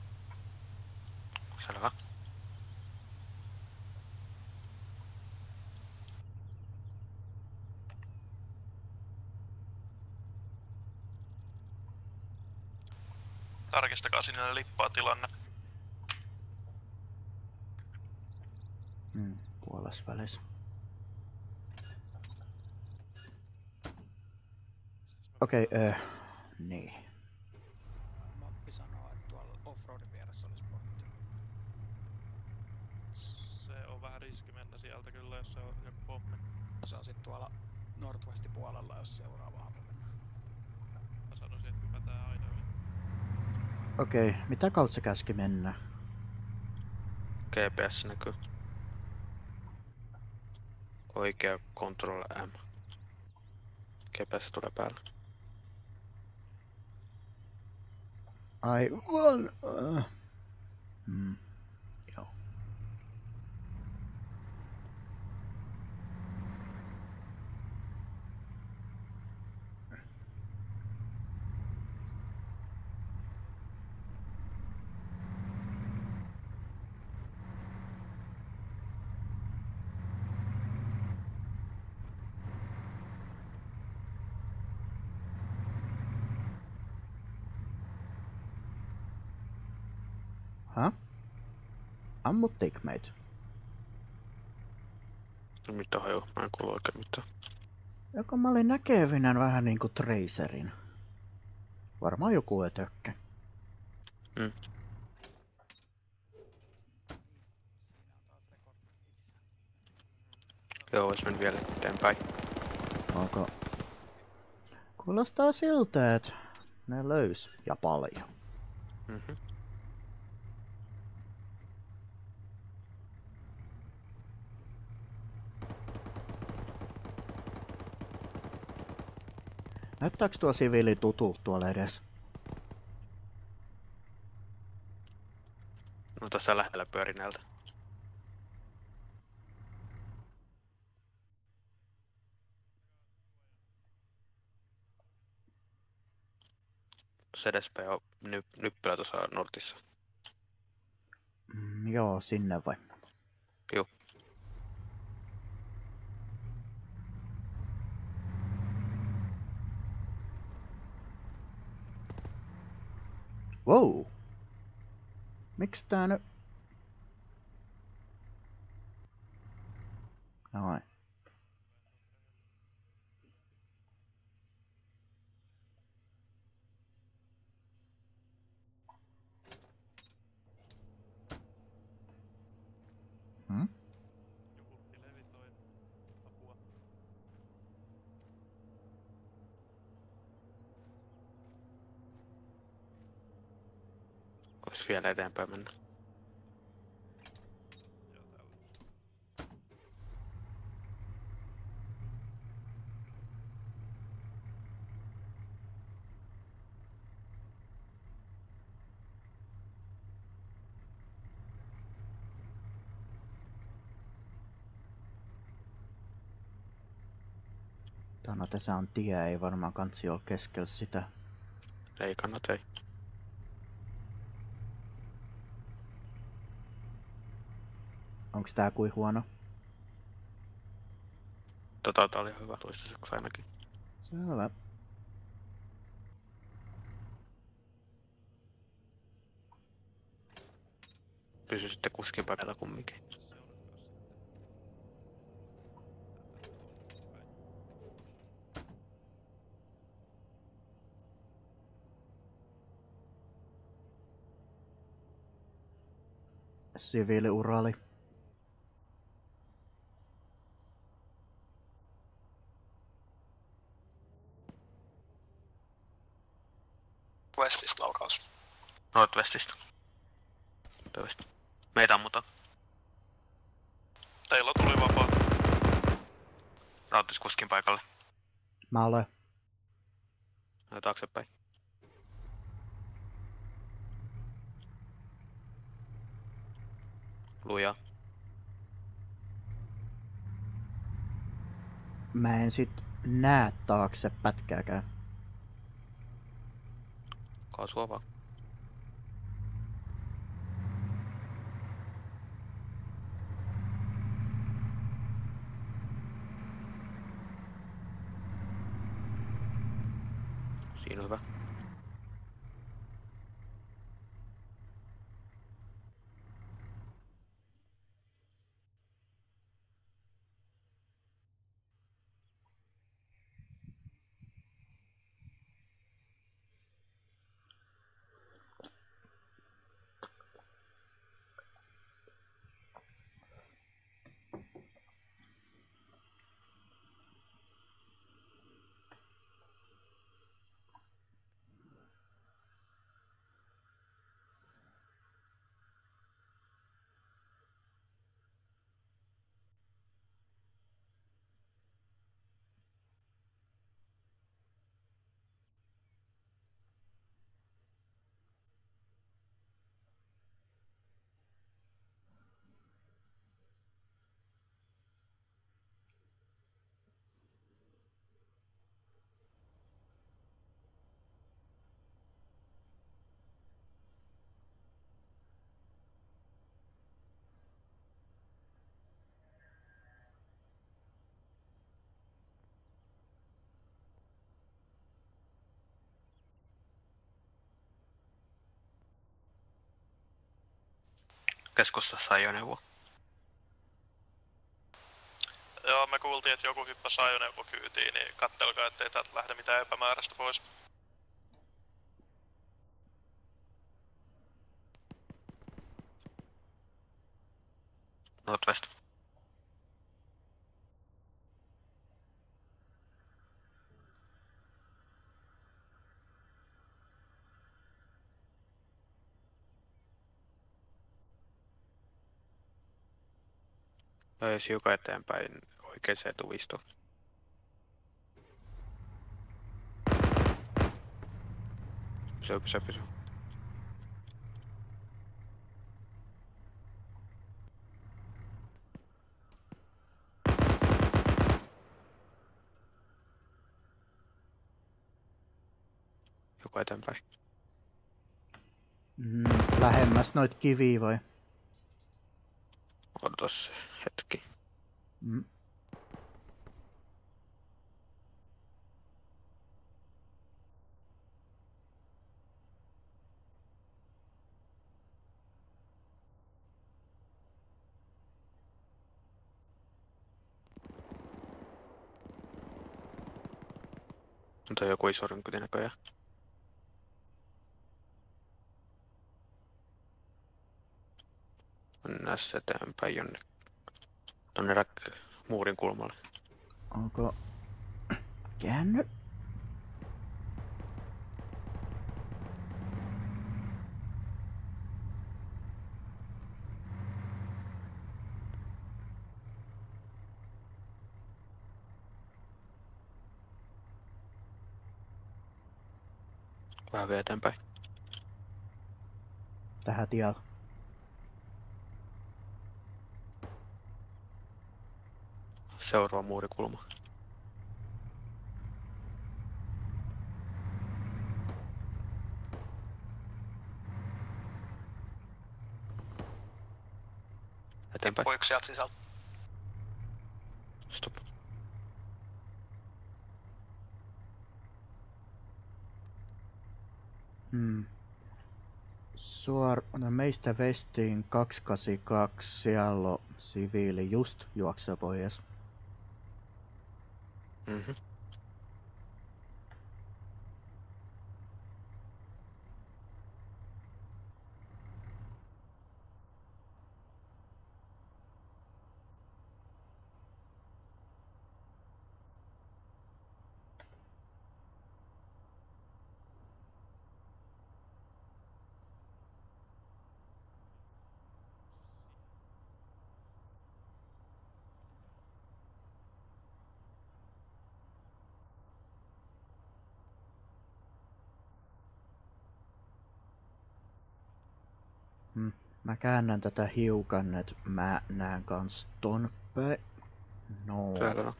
Selvä. Tarkistakaa sinne lippaa tilanne. Hmm, puoles välissä. Okei, okay, äh, niin. Mappi sanoo, että tuolla offroadin vieressä olisi pointti. Se on vähän riski mennä sieltä kyllä, jos se on joku pommi. Se on sit tuolla Northwestin puolella, jos seuraava haluaa mennä. Mä sanoisin, että hypätään aina yli. Okei, okay, mitä kautta se käski mennä? G P S näkyy. Oikea Control M. G P S tulee päällä. Aivan. Uh. Hmm. Joo. Häh? Ammuttiinko meitä? Mitä haju? Mä en kuulu oikein mitään. Joka mä olin näkevinään vähän niinku Tracerin. Varmaan joku ötökkä. Mm. Joo, jos menen vielä eteenpäin. Onko? Kuulostaa siltä, että ne löys ja paljon. Mhm. Näyttääks tuo siviili tutulta tuolla edes? No tässä lähellä pyörineeltä. Tuossa edespäin on ny nyppylä tuossa nurtissa. Mm, joo, sinne vai? Joo. Wow! Miks tää nyt? Noin. Hmm? Vois vielä eteenpäin mennä. No tässä on tie, ei varmaan kansi ole keskellä sitä. Ei kannata, ei. Onks tää kuin huono? Tota tää oli hyvä toistaiseksi ainakin. Selvä. Pysy sitten kuskin paikalla kumminkin. Siviiliurali. Westistä laukaus. Northwestista. Toista. Meitä ammutaan. Teillä tuli vapaa. Rauttis kuskin paikalle. Mä olen. No taaksepäin. Lujaa. Mä en sit näe taakse pätkääkään. Kaasua vaan. Siinä on hyvä. Keskustassa ajoneuvo. Joo, me kuultiin, että joku hyppäsi ajoneuvokyytiin, niin kattelkaa, ettei täältä lähde mitään epämääräistä pois. Northwest. Jos hiukan eteenpäin oikeeseen tuvistoon. Pysy, pysy, pysy. Hiukan eteenpäin. Mm, lähemmäs noit kiviä vai? Odotas hetki. Mm. On toi joku iso rynkkytin näköjään. Mennään se eteenpäin jonne. Tonne rak- muurin kulmalle. Onko käänny? Vähän vielä eteenpäin. Tähän tiellä. Seuraava muurikulma. Eteenpäin. Tippu yksi sieltä sisältä. Stop. Hmm. Suor... No meistä vestiin kaksisataakahdeksankymmentäkaksi, siellä on siviili just juoksee pois. Mhm. Hmm. Mä käännän tätä hiukan, että mä näen kans ton päin. No. Selvä.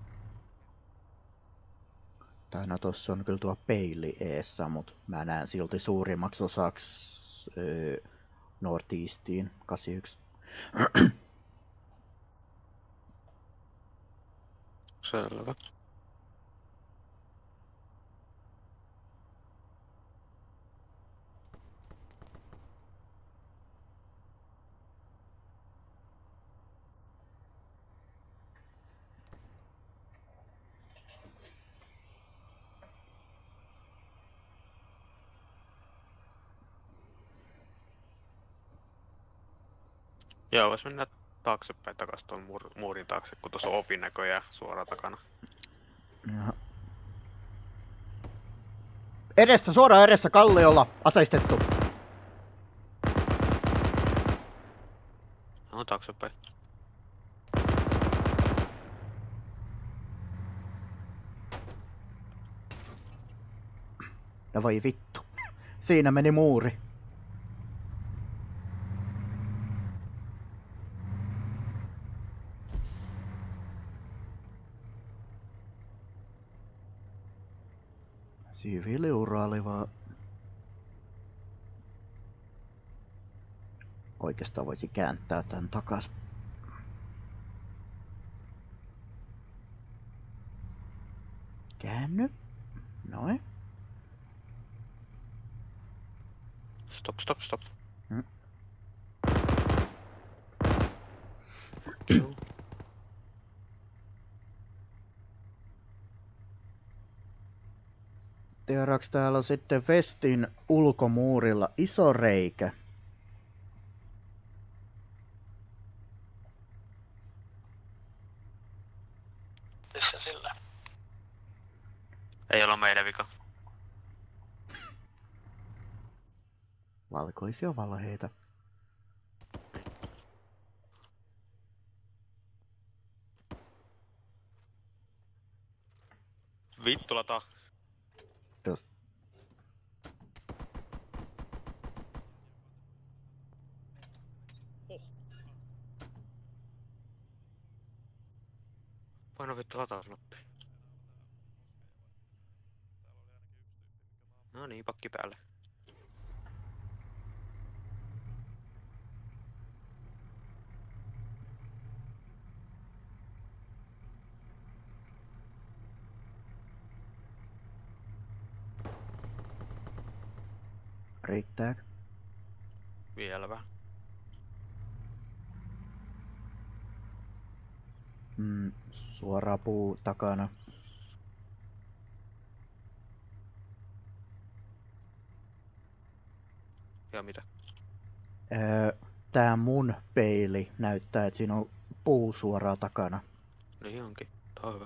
Tai no tossa on kyllä tuo peili eessä, mut mä näen silti suurimmaksi osaksi öö, Northeastiin kahdeksankymmentäyksi. Selvä. Joo, vois mennä taaksepäin takas tuon muur- muurin taakse, kun tuossa on opin näköjään suoraan takana. Jaha. Edessä, suoraan edessä kalliolla, aseistettu. No taaksepäin. No voi vittu. Siinä meni muuri. Siviiliuraali vaan. Oikeastaan voisi kääntää tän takas. Käänny. Noin. Stop, stop, stop. Hmm. Joo. Vieraaks täällä on sitten vestin ulkomuurilla iso reikä. Missä sillä? Ei olla meidän vika. Valkoisia valheita. Vittu lataa. Just. Paino vittu latausnappi. No niin, pakki päälle. Riittääkö? Vielä vähän. Mm, suora puu takana. Ja mitä? Öö, tää mun peili näyttää, että siinä on puu suoraan takana. Niin onkin. Tää on hyvä.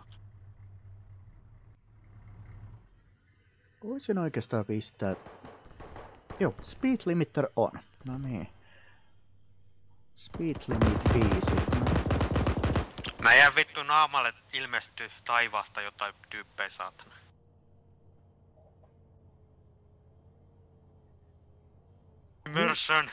Voisin oikeastaan pistää... Joo, speed limiter on. No niin. Speed limit viisi. No. Mä jään vittu naamalle ilmestyy taivaasta jotain tyyppejä saatana. Immersion!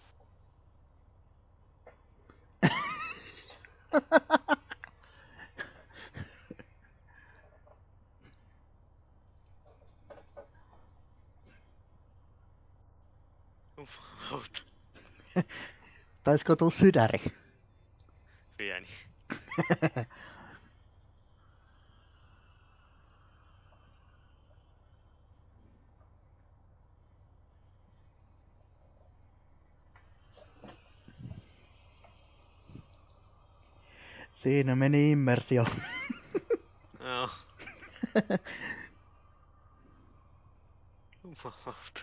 Taisko tuu sydäri? Pieni. Siinä meni immersio. Joo. Jumalauta.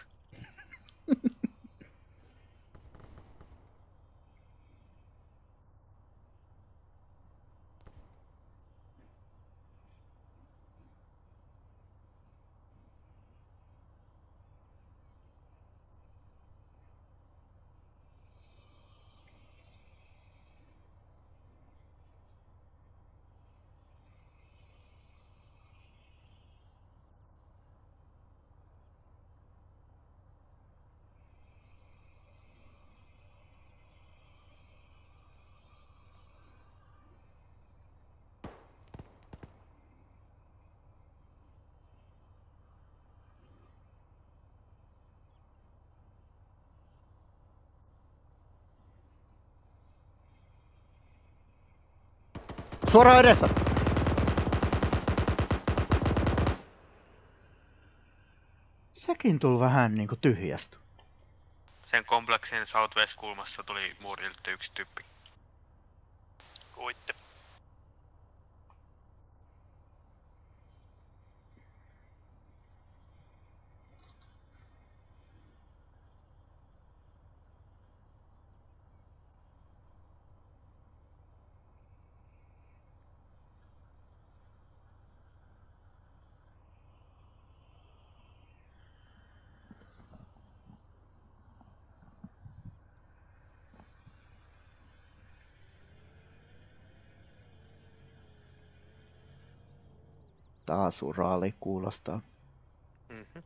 Suoraan edessä! Sekin tuli vähän niinku tyhjästä. Sen kompleksin southwest-kulmassa tuli muurilta yksi tyyppi. Kuitte. Taas uraali kuulostaa. Mhm.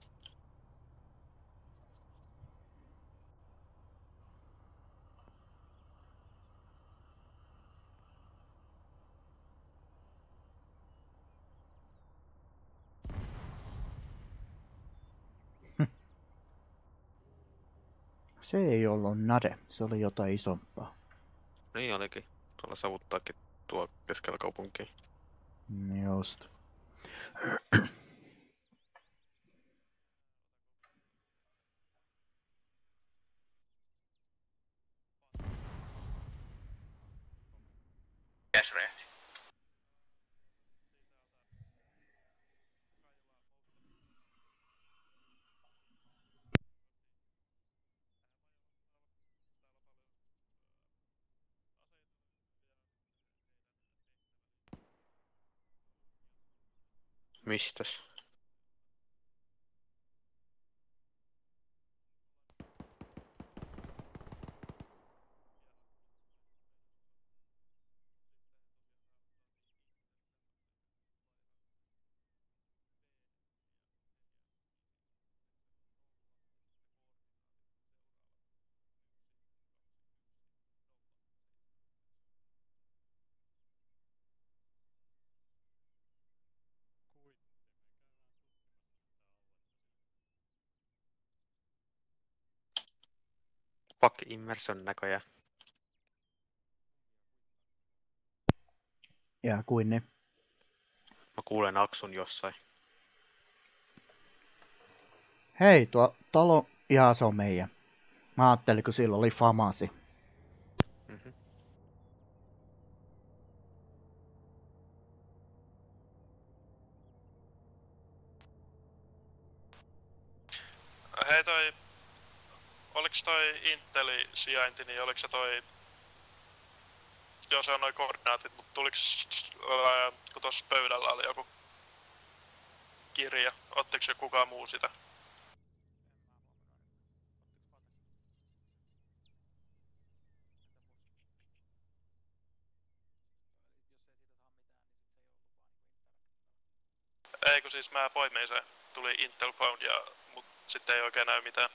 Se ei ollut nade, se oli jotain isompaa. Niin olikin. Tuolla savuttaakin tuo keskellä kaupunkia. Just. Yes, rehti. Mistäs? Fuck immersion näköjään. Ja kuin ne. Mä kuulen Aksun jossain. Hei, tuo talo, jaa se on meidän. Mä ajattelin, kun sillä oli famasi. Mm-hmm. Hei toi, oliks toi Intelin sijainti, niin oliks se toi... Joo, se on noi koordinaatit, mut tuliks, ää, kun tossa pöydällä oli joku kirja, ottiks se kukaan muu sitä? Ei kun siis mä poimiin se, tuli Intel Found ja mut sitten ei oikein näy mitään.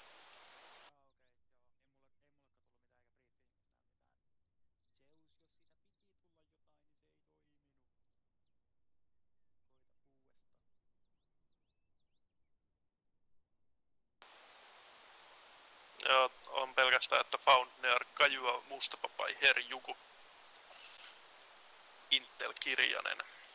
Joo, on pelkästään, että Found near Kajua Mustapapai Herjuku. Intel-kirjanen.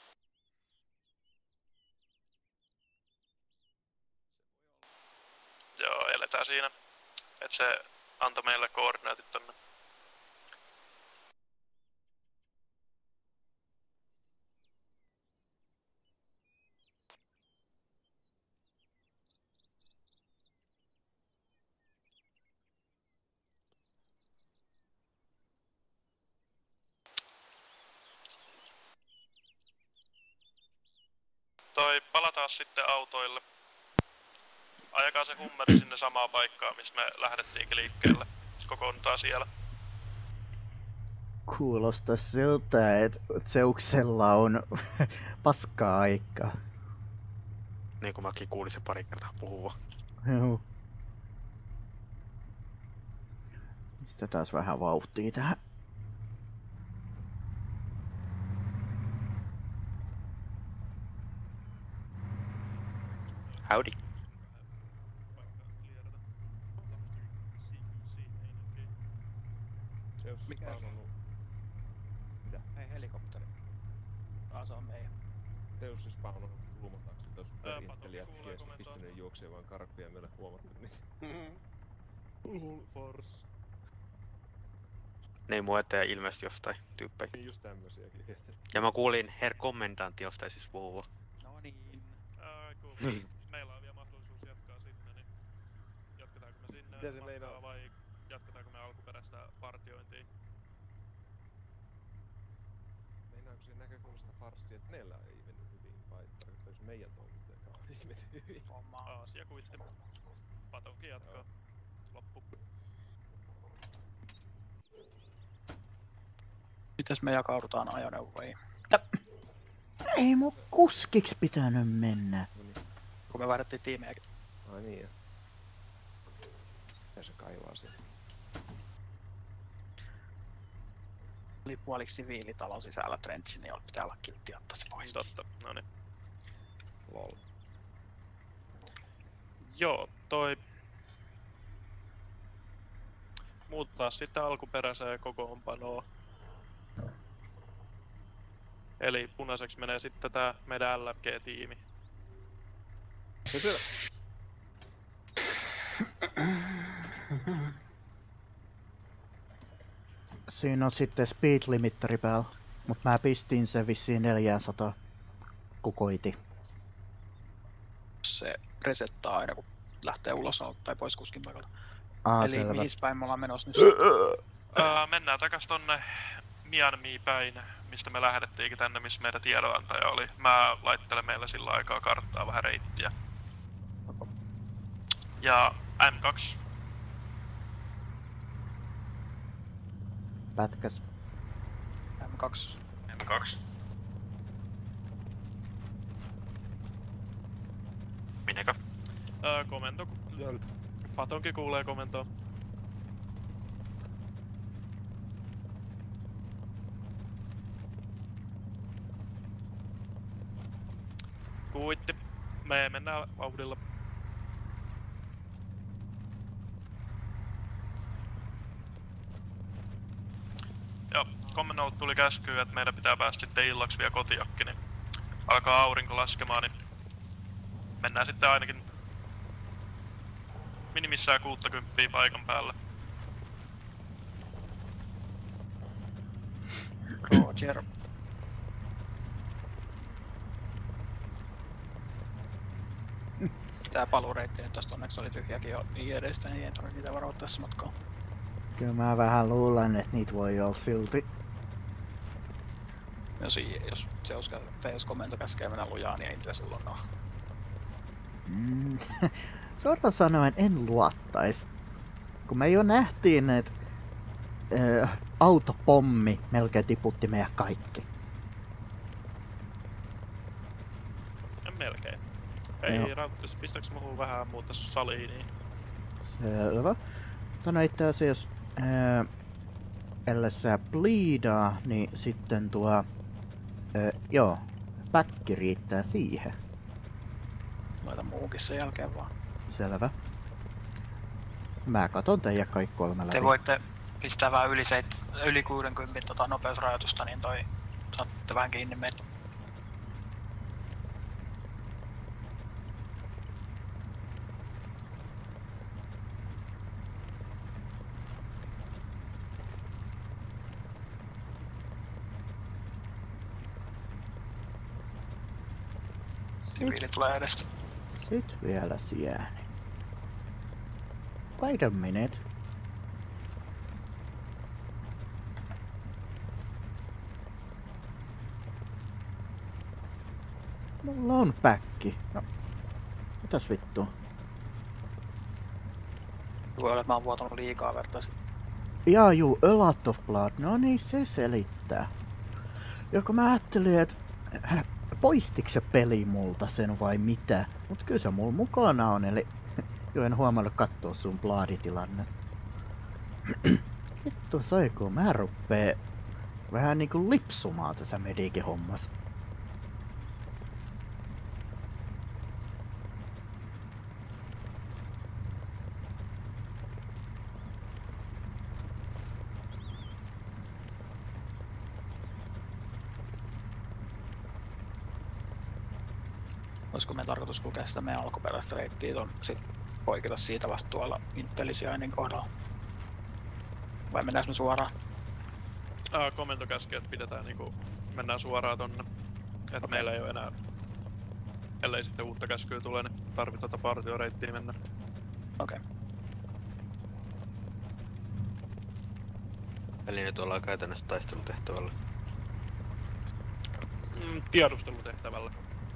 Joo, eletään siinä. Et se antoi meille koordinaatit tonne. Toi, palataan sitten autoille. Ajakaa se hummeri sinne samaan paikkaan, missä me lähdettiinkin liikkeelle. Kokoonnutaan siellä. Kuulostaa siltä, että Zeuksella on paskaa aikaa. Niin kuin mäkin kuulin se pari kertaa puhua. Joo. Sitten taas vähän vauhtia tähän. Howdy. Mikä se on? Mitä? Ei helikopteri. Ah, se on meidän. Zeus siis spawnannut kulmataakse tuossa perintelijät kiestä pistänyt juoksee vaan karkuja ja meillä huomattu niitä. Full force. Ne ei muoteja ilmeisesti jostain tyyppejä. Just tämmösiäkin. Ja mä kuulin Herr Kommendantti jostain siis puhua. No niin. Ää, kun meillä on vielä mahdollisuus jatkaa sinne, niin jatketaanko me sinne Mitä se matkaa meinaa? vai jatketaanko me alkuperäistä partiointia? Meinaanko se näkökulmasta farssia, että neillä ei mennyt hyvin vai tarkoittaisi meidän toimintajakaan ei mennyt hyvin? Homma. Aasia kuitti. Patonkin jatkaa. Joo. Loppu. Mites me jakaudutaan ajoneuvoihin? Ei mun kuskiks pitänyt mennä. Kun me vaihdettiin tiimejäkin. Ai niin jo. Ja se kaivaa sieltä. Oli puoliksi siviilitalon sisällä Trenchi, niin pitää olla kiltti ottaa se pois. Totta, noniin. Lol. Joo, toi... Muuttaa sitten alkuperäiseen kokoonpanoon. Eli punaiseksi menee sitten tää meidän L F G-tiimi. Se siellä. Siinä on sitten speed limitteri päällä, mut mä pistin sen vissiin neljäsataa, kun koiti. Se resettaa aina kun lähtee ulos tai pois kuskin paikalta. Aa, Eli selvä. mihin päin me ollaan menossa nyt? Ää, mennään takas tonne Myanmiin päin. mistä me lähdettiinkin tänne, missä meidän tiedonantaja oli. Mä laittelen meillä sillä aikaa karttaa vähän reittiä. Ja M kaksi. Pätkäs. M kaksi. M kaksi. Minäkö? Öö, komento. Patonki kuulee komentoa. Kuitti. Me mennään vauhdilla. Joo, kommennolta tuli käskyä, että meidän pitää päästä sitten illaksi vielä kotiakki, niin alkaa aurinko laskemaan, niin mennään sitten ainakin minimissään kuuttakymppiä paikan päällä. Roger. Tää paluureitti nyt tosta onneksi oli tyhjäkin jo niin edestä, niin ei tarvitse niitä varoa tässä matkaa. Kyllä mä vähän luulen, että niitä voi olla silti. Jos, jos Zeus tai jos komento käskee mennä lujaa, niin ei niitä silloin oo. Mm. Suoraan sanoen en luottais. Kun me jo nähtiin, että äh, autopommi melkein tiputti meidän kaikki. Melkein. Ei rauttis, pistääks muhun vähän muuta saliin, niin... Selvä. Tänä itse asiassa, ää, ellei sä bleedaa, niin sitten tuo, ää, joo, päkki riittää siihen. Laita muukin sen jälkeen vaan. Selvä. Mä katon teijä kaikki kolme läpi. Te voitte pistää vähän yli, seit, yli kuusikymmentä tota, nopeusrajoitusta, niin toi saatte vähän kiinni meitä. Siviili tulee edestä. Sit vielä sieni. Wait a minute. Mulla on päkki. No, mitäs vittua? Voi olla, että mä oon vuotanut liikaa vertaisin. Jaa juu, a lot of blood. No niin, se selittää. Joko mä ajattelin, että äh, poistiko se peli multa sen vai mitä? Mut kyllä se mulla mukana on, eli jo en huomannut kattoo sun blaaditilanne. Vittu soikuu, mä ruppee vähän niinku lipsumaan tässä mediikin hommassa. Olisiko meidän tarkoitus kulkea sitä meidän alkuperäistä reittiä ton sit poiketa siitä vasta tuolla Intelisiainin kohdalla? Vai mennäänkö me suoraan? Ää, komento käskee, että pidetään niinku, mennään suoraan tonne. Et okay. Meillä ei oo enää, ellei sitten uutta käskyä tule, niin tarvitaan tota partioreittiin mennä. Okei. Okay. Eli nyt ollaan käytännössä taistelutehtävällä. Mm, tiedustelutehtävällä.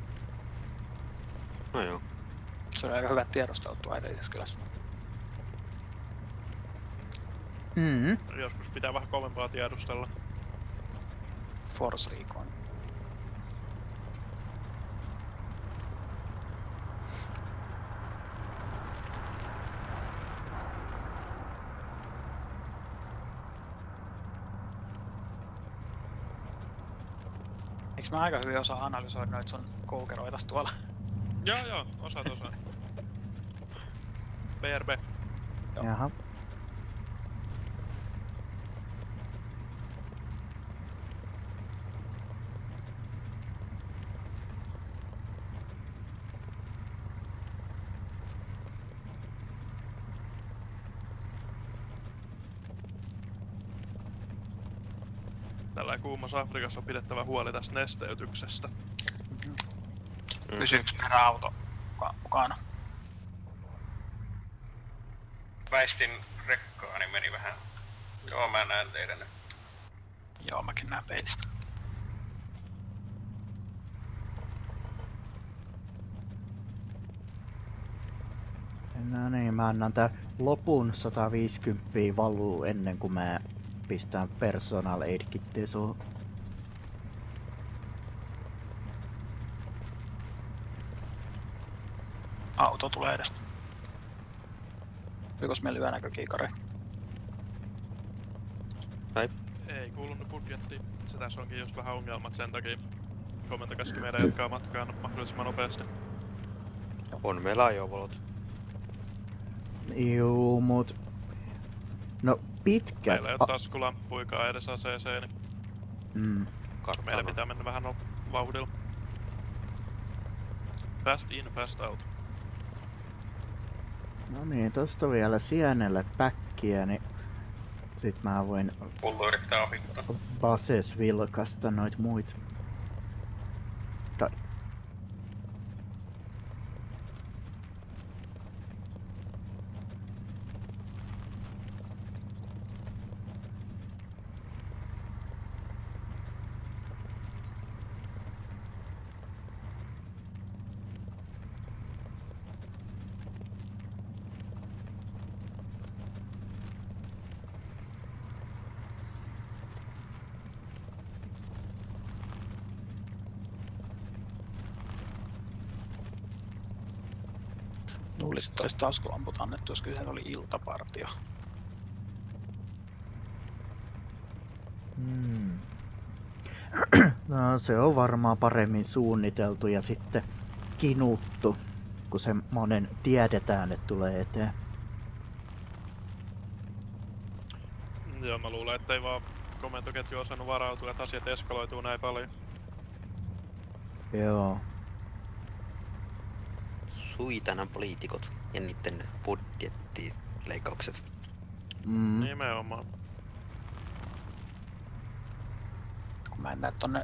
No joo. Se on aika hyvät tiedustelut tuo edellisessä kylässä. Mm-hmm. Joskus pitää vähän kovempaa tiedustella. Force Recon. Eiks mä aika hyvin osaa analysoida noita sun koukeroitas tuolla? Joo joo, osaat osaa. B R B. Joo. Jaha. Tällä kuumassa Afrikassa on pidettävä huoli tästä nesteytyksestä. Mm-hmm. Pysyykö meidän auto mukana? Väistin rekkaa, niin meni vähän. Joo, mä näen teidän nyt. Joo, mäkin näen peilistä. mä annan tää lopun sata viisikymmentä valuu ennen kuin mä pistän personal aid kittiä suuhun. Auto tulee edestä. Olikos meillä yönäkökiikari? Ei kuulunut budjettiin. Se tässä onkin just vähän ongelmat sen takia. Komento käski meidän jatkaa matkaan mahdollisimman nopeasti. On meillä ajovalot. Juu, mut... No pitkät... Meillä ei oo taskulamppuikaan edes aseeseen, niin Mm. meidän pitää mennä vähän no vauhdilla. Fast in, fast out. No niin, tosta vielä sienelle päkkiä, niin... Sit mä voin... Pullo yrittää ohittaa. Bases vilkasta noit muit. Ta- Luulisin, että olisi taskulamput annettu, jos kyseessä oli iltapartio. Hmm. No se on varmaan paremmin suunniteltu ja sitten kinuttu, kun semmonen tiedetään, että tulee eteen. Joo, mä luulen, ettei vaan komentoketju osannut varautua, että asiat eskaloituu näin paljon. Joo. Suitanan poliitikot ja niitten budjettileikkaukset. Mm. Nimenomaan. Kun mä en näe tonne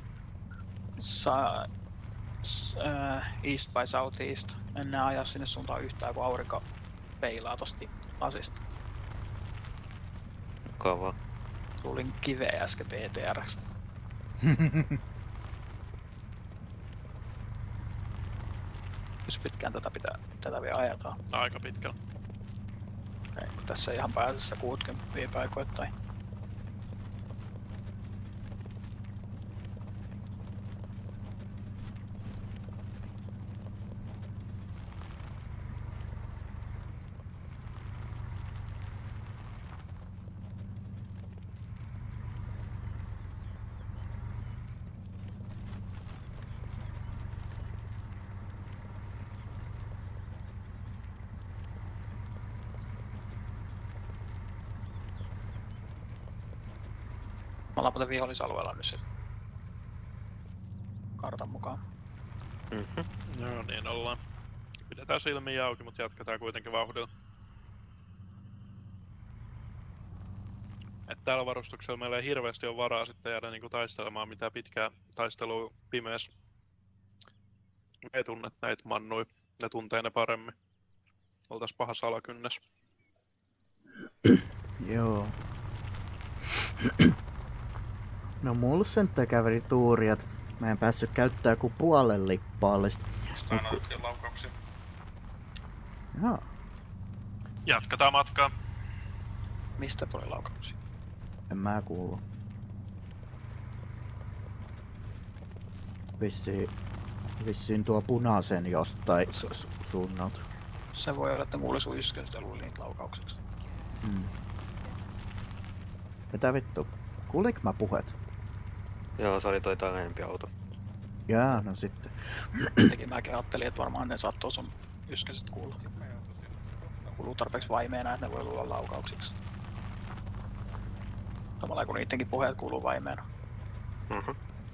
sa- s- äh, east by southeast, en näe ajaa sinne suuntaan yhtään, kun aurinko peilaa tosta lasista. Mukavaa. Luulin kiveä äsken B T R:ksi. Jos pitkään tätä, pitää, tätä vielä ajetaan. Aika pitkällä. Ei, kun tässä ei ihan pääsessä kuusikymmentä paikoittain. Me ollaan muuten vihollisalueella nyt sit kartan mukaan. Mhm. Joo, niin ollaan. Pidetään silmiä auki, mutta jatketaan kuitenkin vauhdilla. Et tällä varustuksella meillä ei hirveästi ole varaa sitten jäädä niinku taistelemaan mitään pitkää taistelua pimeässä. Me ei tunne näitä mannui, ne tuntee ne paremmin. Oltais pahassa alakynnessä. Joo. No mulla sentään käveli tuuri, että mä en päässyt käyttää kuin puolen lippaallista. Sitä aina nyt laukauksia. Joo. Jatketaan matkaa. Mistä tuli laukauksia? En mä kuulu. Vissiin, vissiin tuo punaisen jostain su- suunnalta. Se voi olla, että mulla sun yskästä luuli niitä laukaukseksi. Mm. Mitä vittu? Kuuliko mä puhet? Joo, se oli toi takaempi auto. Jaa, no sitten. Tekin mäkin ajattelin, että varmaan ne saattoi sun yskäiset kuulla. Kuuluu tarpeeksi vaimeena, että ne voi luulla laukauksiksi. Samalla kun niittenkin puheet kuuluu vaimeena. Mhm.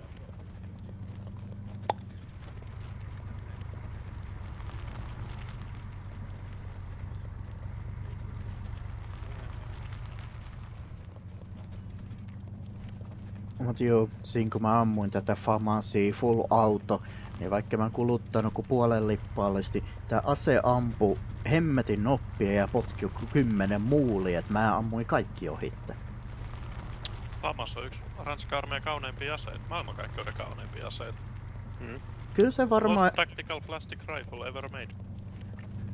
Mut joo, siinä kun mä ammuin tätä Famasia full auto, niin vaikka mä en kuluttanut kuin puolen lippaallisesti, tää ase ampui hemmetin noppia ja potki kymmenen muulia, et mä ammuin kaikki ohitte. Famas on yksi Ranskan armeijan kauneimpia aseita, maailmankaikkeuden kauneimpia aseita. aseita. Mm. Kyllä se varmaan... Most practical plastic rifle ever made. Mä, mä kuulun. Kyllä se varmaan...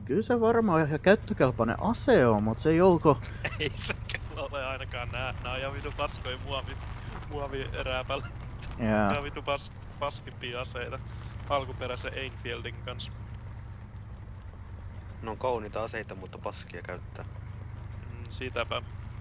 Kyllä se varmaan ihan käyttökelpoinen ase on, mutta se ei olko... Ei se kyllä ole ainakaan nää. Nää on ihan vitu paskoja muovi, muovirääpällä. Jaa. Nää on vitu pas, paskimpia aseita. Alkuperäisen Einfieldin kanssa. Ne on kauniita aseita, mutta paskia käyttää. Mm, sitäpä.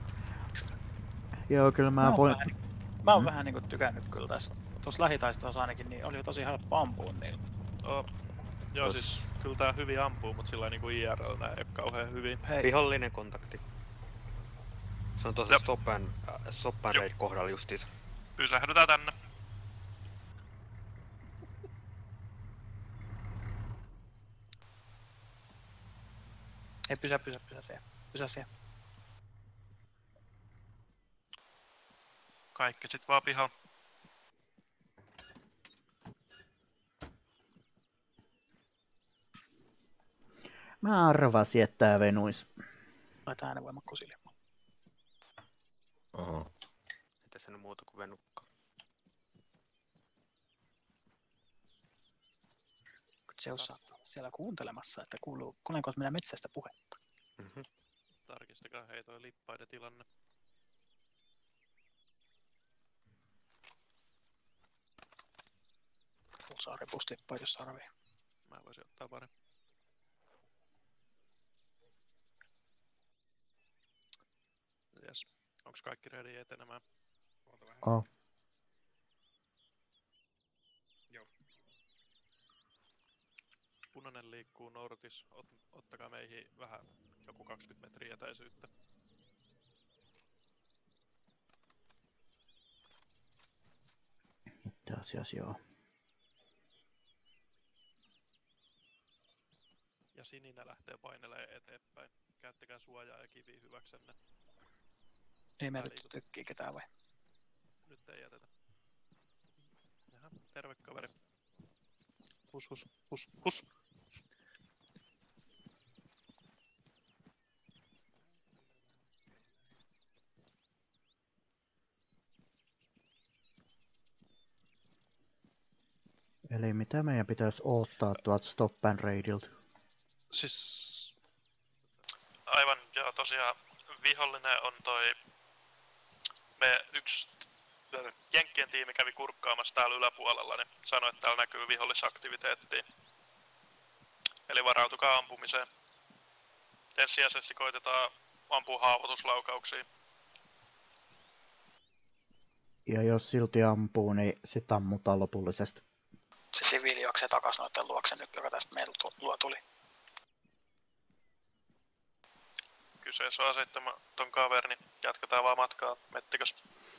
Joo, kyllä mä, Mä oon voin... vähän, mä oon Mm. vähän niinku tykännyt kyllä tästä. Tuossa lähitaistossa ainakin niin oli jo tosi helppo ampua niillä. Oh. Joo, Jos- siis kyllä tää hyvin ampuu, mut sillä niinku I R L nää ei oo kauhean hyvin. Hei, Vihollinen kontakti. Se on tuossa Jep. stop and, äh, stop and Jop. raid kohdalla justiis. Pysähdytään tänne. hei pysä, pysä, pysä siellä. Pysä siellä. Kaikki sit vaan pihalla. Mä arvasin, että tää venuis. Laitetaan äänevoimakkuus ilman. Oho. Mitä sen muuta kuin venukka. Zeus saattaa olla siellä kuuntelemassa, että kuuluu, kuulenko minä metsästä puhetta. Mhm. Tarkistakaa hei toi lippaiden tilanne. Saa repustippaa, jos arvii. Mä voisin ottaa pari. Jes. Onks kaikki ready etenemään? Oh. Punainen liikkuu nortis. Ot, ottakaa meihin vähän joku kaksikymmentä metriä etäisyyttä. Itse asiassa joo. Ja sininen lähtee painelee eteenpäin. Käyttäkää suojaa ja kiviä hyväksenne. Ei me Väliin. vittu tykkii ketään vai? Nyt ei jätetä. Jaha, terve kaveri. Hus hus hus hus. Eli mitä meidän pitäisi odottaa tuolta Stop and Raidilta? Siis... Aivan, joo tosiaan vihollinen on toi... Me yksi Jenkkien tiimi kävi kurkkaamassa täällä yläpuolella, niin sanoi, että täällä näkyy vihollisaktiviteettia. Eli varautukaa ampumiseen. Ensisijaisesti koitetaan ampua haavoituslaukauksia. Ja jos silti ampuu, niin sit ammutaan lopullisesti. Se siviili juoksee takas noitten luokse nyt, joka tästä meillä luo tuli. Kyseessä on asettamaton kaveri, niin jatketaan vaan matkaa. Mettikös?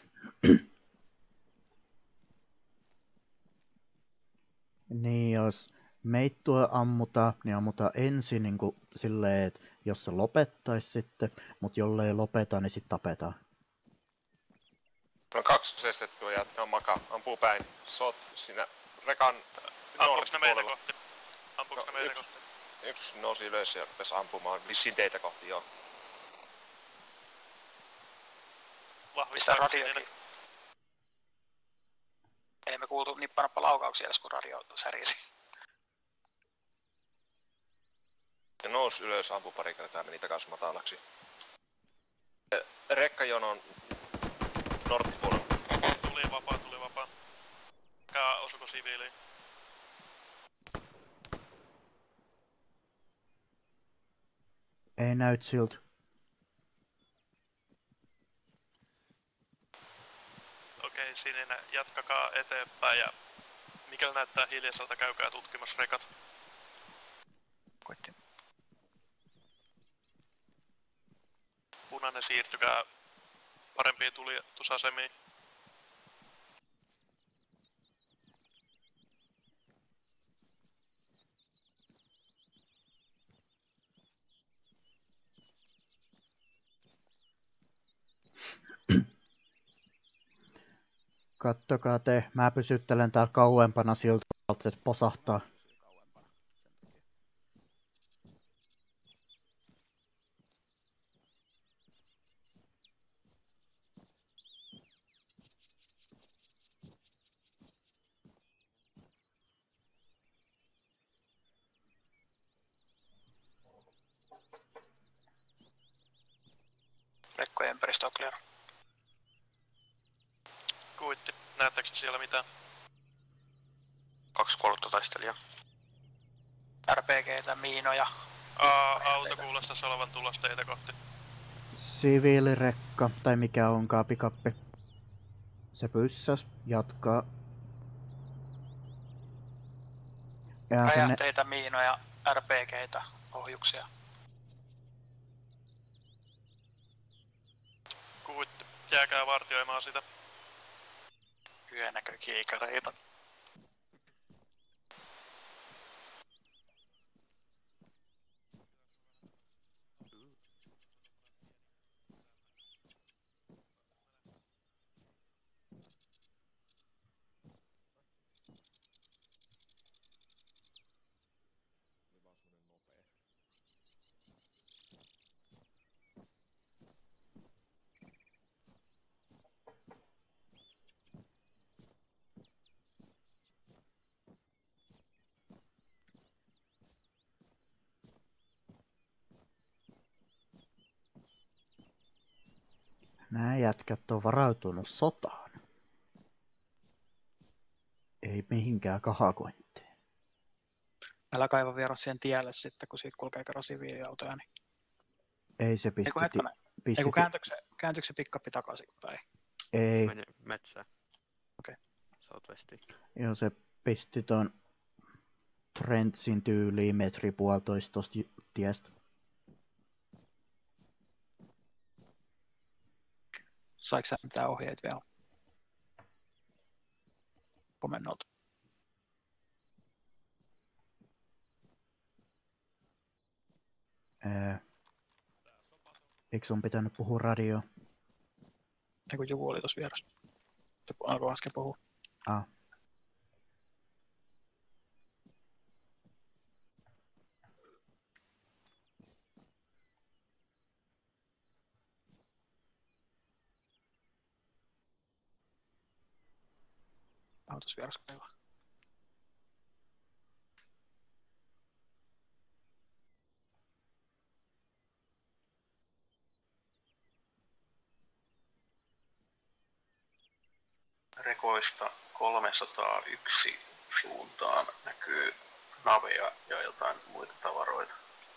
Niin jos meittua ammutaan, niin ammutaan ensin niin kuin silleen, että jos se lopettais sitten, mut jollei lopeta, niin sit tapetaan. On kaksi aseistettua ja ne on makaa. Ampuu päin. Sot siinä rekan Ampuuks ne meitä puolella. kohti? Ampuuks ne No, meitä yksi. kohti? Yksi nousi ylös ja rupesi ampumaan. Vissiin teitä kohti, joo. Pistää Vahvistaa radiokin. sininen. Ei me kuultu nippanappa laukauksia edes, kun radio särisi. Ja nousi ylös, ampui pari kertaa ja meni takas matalaksi. Eh, Rekkajonon norttipuolella. Tuli vapaa, tuli vapaa. Mikä osuko siviiliin? Ei näyt siltä. Okei, sininen, jatkakaa eteenpäin ja mikäli näyttää hiljaiselta, käykää tutkimassa rekat. Koitti. Punainen, siirtykää parempiin tulitusasemiin. Kattokaa te, mä pysyttelen täällä kauempana siltä, että posahtaa. Rekkojen ympäristö on clear. Kuitti. Näettekö siellä mitään? Kaksi kuollutta taistelijaa. R P G:tä, miinoja. Aa, auto kuulostaisi olevan tulossa teitä kohti. Siviilirekka, tai mikä onkaan pikappi. Se pyssäs, jatkaa. Ja sinne... Räjähteitä, miinoja, R P G:tä, ohjuksia. Kuitti. Jääkää vartioimaan sitä. Yönäkökiikareita. Nää jätkät on varautunut sotaan. Ei mihinkään kahakointiin. Älä kaiva viera siihen tielle sitten, kun siitä kulkee kerran siviiliautoja. Niin... Ei se pisti... Eiku hetkonen. pisti... Eiku kääntyykö se, kääntyykö se pikkappi takaisin päin? Ei. Mene metsään. Okei. Okay. Southwestiin. Joo, se pisti ton Trentsin tyyliin metri puolitoista tosta tiestä. Saiko sä mitään ohjeet vielä? Komennolta. Ää... Eikö sun pitänyt puhua radioon? Eiku joku oli tossa vieressä. Se alkoi äsken puhua. Ah. Autos vieressä kaivaa. Rekoista kolmesataayksi suuntaan näkyy navea ja jotain muita tavaroita.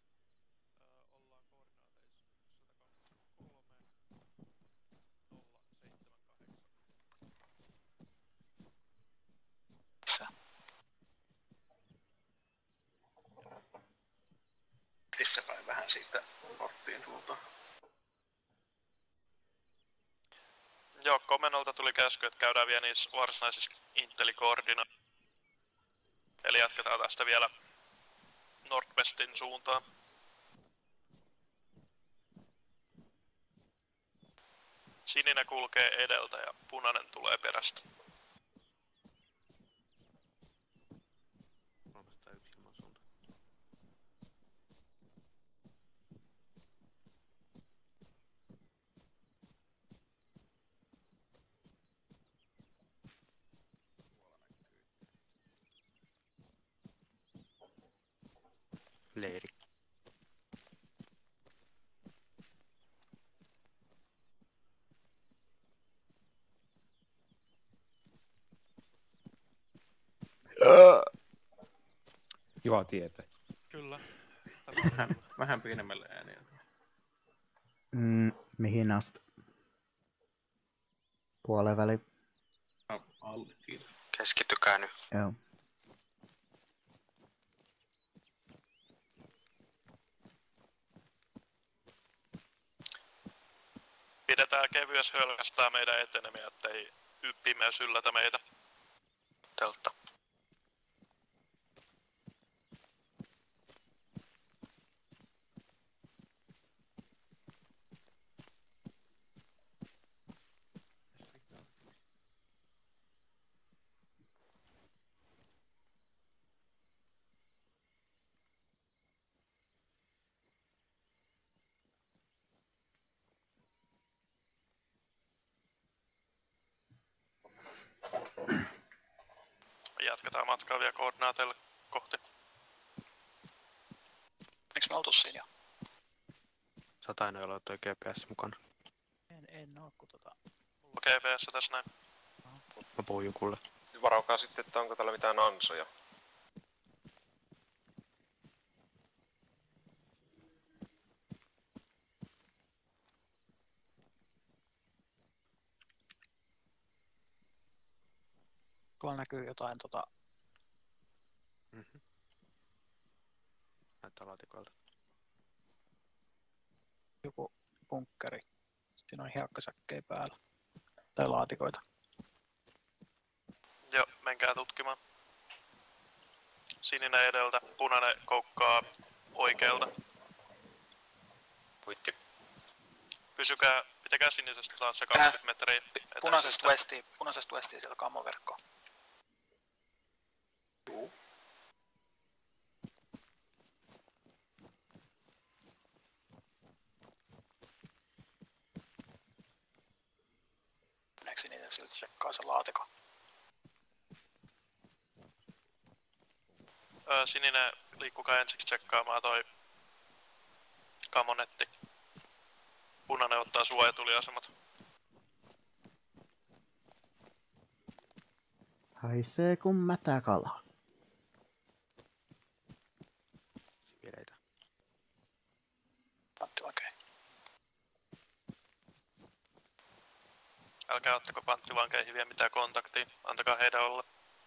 Tissäpäin vähän siitä norttiin suuntaan. Joo, komennolta tuli käsky, että käydään vielä niissä varsinaisissa intelikoordinoissa. Eli jatketaan tästä vielä Nordwestin suuntaan. Sininen kulkee edeltä ja punainen tulee perästä. Leiri. Juha tietää. Kyllä. Vähän, vähän pienemmälle ääniä. Mm, mihin asti? Puolen väli. Alle, kiitos. Keskittykää nyt. Joo. Pidetään kevyessä hölkästää meidän etenemiä, ettei pimeys yllätä meitä. Teltta. Jatketaan matkaa vielä koordinaateille kohti. Eiks me oltu siinä jo? Satainen, jolla on toi G P S mukana. En oo, kun tota... G P S tässä näin. Mä puhun Jukulle. Varaukaa sitten, että onko täällä mitään ansoja. Tuolla näkyy jotain tota... Mm-hmm. Näyttää laatikoilta. Joku bunkkeri. Siinä on hiekkasäkkejä päällä. Tai laatikoita. Joo, menkää tutkimaan. Sininen edeltä, punainen koukkaa oikealta. Puitti. Pysykää, pitäkää sinisestä taas se kaksikymmentä metriä. Punaisesta westiin, punaisesta westiin siellä kammoverkkoa. Juu. Meneekö sininen siltä tsekkaa se laatiko? Öö, sininen, liikkukaa ensiksi tsekkaamaan toi kamonetti. Punainen ottaa suojatuliasemat. Haisee kun mätäkala. Siviileitä. Panttivankeja. Älkää ottako panttivankeihin vielä mitään kontaktia, antakaa heidän olla.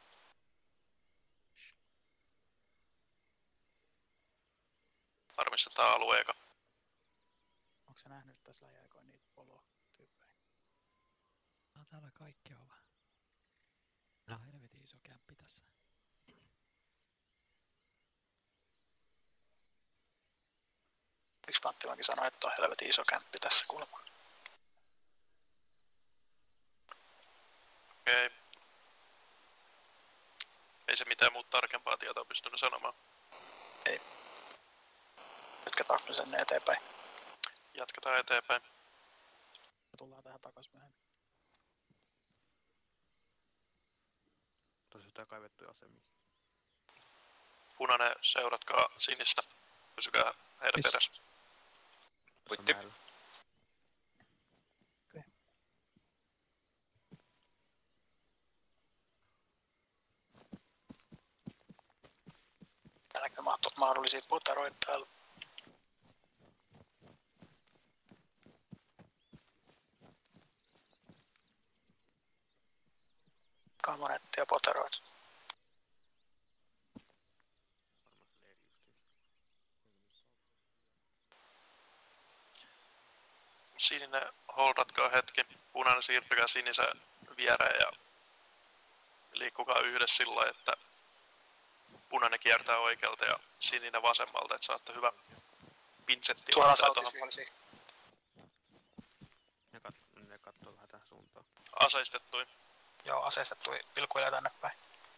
Varmistetaan alueeka. Onko sä nähnyt tässä lähiaikoin niitä polo-tyyppejä? No täällä kaikki on vähän. No helvetin iso kämppi tässä. Miksi panttivankin sanoi, että on helvetin iso kämppi tässä kulma? Okei. Ei se mitään muuta tarkempaa tietoa pystynyt sanomaan. Ei. Jatketaanko me sen eteenpäin? Jatketaan eteenpäin. Tullaan tähän takas myöhemmin. Tosi jotain kaivettuja asemia. Punainen, seuratkaa sinistä. Pysykää heidän Miss? perässä. Puitti. Täälläkö mahdollisia poteroita täällä? Kamonetti ja poteroita. Sininen, holdatkaa hetki. Punainen, siirtykää sinisen viereen ja liikkukaa yhdessä sillä lailla, että punainen kiertää oikealta ja sininen vasemmalta, että saatte hyvä pinsetti. Suoraan saltisvihollisia. Ne, kat- ne kattoo vähän tähän suuntaan. Aseistettuin. Joo, aseistettu vilkuilee tänne päin.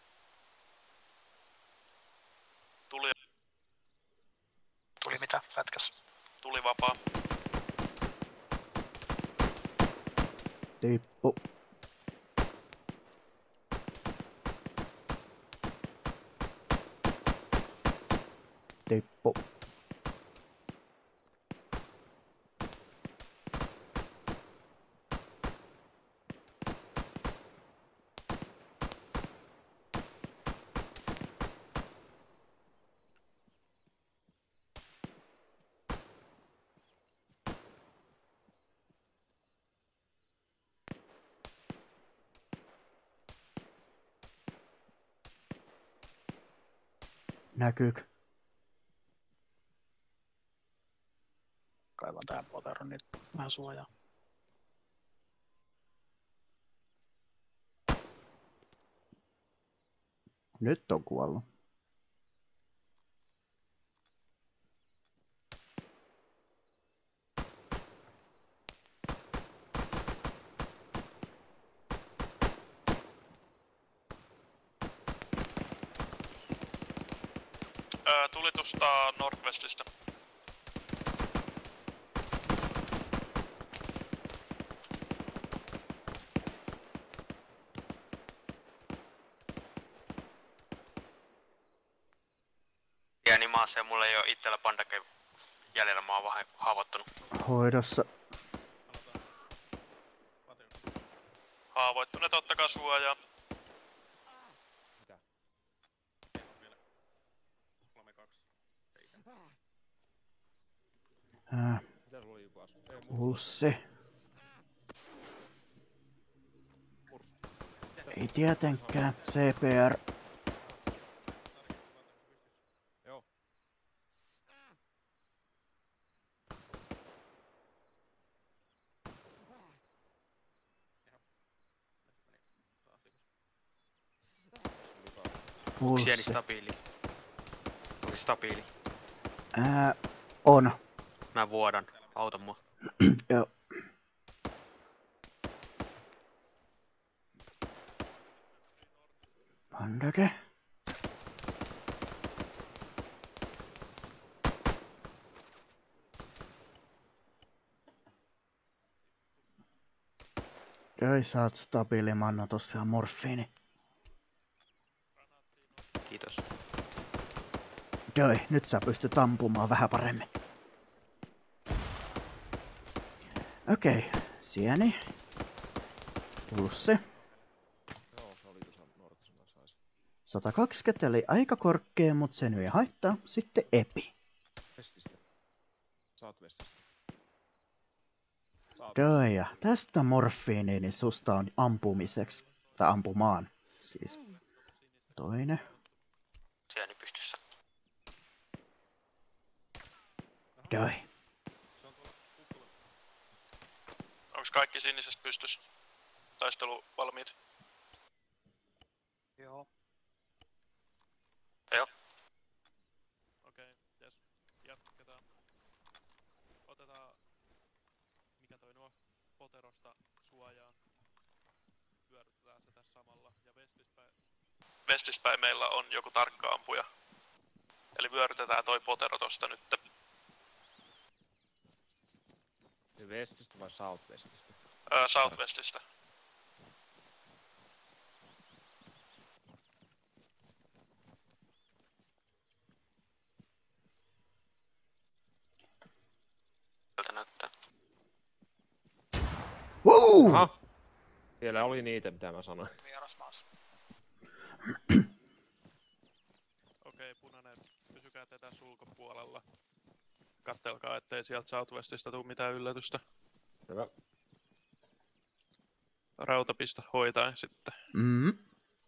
Tuli, Tuli mitä? Pätkäs. tuli vapaa. Tippu. Tippu. Näkyykö? Kaivan tähän poteron, niin vähän suojaa. Nyt on kuollut. Öö, tuli tuosta Northwestista. Pieni maassa ja mulla ei oo itsellä pandake jäljellä, mä oon vähän haavoittunut. Hoidossa. Haavoittuneet, ottakaa suojaa. Mitä? kolme kaksi seitsemän. Ää, Mitä sulla oli joku asu? Ei, pulssi. Ei tietenkään. C P R. Joo. Onko sieni Pulssi. stabiili? Onko stabiili? Ää, on. Mä vuodan. Auta mua. Joo. Pandake. Joo, saat stabiili manna tossa ja morfiini. Kiitos. Joo, nyt sä pystyt ampumaan vähän paremmin. Okei, sieni. Pulssi. Joo, se oli tuossa Nortissa, mä saisin. sata kaksikymmentä eli aika korkea, mut se nyt ei haittaa. Sitten epi. Vestistä. Saat vestistä. Saat. Joo, ja tästä morfiini, niin susta on ampumiseksi. Tai ampumaan. Siis toinen. Sieni pystyssä. Joo. Onks kaikki sinisessä pystyssä? Taistelu valmiit? Joo. Joo. Okei, jes. Jatketaan. Otetaan... Mikä toi nuo? Poterosta suojaan. Pyöritetään se tässä samalla. Ja vestispäin... Vestispäin meillä on joku tarkka ampuja. Eli vyörytetään toi potero tosta nyt. Westistä vai Southwestistä? Öö, Southwestistä. Sieltä näyttää. Wow! Aha! Siellä oli niitä, mitä mä sanoin. Vierasmaassa. Okei, punainen. Pysykää te tässä ulkopuolella. Kattelkaa, ettei sieltä Southwestista tuu mitään yllätystä. Hyvä. Rautapista hoitain sitten. Mm.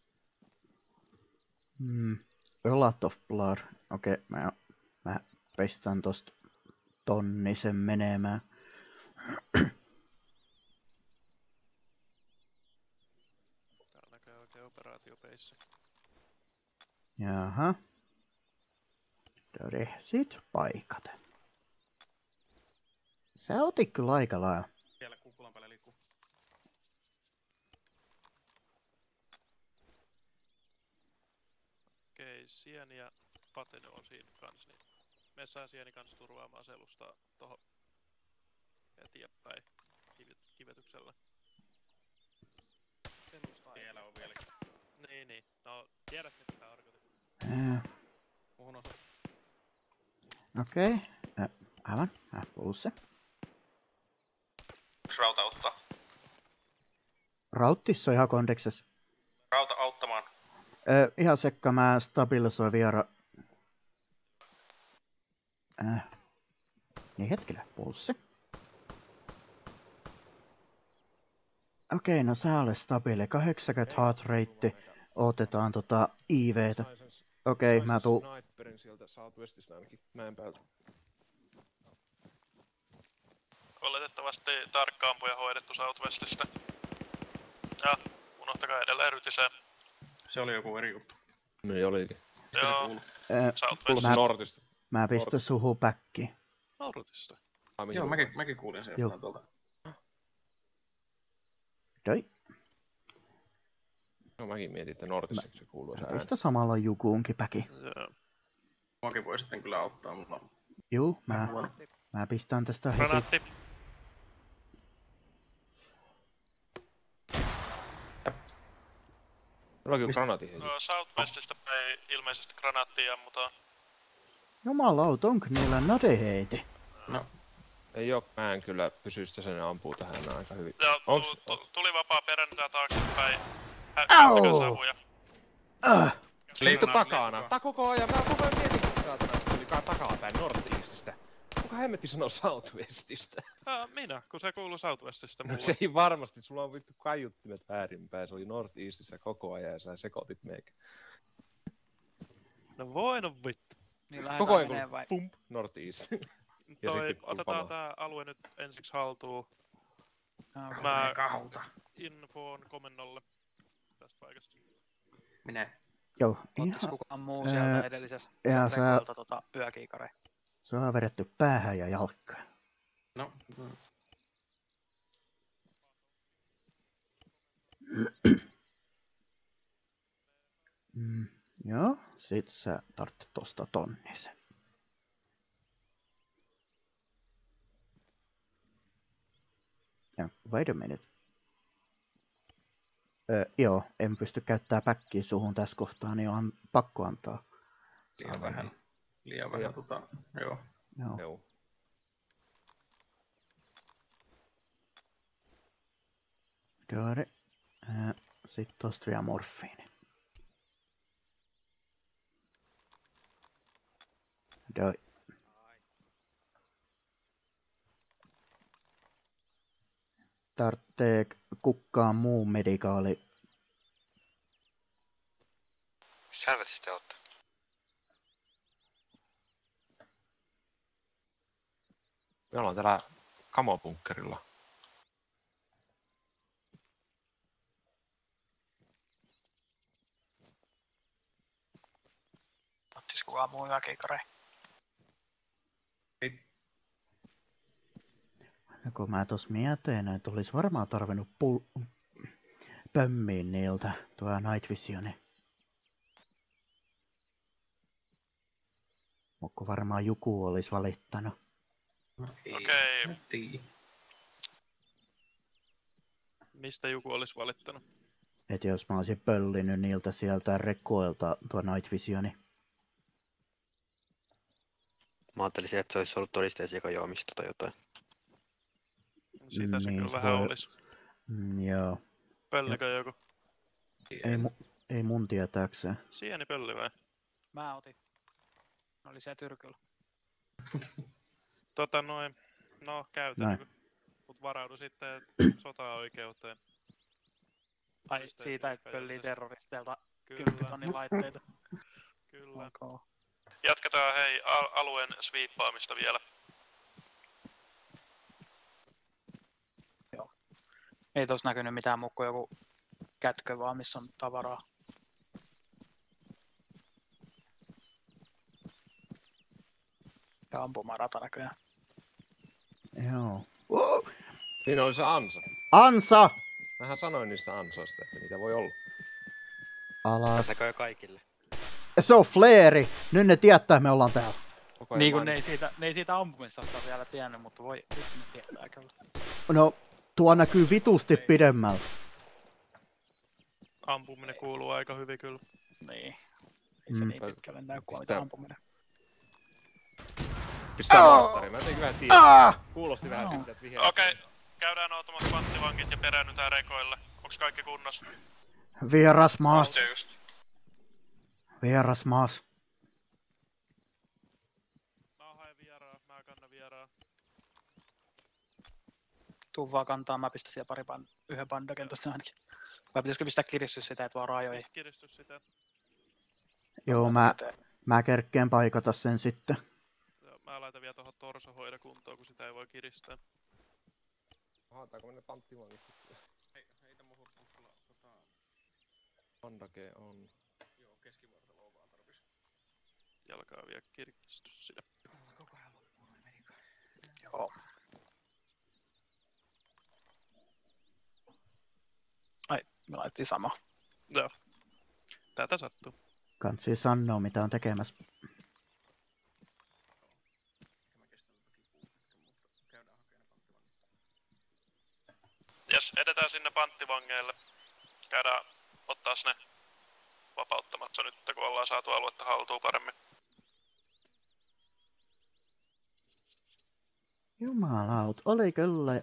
Mm. A lot of blood. Okei, okay, mä, mä pestän tosta tonnisen menemään. Täällä näkyy oikein operaatiopeissi. Jaha. Dori, sit paikat. Sä otit kyllä aika lailla. Siellä kuplan päällä liikkuu. Okei, sieni ja patene on siinä kans, niin messää sieni kans turvaamaan selustaa tohon eteenpäin kivet, kivetyksellä. Selustaa Siellä on vielä. Niin, niin. No, tiedät mitä tää tarkoitin. Ää, Muhun osu. Okei. Okay. Aivan. Äh, pulssi. Rauta auttaa. Rauttis on ihan kondeksessa. Rauta auttamaan. Ö, ihan sekka, mä stabilisoin viera... Äh. Niin hetkellä, pulssi. Okei, no sä olet stabiili. kahdeksankymmentä heart rate. Otetaan tota I V:tä. Okei, mä tuun. Sniperin sieltä Southwestista ainakin mäen päältä. Oletettavasti tarkka ampuja hoidettu Southwestista. Ja unohtakaa edelleen rytisee. Se oli joku eri juttu. Niin olikin. Mistä se Joo, kuuluu? Ö, Southwest. Mä- Nortista. mä pistän suhu päkki. Naurutista. Ai, mihin Joo, mä- mäkin, mäkin kuulin sen Joo. jostain tuolta. Doi. No mäkin mietin, että Nortissa se kuuluu se Mä ääni. pistän samalla jukuunkin päki. Joo. Muakin voi sitten kyllä auttaa, mutta Juu, mä, mä pistän tästä heti. Granaatti. Mulla on kyllä granaatin heti. Öö, Southwestista päin ilmeisesti granaattia ammutaan. Jumalauta, onko niillä nadeheiti? no, Ei oo, mä en kyllä pysy sitä sen ampuu tähän aika hyvin. Joo, Onks... tu, tu, tuli vapaa perännetään taaksepäin. Au! Käyttäkää savuja. Ah! Liitty takana. Tää koko ajan, mä koko ajan mietin, kun saatana tuli takapäin North-Eastistä. Kuka hemmetti sanoo Southwestistä? Ah, minä, kun se kuuluu Southwestista mulle. No se ei varmasti, sulla on vittu kaiuttimet väärinpäin. Se oli North-Eastissa koko ajan ja sä sekoitit meikä. No voi no vittu. Niin koko lähdetään menee ajan vai? kun pump, North-East. Toi, otetaan tää alue nyt ensiksi haltuun. No, Mä Kahulta. infoon komennolle tästä paikasta. Minä. Joo, Ottis ihan... kukaan muu sieltä ää, edellisestä ja sieltä sä- rekolta tota yökiikare? Se on vedetty päähän ja jalkaan. No, no. Mm, joo, sit sä tarvitset tosta tonnisen. Ja, wait a minute. Öö, joo, en pysty käyttämään päkkiä suhun tässä kohtaa, niin on pakko antaa. Liian vähän. Liian vähän tota, joo. Joo. Joo. Kujari. Öö, sit tosta vielä morfiini. Doi. Tarttee kukkaan muu medikaali. Missä helvetissä te ootte? Me ollaan täällä kamobunkkerilla. Ottis kukaan muu yökiikare. Ja kun mä tos mietin, että olis varmaan tarvinnut pul- pömmiin niiltä tuo Night Visioni. Mutta varmaan joku olis valittanut. No, ei. Okei. Mä tiedä. Mistä joku olisi valittanut? Et jos mä olisin pöllinyt niiltä sieltä rekoilta tuo Night Visioni. Mä ajattelisin, että se olisi ollut todisteessa sekajuomista tai jotain. Sitä se Niin, kyllä se vähän voi- olisi. Mm, joo. Pöllikö joku? Ei, mu- ei mun tietääkseen. Sieni pölli vai? Mä otin. Ne oli siellä tyrkyllä. Tota noin, no käytä Näin. niinku. Mut varaudu sitten sota-oikeuteen. Ai Just siitä, että esimerkiksi pöllii ajatus. terroristeilta Kyllä, kymmenen tonnin laitteita. kyllä. Okay. Jatketaan hei al- alueen sviippaamista vielä. Ei tos näkynyt mitään muu kuin joku kätkö vaan, missä on tavaraa. Ja ampumarata näköjään. Joo. Oh! Siinä oli se ansa. Ansa! Mähän sanoin niistä ansoista, että niitä voi olla. Alas. Näköjään kaikille. Se on fleeri! Nyt ne tietää, me ollaan täällä. Koko ajan Niin kuin main- ne ei siitä, ne ei siitä ampumisesta vielä tiennyt, mutta voi, nyt ne tietää kyllä. No, tuo näkyy vitusti pidemmällä. Ampuminen kuuluu aika hyvin kyllä. Niin. Ei se Mm. niin pitkälle näy kuin mitä Pistää- ampuminen. Pistää Au! morttari, mä tein vähän tiedä. Ah! Kuulosti vähän No. siltä, että vihreä. Okei, käydään automat panttivangit ja peräännytään rekoille. Onks kaikki kunnossa? Vieras maas. Se just. Vieras maas. Mä haen vieraa, mä kannan vieraa. Tuu vaan kantaa, mä pistän siellä pari ban- yhden bandaken tosta ainakin. Vai pitäisikö pistää kiristys sitä, et vaan rajoihin? Kiristys sitä. Joo, mä, mä kerkkeen paikata sen sitten. Joo, mä laitan vielä tohon torsohoida kuntoon, kun sitä ei voi kiristää. Haetaanko me ne panttivangit sitten? Hei, heitä muuhun pussalla tota... Pandake on. Joo, keskivartaloa vaan tarvis. Jalkaa vielä kiristys sinne. Koko ajan loppuun menikö? Joo. Ai, me laitettiin sama. Joo. Tätä sattuu. Kansi sanoa, mitä on tekemässä. Mä kestän toki puutetta, mutta käydään hakemaan ne panttivangit. Jes, edetään sinne panttivangeille. Käydään ottaa ne vapauttamassa nyt, kun ollaan saatu aluetta haltuun paremmin. Jumalaut, oli kyllä...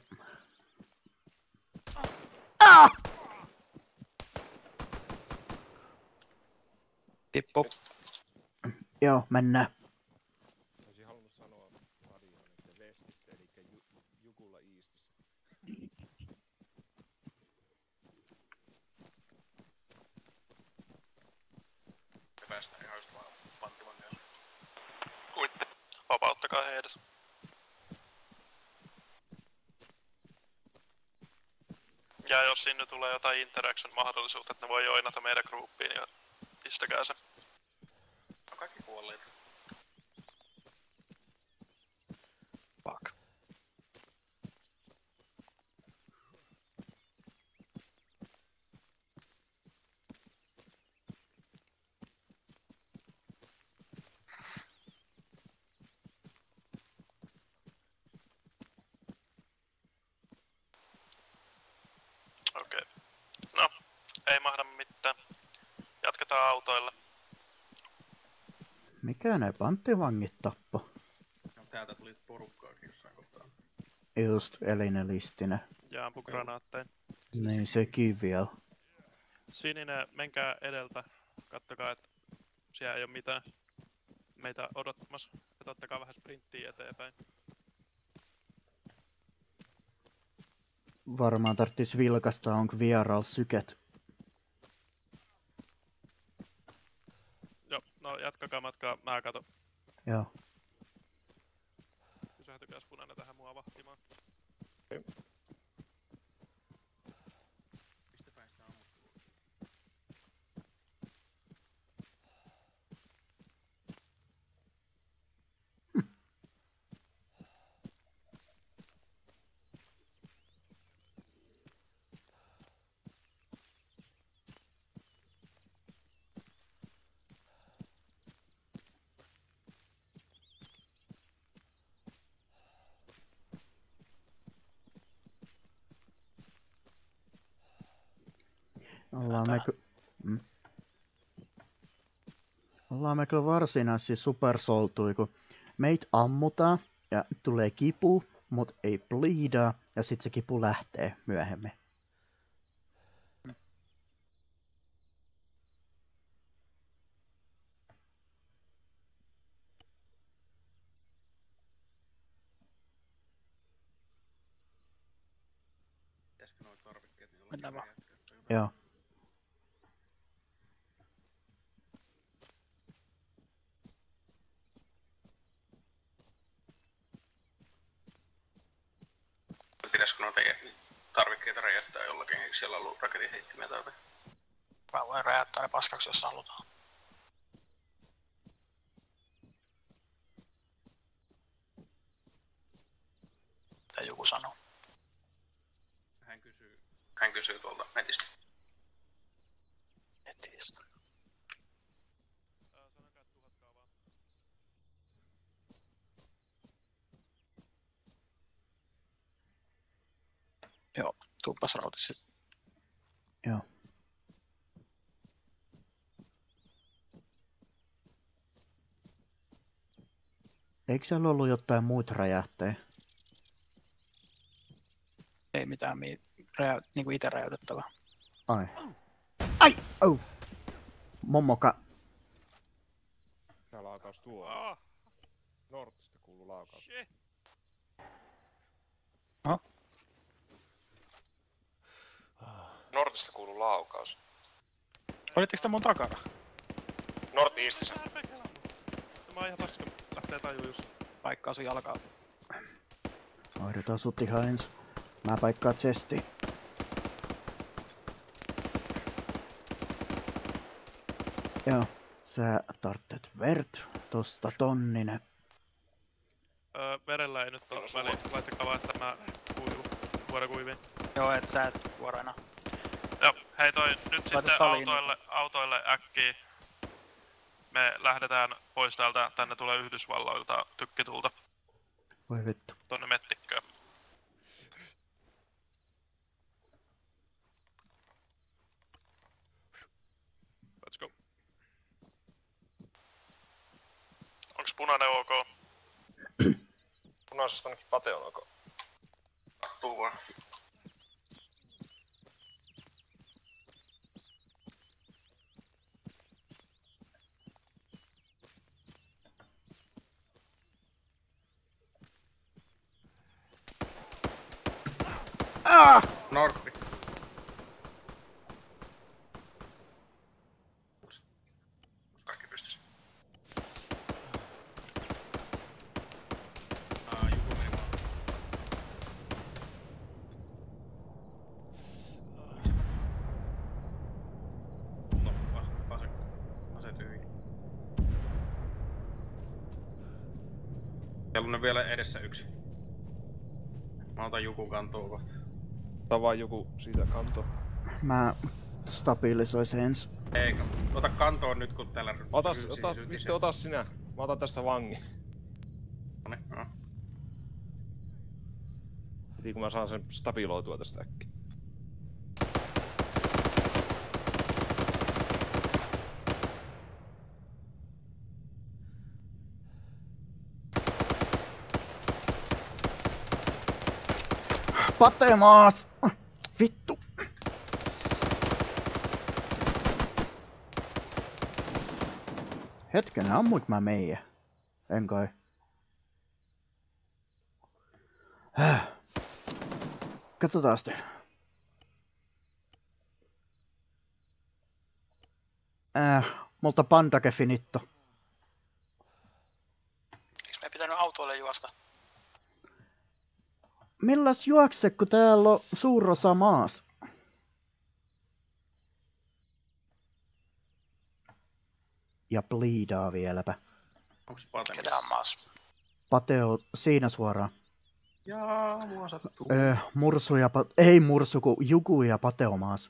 Ah! Tippu. Joo, mennään. Olisin halunnut sanoa radioon, että Westistä, eli ju, Jukulla Eastissä. Me päästään ihan just vaan panttivangeille. Kuitte. Vapauttakaa heidät. Ja jos sinne tulee jotain interaction-mahdollisuutta, että ne voi joinata meidän gruppiin, niin pistäkää se. On kaikki kuolleet. Fuck. Okei. No, ei mahda mitään. Jatketaan autoilla. Mikä ne panttivangit tappo? No, täältä tuli porukkaakin jossain kohtaa. Just elinelistinen. Ja ampugranaattein. Niin sekin vielä. Sininen, menkää edeltä. Kattokaa, että siellä ei ole mitään meitä odottamassa. Ja ottakaa vähän sprinttiä eteenpäin. Varmaan tarttis vilkasta, onko vieraalla syket. Joo, no jatkakaa matkaa, mä katon. Joo. Pysähtykääs punainen tähän mua vahtimaan. Mistä päästään ammuskeluun? Ollaan me, ky- mm. Ollaan me kyllä varsinaisesti supersoltui, kun meitä ammutaan ja tulee kipu, mut ei bleedaa ja sit se kipu lähtee myöhemmin. Pitäisikö noi tarvikkeet niin olla Mennään vaan. räjähtää tai jotain? Joo. Pitäisikö noita tarvikkeita räjähtää jollakin? Eikö siellä ollut raketin heittimiä tai jotain? Mä voin räjäyttää ne paskaksi, jos halutaan. Mitä joku sanoo? Hän kysyy. Hän kysyy tuolta netistä. Netistä. Sanokaa, että tuhatkaa vaan. Joo, tuuppas rautissa. Joo. Eikö siellä ollut jotain muita räjähtejä? Ei mitään mi- räjä- niinku ite räjäytettävää. Ai. Ai! Oh! Mommoka. Tää laukaus tuo. Ah, Nortista kuuluu laukaus. shit. Nortista kuuluu laukaus. Olitteko te mun takana? North-eastissä. Mä oon ihan paska. Lähtee taju just. Paikkaa sun jalkaa. Hoidetaan sut ihan ens. Mä paikkaan chestiin. Joo. Sä tarvitset vert. Tosta tonninen. Öö, verellä ei nyt oo väliä. Laittakaa vaan, että mä kuivun. Vuoda kuiviin. Joo, et sä et vuoro enää. Joo, hei toi nyt Laita sitten saliin autoille, autoille äkkiä. Me lähdetään pois täältä, tänne tulee Yhdysvalloilta tykkitulta Voi vittu. tonne mettikköön. Let's go. Onks punainen ok? Punainen punaisesta ainakin Pate on ok. Tuu vaan. Ah! Norppi. Kaikki pystys. Aa, joku meni vaan. No, ase, ase tyhjä. Siellä on vielä edessä yksi. Mä otan Juku kantoon kohta. Ota vaan joku siitä kantoa. Mä stabilisoin ensin. Ei, ota kantoon nyt kun täällä... Ota, rysi- ota, rysi- vittu ota sinä. Mä otan tästä vangin. Noniin, joo. Heti kun mä saan sen stabiloitua tästä äkkiä. Pate maas! Vittu! Hetken, ammuit mä meijä? En kai. Häh. Katsotaan sitten. Äh, multa pandake finitto. Eikö me pitänyt autoille juosta? Milläs juokse, kun täällä on suurosa maas? Ja bliidaa vieläpä. Onks Pate Ketä on maassa? Pate on siinä suoraan. Jaa, mua sattuu. Öö, mursu ja pa- ei mursu, kun Juku ja Pate on maas.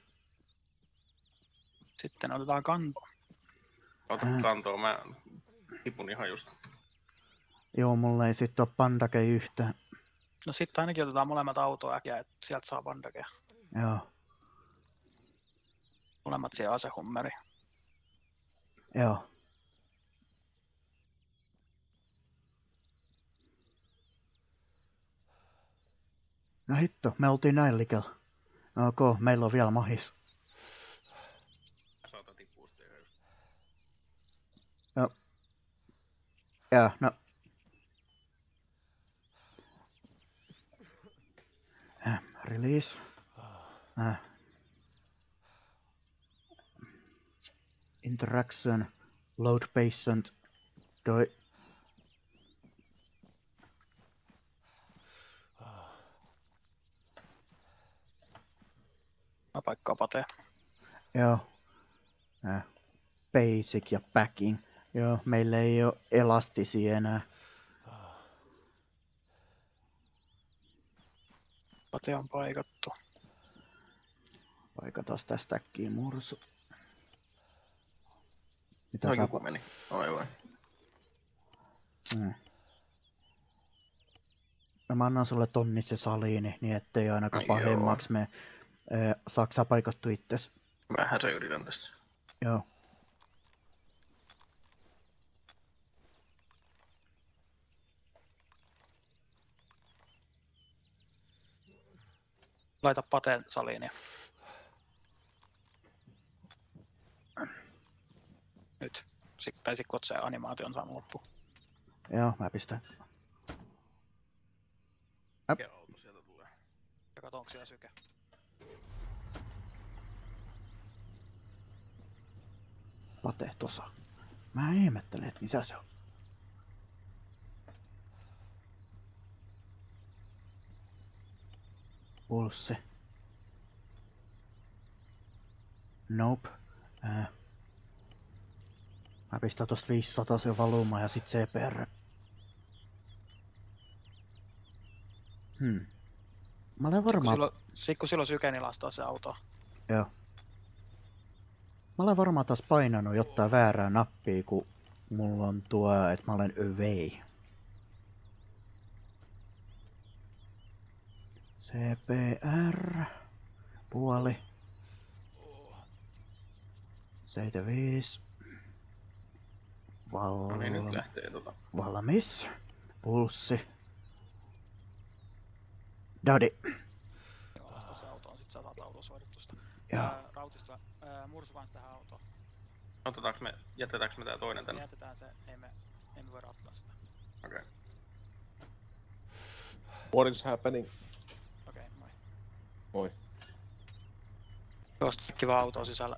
Sitten otetaan kanto. Ota Äh. kantoon, mä tipun ihan just. Joo, mulla ei sit oo pandake yhtään. No sitten ainakin otetaan molemmat autoa äkkiä, että sieltä saa bandakeja. Joo, Molemmat siihen asehummeri. joo. No hitto, me oltiin näin likellä. Ok, meillä on vielä mahis. Mä saatan tippua sitten ihan just. Joo. Joo, no. Äh, release. Äh. Interaction. Load patient. Doi. Mä paikkaan Pateen. Joo. Äh. Basic ja packing. Joo, meillä ei oo elastisia enää. Pate on paikattu. Paikataan tästä äkkiä mursu. Mitä No sä... Juku meni. Aivan. Mm. No mä annan sulle tonni se saliini, niin ettei ainakaan Ai pahemmaksi me äh, Saksa paikattu itses. Vähän se yritän tässä. Joo. Laita Pateen saliinia. Nyt. Sitten tai sit kun se animaation saanut loppuun. Joo, mä pistän. Mikä auto sieltä tulee? Ja kato, onko siellä syke. Pate tossa. Mä ihmettelen, että missä se on. Pulssi. Nope. Äh. Mä pistän tosta viisisataa sen valuma ja sit C P R. Hmm. Mä olen varmaan... Sitten kun silloin syke, niin lastaa se auto. Joo. Mä olen varmaan taas painanut jotain väärää nappia, kun mulla on tuo, että mä olen away. C P R. Puoli. seitsemänkymmentäviisi. Val... No niin, nyt lähtee tota. Valmis. Pulssi. Dodi. Joo, lasta se autoon, sit sä saat autosuoritusta. Joo. Ää, Rautista, ää, mursu kans tähän autoon. Otetaanko me, jätetäänkö me tää toinen Me tänne? jätetään se, ei me, ei me voida ottaa sitä. Okei. Okay. What is happening? Okei, okay, moi. Moi. Tuosta kiva autoa sisällä.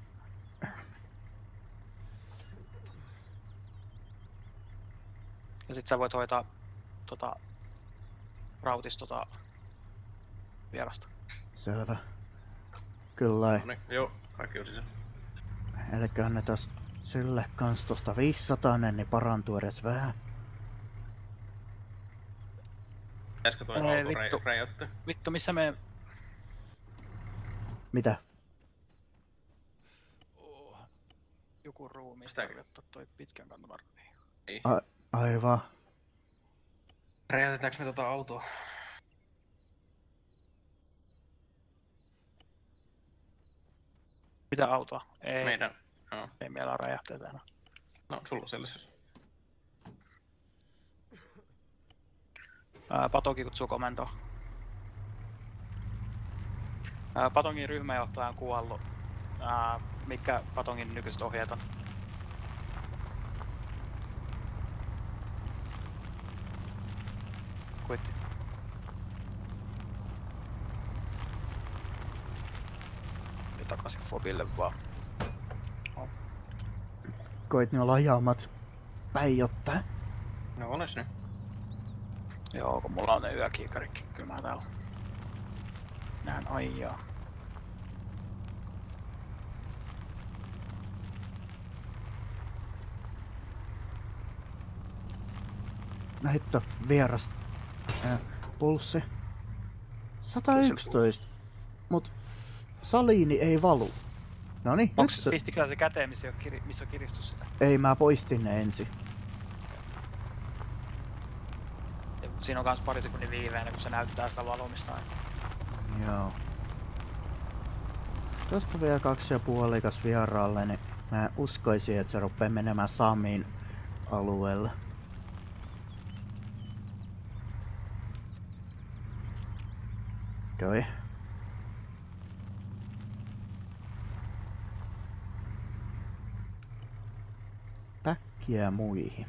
Ja sit sä voit hoitaa tota Rautis tota vierasta. Selvä. Kyllä ei. No niin, joo, kaikki on sisällä. Elikkä annetaan sille kans tosta viisisataa, niin parantuu edes vähän. Pitäisikö toi Ei, auto vittu. räjäyttää? Vittu, missä me... Mitä? Joku ruumiista Sitäkin. tarvittaa toi pitkän kantavan. Ei. A aivan. Räjäytetäänkö me tota autoa? Mitä autoa? Ei, Meidän. Joo. ei meillä ole räjähteitä enää. No, sulla on sellaisessa. Ää, Patoki kutsuu komentoa. Ää, Patongin ryhmäjohtaja on kuollut. Ää, mitkä Patongin nykyiset ohjeet on? Kuitti. Eli takaisin Fobille vaan. Oh. Koit nuo lajaamat päijottaa. No, oles nyt. Joo, kun mulla on ne yökiikarikin, kyllä mä täällä näen aijaa. No hitto, vieras. Ää, pulssi. sata yksitoista. Mut saliini ei valu. Noniin, nyt Onks se... pistikö se käteen, missä, kiri, missä on kiristys sitä? Ei, mä poistin ne ensin. Ja siinä on kans pari sekunnin viiveenä, kun se näyttää sitä valumista. Joo. Tosta vielä kaksi ja puolikas vieraalle, niin mä uskoisin, että se rupeaa menemään Samin alueelle. Toi. Päkkiä muihin.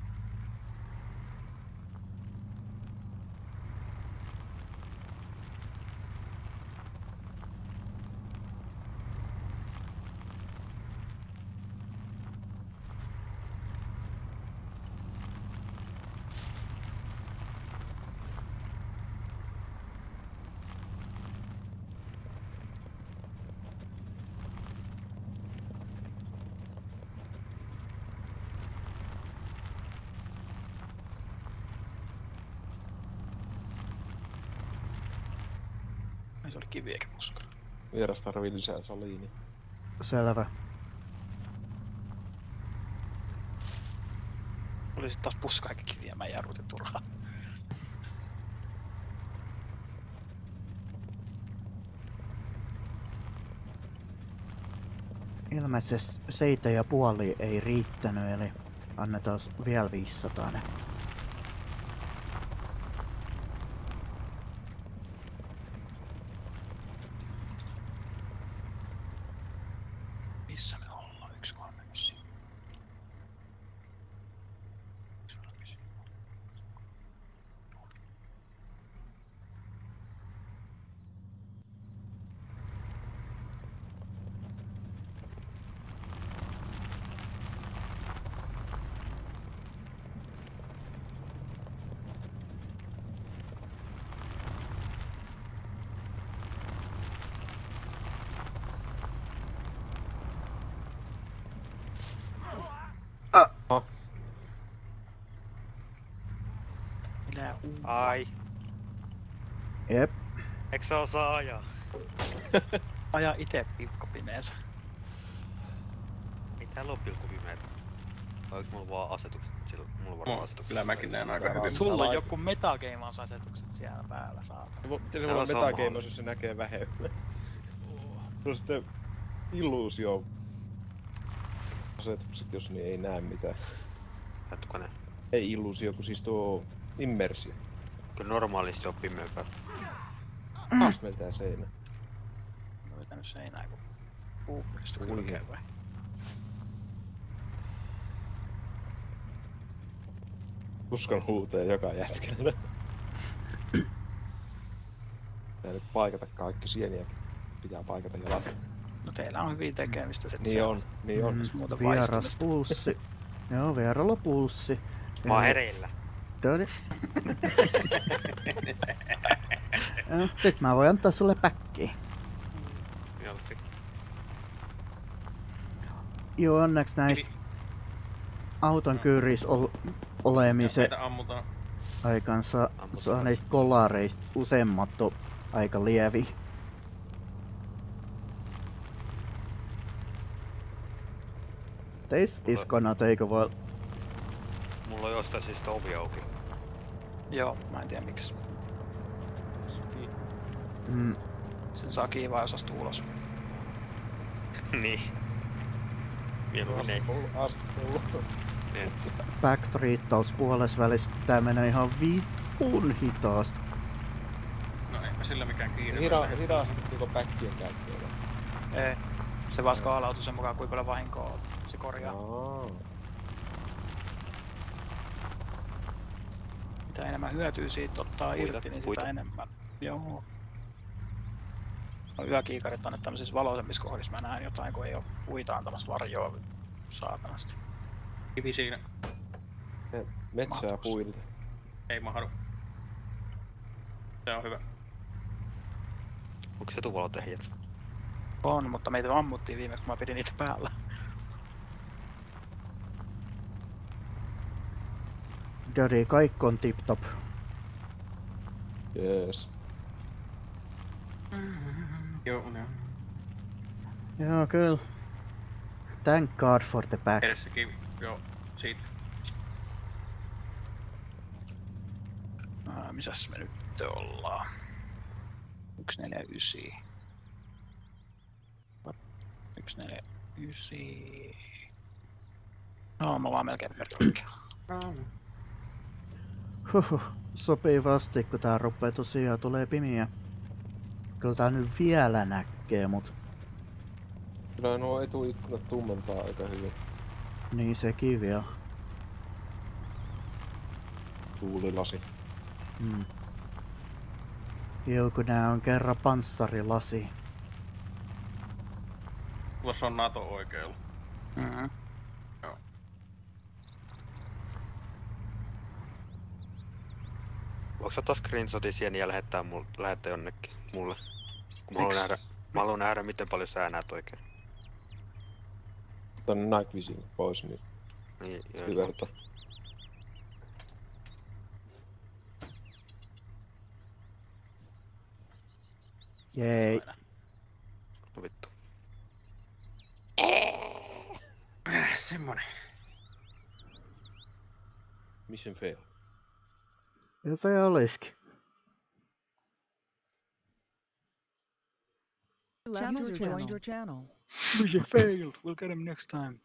Se oli kiviäkin puska. Vieras tarvii lisää saliini. Selvä. Oli sit taas puska eikä kiviä, mä jarrutin turhaan. Ilmeisesti seitä ja puoli ei riittänyt, eli annetaan vielä viisisataa. Missä me ollaan? Yksi kolme viisi. Minä uu. Ai, Jep. eikö sä osaa ajaa? Aja ite pilkkopimeensä. Ei täällä oo pilkkupimeitä. Vai onks mulla vaan asetukset? Sillä mulla varmaan No, asetukset. kyllä mäkin näen aika hyvin. Sulla on joku metagameausasetukset siellä päällä, saatana. Miten se Aivan voi sama. metagameissa, jos se näkee vähemmän? Se on sitten illuusio. Asetukset, jos niin ei näe mitään. Kattuko ne? Ei illuusio, kun siis tuo immersio. Kyllä normaalisti on pimeämpää. Taas meiltään seinä. Mä oon vetänyt seinää, kun puupurista kylkeen vai? Uskan huuteen joka jätkällä. Tää nyt paikata kaikki sieniä. Pitää paikata jalat. No teillä on hyvin tekemistä sit Niin siellä. on, niin on. Mm, muuta Vieras vaistamista. pulssi. Joo, vieralla pulssi. Mä oon hereillä. Doni. Sit mä voin antaa sulle päkkiä. Mielesti. Joo, onneksi näistä auton kyyrissä ol olemisen Meitä ammutaan. aikansa Ammutaan. saaneista kolareista useimmat on aika lievi. Teis iskonat eikö voi... Mulla on jostain syystä ovi auki. Joo, mä en tiedä miksi. Mm, Sen saa kiivaa, jos astuu ulos. Niin. Mieluummin ei. Niin. backtriittaus puolesvälissä pitää mennä ihan vitun hitaasti. No eipä sillä mikään kiire. Hida, hidastettiinko päkkien käyttöön? Ei. Se vaan skaalautuu sen mukaan, kuinka paljon vahinkoa se korjaa. Aa. Mitä enemmän hyötyy siitä ottaa Puita, irti, niin puita. sitä enemmän. Joo. No yökiikarit on, että tämmöisissä valoisemmissa kohdissa mä näen jotain, kun ei oo puita antamassa varjoa saatanasti. Kivi siinä. Metsää puilta. Ei mahdu. Se on hyvä. Onko se tuvalotehjät? On, mutta meitä ammuttiin viimeksi, kun mä pidin niitä päällä. Daddy, kaikki on tip top. Jees. Joo, ne on. Joo, kyllä. Thank God for the back. Edessä kivi. Joo, siitä. Ää, missäs me nyt ollaan? yksi neljä yhdeksän. yksi neljä yhdeksän. No, mä vaan melkein perkkiä. Huhhuh, sopivasti kun tää rupee tosiaan tulee pimiä. Kyllä tää nyt vielä näkee, mut Kyllä nuo etuikkunat tummentaa aika hyvin. niin sekin vielä. Tuulilasi. Hmm. Joo, kun nää on kerran panssarilasi. Tuossa on NATO oikealla. Mm-hmm. Joo. Voitko sä ottaa screenshotin sieniä ja lähettää, mul, lähettää jonnekin mulle? Kun mä haluan nähdä, mä haluan nähdä, miten paljon sä näet oikein. Tänne night vision pois, niin Niin, joo. hyvertä. Jei. No vittu. Äh, semmonen. Mission fail. Ja se olisikin. User joined your channel. You failed, we'll get him next time.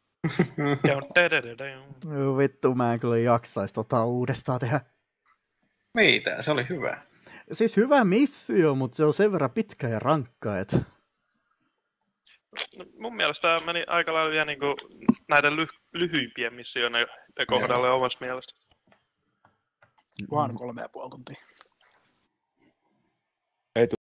Joo, vittu, mä en kyllä jaksais tota uudestaan tehdä. Mitä? Se oli hyvä. Siis hyvä missio, mutta se on sen verran pitkä ja rankka, et... No, mun mielestä tää meni aika lailla vielä niinku näiden ly lyhyimpien missioiden kohdalle omassa mielestä. Vaan kolme ja puoli tuntia.